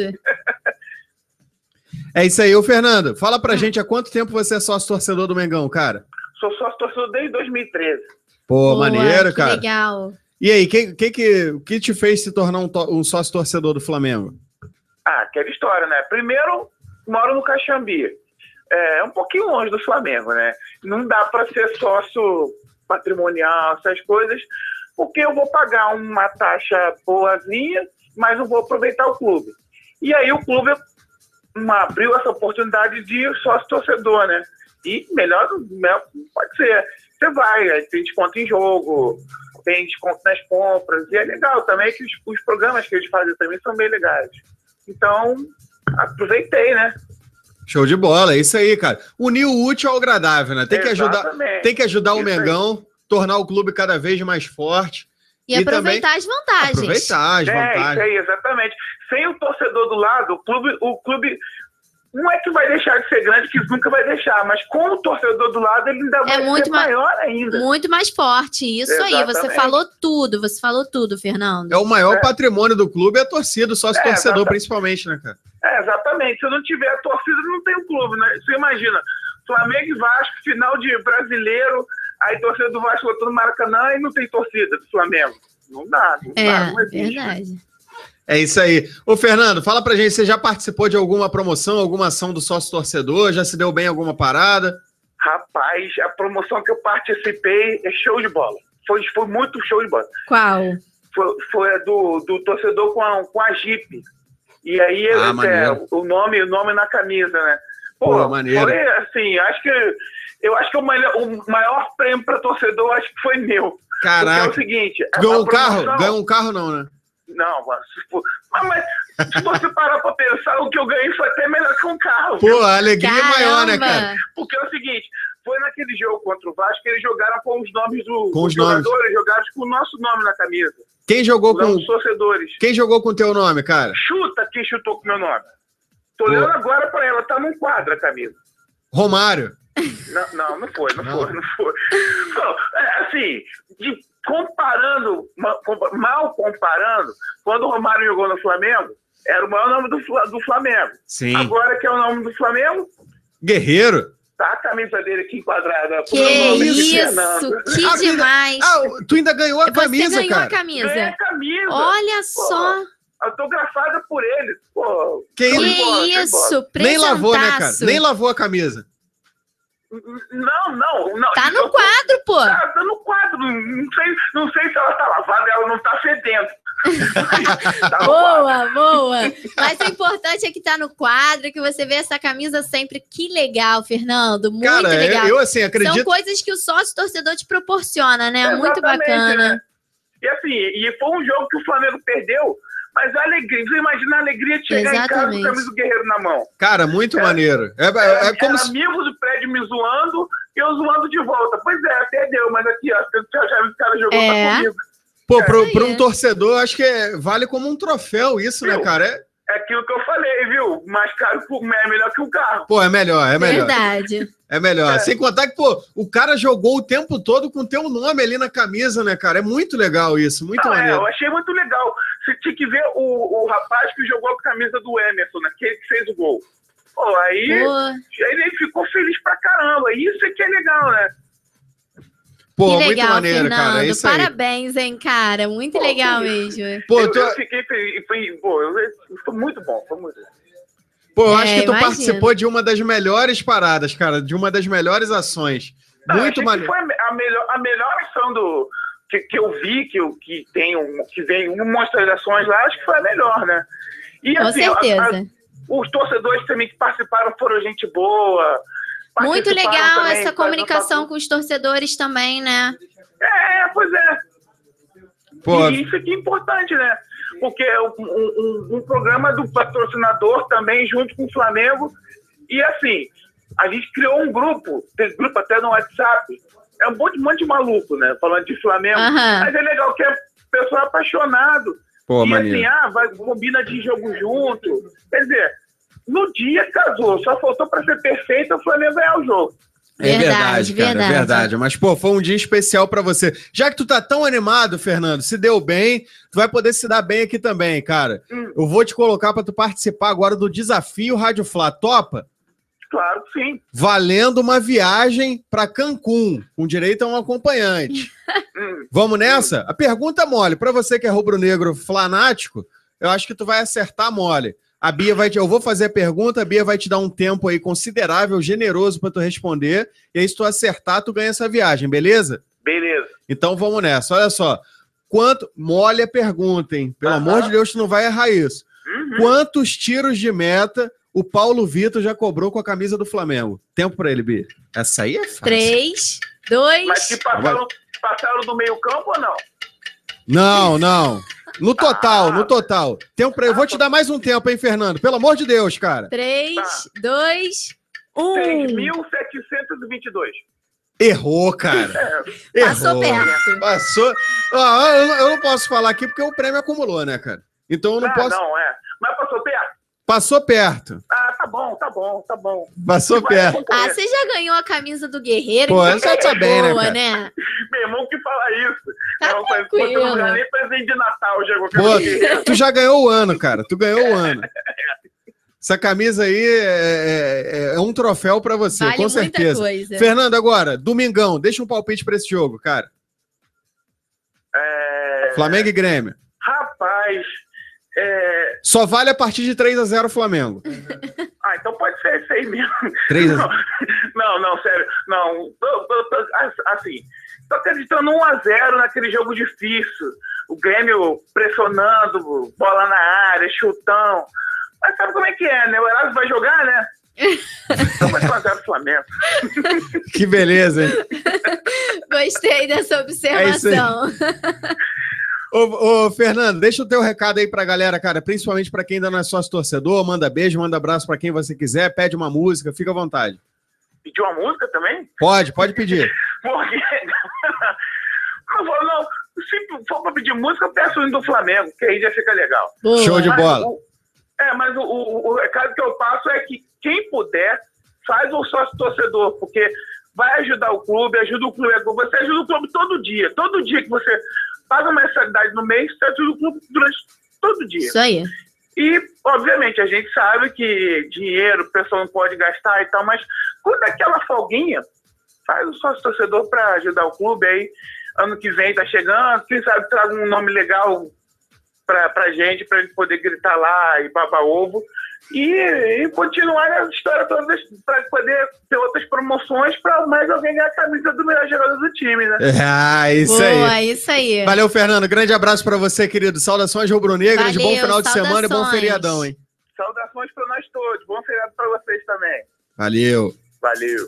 É isso aí. Ô, Fernando, fala pra gente há quanto tempo você é sócio torcedor do Mengão, cara? Sou sócio torcedor desde dois mil e treze. Pô, Boa, maneiro, que cara. legal. E aí, que, que, que, o que te fez se tornar um, to- um sócio torcedor do Flamengo? Ah, aquela história, né? Primeiro, moro no Caxambi. É um pouquinho longe do Flamengo, né? Não dá para ser sócio patrimonial, essas coisas, porque eu vou pagar uma taxa boazinha, mas eu vou aproveitar o clube. E aí o clube uma, abriu essa oportunidade de sócio torcedor, né? E melhor, melhor pode ser. Você vai, aí tem desconto em jogo, tem desconto nas compras, e é legal também que os, os programas que eles fazem também são bem legais. Então, aproveitei, né? Show de bola, é isso aí, cara. Unir o útil ao agradável, né? Tem que ajudar, Exatamente. tem que ajudar o Isso aí. Mengão, tornar o clube cada vez mais forte. E, aproveitar as vantagens. Aproveitar as É, vantagens. isso aí, exatamente. Sem o torcedor do lado, o clube, o clube não é que vai deixar de ser grande, que nunca vai deixar, mas com o torcedor do lado, ele ainda vai É muito ser ma- maior ainda. Muito mais forte. Isso aí, você Exatamente. falou tudo. Você falou tudo, Fernando. É o maior É. patrimônio do clube, é a torcida, o sócio É, torcedor, exata- principalmente, né, cara? É, exatamente. Se não tiver a torcida, não tem o clube, né? Você imagina, Flamengo e Vasco, final de brasileiro, aí torcida do Vasco botou no Maracanã e não tem torcida do Flamengo. Não dá, não É, dá, não existe. verdade. É isso aí. Ô, Fernando, fala pra gente, você já participou de alguma promoção, alguma ação do sócio torcedor? Já se deu bem em alguma parada? Rapaz, a promoção que eu participei é show de bola. Foi, foi muito show de bola. Qual? Foi, foi a do, do torcedor com a, com a Jeep. E aí, Ah, é, maneiro. o, nome, o nome na camisa, né? Pô, Pô, maneiro. foi assim, acho que eu acho que o maior, o maior prêmio para torcedor acho que foi meu. Caraca. Porque é o seguinte, Tu ganhou a um carro? promoção- Ganhou um carro não, né? Não, mas, tipo, mas, mas se você parar pra pensar, o que eu ganhei foi até melhor que um carro. Pô, viu? a alegria é maior, né, cara? Porque é o seguinte, foi naquele jogo contra o Vasco que eles jogaram com os nomes do, Com os dos nomes. jogadores, jogaram com o nosso nome na camisa. Quem jogou Os nomes com dos torcedores. Quem jogou com teu nome, cara? Chuta quem chutou com meu nome. Tô olhando agora pra ela, tá num quadro a camisa. Romário. Não, não, não foi, não, foi, não foi. Não, é, assim, de- comparando, ma- compa- mal comparando, quando o Romário jogou no Flamengo, era o maior nome do, Fla- do Flamengo. Sim. Agora que é o nome do Flamengo, Guerreiro. tá a camisa dele aqui enquadrada. Que com o meu nome de isso, Fernando. que Ah, demais. Ah, tu ainda ganhou a Você camisa, ganhou cara. a camisa. Ganhei a camisa. Olha Pô, só. autografada por ele. Pô, Que show de isso? bola, show de bola. Nem lavou, né, cara? Nem lavou a camisa. Não, não, não. Tá no Eu- quadro, pô. Tá, tá no quadro. Não sei, não sei se ela tá lavada, ela não tá fedendo. Tá no Boa, boa. Mas o importante é que tá no quadro, que você vê essa camisa sempre. Que legal, Fernando. Muito Cara, eu- legal. eu, assim, acredito- São coisas que o sócio torcedor te proporciona, né? Muito Exatamente, bacana. né? E assim, e foi um jogo que o Flamengo perdeu, mas a alegria, você imagina a alegria de chegar em casa com Exatamente. a camisa do Guerreiro na mão. Cara, muito É. maneiro. É, é, Era, é como era se... amigo do prédio me zoando e eu zoando de volta. Pois é, perdeu, mas aqui, ó, já, já o cara jogou É. pra comigo. Pô, pro, pro um torcedor, acho que é- vale como um troféu isso, né, Viu? cara? É, É aquilo que eu falei, viu? Mais caro que o- é melhor que o carro. pô, é melhor, é melhor. Verdade. É melhor. É. Sem contar que, pô, o cara jogou o tempo todo com teu nome ali na camisa, né, cara? É muito legal isso, muito Não, é, maneiro. eu achei muito legal. Você tinha que ver o, o rapaz que jogou com a camisa do Emerson, aquele que fez o gol. Pô, aí Pô. ele ficou feliz pra caramba. Isso é que é legal, né? Pô, que muito legal, maneiro, Fernando. cara. É isso aí. Parabéns, hein, cara. Muito legal mesmo. Pô, eu, tu- eu fiquei feliz. Foi, pô, eu, foi muito bom, foi muito bom. Pô, eu É, acho que tu imagino. participou de uma das melhores paradas, cara, de uma das melhores ações. Não, Muito achei que maneiro. foi a melhor, a melhor ação do, que, que eu vi, que, eu, que, tem um, que vem um monte de ações lá, acho que foi a melhor, né? E, Com certeza. a- a- os torcedores também que participaram foram gente boa. Muito participaram legal também, essa faz- comunicação com os torcedores também, né? É, pois é. Pô. E isso aqui é importante, né? Porque é um, um- um programa do patrocinador também, junto com o Flamengo. E assim, a gente criou um grupo, tem grupo até no WhatsApp. É um monte, um monte de maluco, né? Falando de Flamengo. Aham. Mas é legal que é pessoal apaixonado. Pô, e maneiro. assim, ah, vai, combina de jogo junto. Quer dizer, no dia casou, só faltou para ser perfeito o Flamengo ganhar o jogo. É verdade, cara, é verdade. Mas, pô, foi um dia especial pra você. Já que tu tá tão animado, Fernando, se deu bem, tu vai poder se dar bem aqui também, cara. Hum. Eu vou te colocar pra tu participar agora do desafio Rádio Fla. Topa? Claro que sim. Valendo uma viagem pra Cancún, com direito a um acompanhante. Hum. Vamos nessa? A pergunta mole, pra você que é rubro-negro flanático, eu acho que tu vai acertar mole. A Bia vai te, eu vou fazer a pergunta, a Bia vai te dar um tempo aí considerável, generoso pra tu responder, e aí se tu acertar, tu ganha essa viagem, beleza? Beleza. Então vamos nessa. Olha só. Quanto mole a pergunta, hein? Pelo amor de Deus, tu não vai errar isso. Uhum. Quantos tiros de meta o Paulo Vitor já cobrou com a camisa do Flamengo? Tempo pra ele, Bia. Essa aí é fácil. Três, dois. Mas que passaram, passaram do meio campo ou não? Não, não. No total, no total. Tempo pra ele. Vou te dar mais um tempo, hein, Fernando? Pelo amor de Deus, cara. Três, dois, um. três mil setecentos e vinte e dois. Errou, cara. Errou. Passou perto. Passou. Ah, eu, não- eu não posso falar aqui porque o prêmio acumulou, né, cara? Então eu não ah, posso. não, é. Mas passou perto? Passou perto. Ah, tá bom, tá bom, tá bom. Passou perto. Ah, você já ganhou a camisa do Guerreiro? Pô, então essa tá bem, né, boa, cara? né? Meu irmão que fala isso. Tá não, foi- tranquilo. foi- não ganhei nem presente de Natal, já vou Pô, tu já ganhou o ano, cara. Tu ganhou o ano. Essa camisa aí é, é- é um troféu pra você, Vale com muita certeza. coisa. Fernando, agora, domingão, deixa um palpite pra esse jogo, cara. É... Flamengo e Grêmio. Rapaz, é... Só vale a partir de três a zero Flamengo. Ah, então pode ser esse aí mesmo. três a Não, zero. não, não, sério. Não, tô- tô- tô- assim, tô acreditando um a zero naquele jogo difícil. O Grêmio pressionando, bola na área, chutão. Mas sabe como é que é, né? O Erasmo vai jogar, né? Não, mas quatro a zero Flamengo. Que beleza, hein? Gostei dessa observação. É ô, ô, Fernando, deixa o teu recado aí pra galera, cara, principalmente pra quem ainda não é sócio torcedor, manda beijo, manda abraço pra quem você quiser, pede uma música, fica à vontade. Pedir uma música também? Pode, pode pedir. Porque... não, vou, não, se for pra pedir música, eu peço o hino do Flamengo, que aí já fica legal. Boa. Show de mas bola. O, é, mas o, o, o recado que eu passo é que quem puder, faz o sócio torcedor, porque vai ajudar o clube, ajuda o clube, você ajuda o clube todo dia, todo dia que você paga uma mensalidade no mês, você ajuda o clube durante todo o dia. Isso aí. E, obviamente, a gente sabe que dinheiro o pessoal não pode gastar e tal, mas quando é aquela folguinha, faz o sócio torcedor para ajudar o clube aí. Ano que vem tá chegando, quem sabe traga um nome legal pra, pra gente, pra gente poder gritar lá e babar ovo. E, e continuar a história toda para poder ter outras promoções para mais alguém ganhar a camisa do melhor jogador do time, né? Ah, isso Boa, aí. isso aí. Valeu, Fernando. Grande abraço para você, querido. Saudações rubro-negras, bom final de saudações. semana e bom feriadão, hein? Saudações para nós todos. Bom feriado para vocês também. Valeu. Valeu.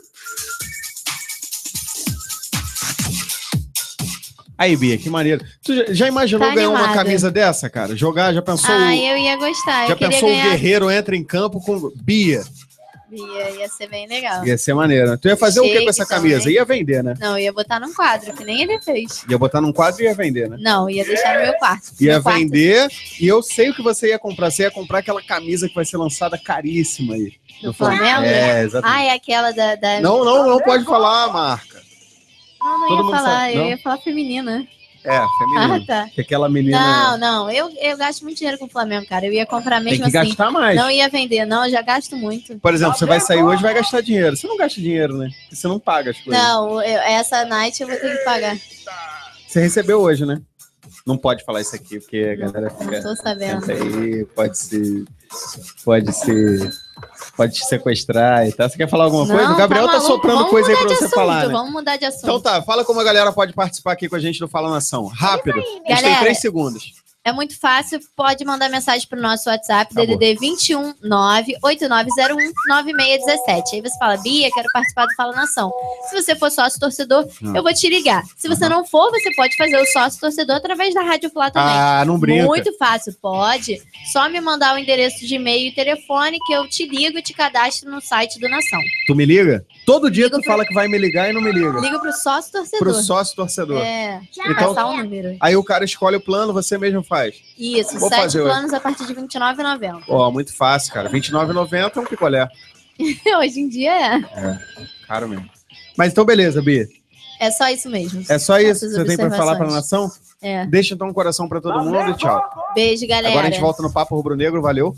Aí, Bia, que maneiro. Tu já, já imaginou Tá ganhar uma animada. camisa dessa, cara? Jogar, já pensou? Ah, o- eu ia gostar. já eu queria pensou ganhar. o guerreiro entra em campo com Bia? Ia, ia ser bem legal. Ia ser maneiro. Tu ia fazer o que com Chique essa camisa? também. Ia vender, né? Não, ia botar num quadro, que nem ele fez. Ia botar num quadro e ia vender, né? Não, ia deixar no meu quarto. Ia Meu quarto. vender, e eu sei o que você ia comprar. Você ia comprar aquela camisa que vai ser lançada caríssima aí. Do Flamengo? É, exatamente. Ah, é aquela da. da... Não, não, não pode falar a marca. Não, não todo ia mundo falar, sabe, eu não? ia falar feminina. É, feminina. Ah, tá. Que aquela menina... Não, não, eu, eu gasto muito dinheiro com o Flamengo, cara. Eu ia comprar mesmo Tem que assim. gastar mais. Não ia vender, não, eu já gasto muito. Por exemplo, você vai sair hoje e vai gastar dinheiro. Você não gasta dinheiro, né? Porque você não paga as coisas. Não, eu- essa night eu vou ter que pagar. Você recebeu hoje, né? Não pode falar isso aqui, porque a galera fica... Tô sabendo. Senta aí, pode se... Pode se... Pode te sequestrar e tal. Você quer falar alguma Não, coisa? O Gabriel tá, maluco, soprando vamos coisa aí mudar pra de você assunto, falar, né? Vamos mudar de assunto. Então tá, fala como a galera pode participar aqui com a gente do Fala Nação. Rápido. A gente tem Galera, três segundos. É muito fácil, pode mandar mensagem pro nosso WhatsApp, Acabou. D D D vinte e um, nove oito nove zero um, nove seis um sete. Aí você fala, Bia, quero participar do Fala Nação. Se você for sócio torcedor, Hum. eu vou te ligar. Se você não for, você pode fazer o sócio torcedor através da Rádio Flá também. Ah, não brinca. Muito fácil, pode. Só me mandar o endereço de e-mail e telefone que eu te ligo e te cadastro no site do Nação. Tu me liga? Todo dia tu fala que vai me ligar e não me liga. Liga pro sócio torcedor. Pro sócio torcedor. É, Então- passar o número. Aí o cara escolhe o plano, você mesmo faz. Isso, Vou sete fazer hoje. planos a partir de vinte e nove reais e noventa centavos. Ó, muito fácil, cara. vinte e nove reais e noventa centavos é um picolé. Hoje em dia é. É, caro mesmo. Mas então, beleza, Bia. É só isso mesmo. É só isso Essas que você tem pra falar pra observações. nação? É. Deixa então um coração pra todo mundo e tchau. Beijo, galera. Agora a gente volta no Papo Rubro Negro, valeu.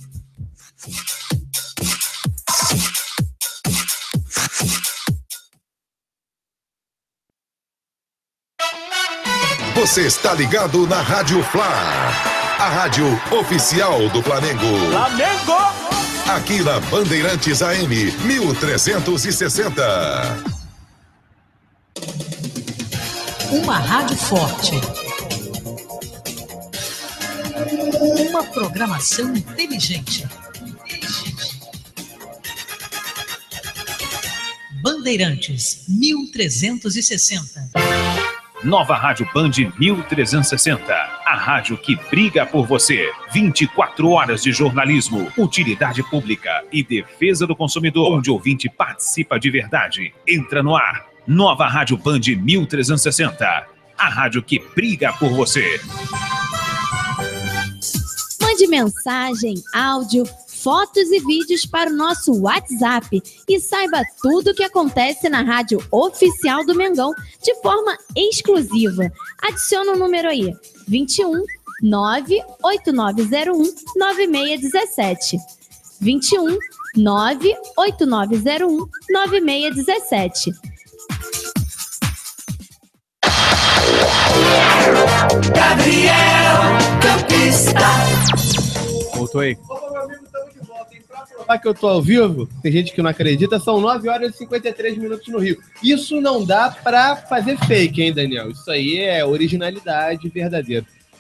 Você está ligado na Rádio Flá, a rádio oficial do Flamengo. Flamengo! Aqui na Bandeirantes A M mil trezentos e sessenta. Uma rádio forte. Uma programação inteligente. Bandeirantes mil trezentos e sessenta. Nova Rádio Band mil trezentos e sessenta. A rádio que briga por você. vinte e quatro horas de jornalismo, utilidade pública e defesa do consumidor, onde o ouvinte participa de verdade. Entra no ar. Nova Rádio Band mil trezentos e sessenta. A rádio que briga por você. Mande mensagem, áudio, fotos e vídeos para o nosso WhatsApp e saiba tudo o que acontece na rádio oficial do Mengão de forma exclusiva. Adiciona o número aí, vinte e um, nove oito nove zero um, nove seis um sete. vinte e um, nove oito nove zero um, nove seis um sete. Gabriel Campista. Voltou aí. Falar que eu tô ao vivo, tem gente que não acredita, são nove horas e cinquenta e três minutos no Rio. Isso não dá pra fazer fake, hein, Daniel? Isso aí é originalidade verdadeira.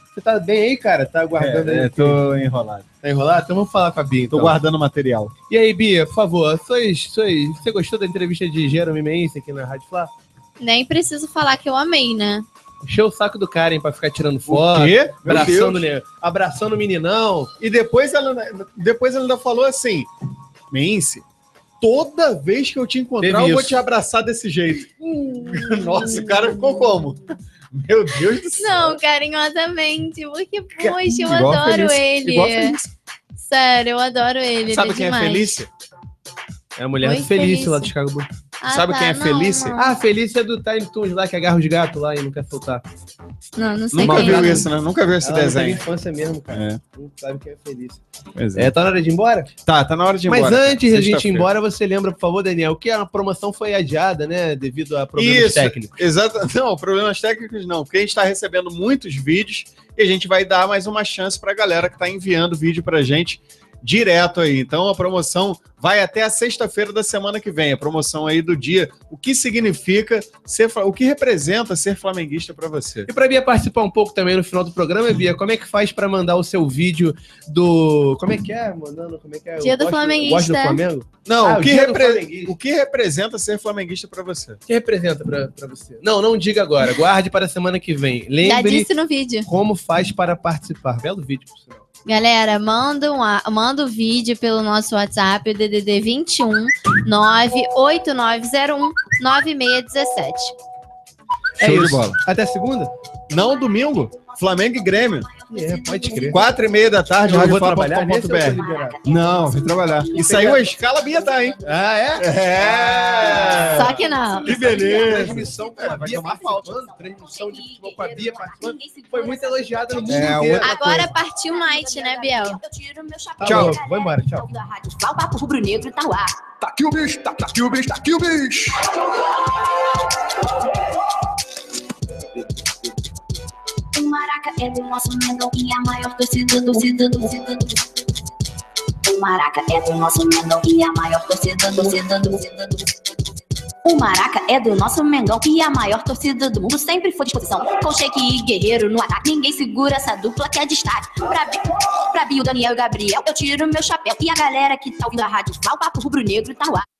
Você tá bem aí, cara? Tá guardando É, aí? é, tô enrolado. Tá enrolado? Então vamos falar com a Bia, então. Tô guardando material. E aí, Bia, por favor, sois, sois, você gostou da entrevista de Jeremy Mense aqui na Rádio Flá? Nem preciso falar que eu amei, né? Encheu o saco do Karen pra ficar tirando foto. O quê? Meu Abraçando, Deus. né? Abraçando o meninão. E depois ela, depois ela ainda falou assim, Mense, toda vez que eu te encontrar, Teve eu vou isso. te abraçar desse jeito. Nossa, o cara ficou como? Meu Deus do céu. Não, carinhosamente, porque, poxa, eu Igual a adoro Felícia, ele. igual a Felícia. Sério, eu adoro ele. Sabe ele quem demais. é Felícia? É a mulher Oi, do Felícia, Felícia. lá do Chicago Bulls. Ah, Sabe tá, quem é não, Felícia? não. Ah, a Felícia é do Tiny Toons lá, que agarra os gatos lá e não quer soltar. Não, não sei Nunca quem viu é. isso, né? Nunca viu esse Ela não desenho. teve infância mesmo, cara. É. Não sabe quem é Felícia. Pois É, tá na hora de ir embora? Tá, tá na hora de ir Mas embora. cara. antes da gente ir Sexta-feira. embora, você lembra, por favor, Daniel, que a promoção foi adiada, né? Devido a problemas Isso, técnicos. exato. Não, problemas técnicos não, porque a gente está recebendo muitos vídeos e a gente vai dar mais uma chance para a galera que está enviando vídeo para a gente direto aí. Então a promoção vai até a sexta-feira da semana que vem, a promoção aí do dia. O que significa ser, fla- o que representa ser flamenguista para você? E pra Bia participar um pouco também no final do programa, Bia, como é que faz pra mandar o seu vídeo do... Como é que é? Mandando, como é que é? Dia Eu do gosto- Flamenguista. Gosto do Flamengo? Não, Ah, o, que dia do repre- flamenguista. o que representa ser flamenguista para você? O que representa pra, pra você? Não, não diga agora. Guarde para a semana que vem. Já Lembre disse no vídeo. como faz para participar. Belo vídeo, por sinal. Galera, manda um, a- manda o vídeo pelo nosso WhatsApp, o D D D vinte e um nove oito nove zero um nove seis um sete. É Show de isso. bola. Até segunda? Não, domingo. Flamengo e Grêmio. É, pode crer. Quatro e meia da tarde, Eu rádio vou fla ponto trabalhar com ponto nesse ou eu tô br. liberado? Não, vou trabalhar. E saiu a escala, Bia tá, hein? Ah, é? É! Só que não. Que beleza! Transmissão com a Bia participando, transmissão de futebol com a Bia participando, foi muito elogiada no mundo É, inteiro. outra Agora partiu night, né, Biel? Tá Tchau. bom, vou embora, tchau. Da Rádio Fla, o papo rubro-negro tá no ar. Tá aqui o bicho, tá, tá aqui o bicho, tá aqui o bicho. O Maraca é do nosso Mengão e a maior torcida do torcida do torcida do O Maraca é do nosso Mengão e a maior torcida do torcida do torcida do O Maraca é do nosso Mengão e a maior torcida do mundo sempre foi disposição. Com Sheik e Guerreiro no ataque, ninguém segura essa dupla que é destaque. Pra, Bi- pra Bio, Daniel e Gabriel, eu tiro meu chapéu. E a galera que tá ouvindo a Rádio Fla, o papo rubro-negro tá no ar.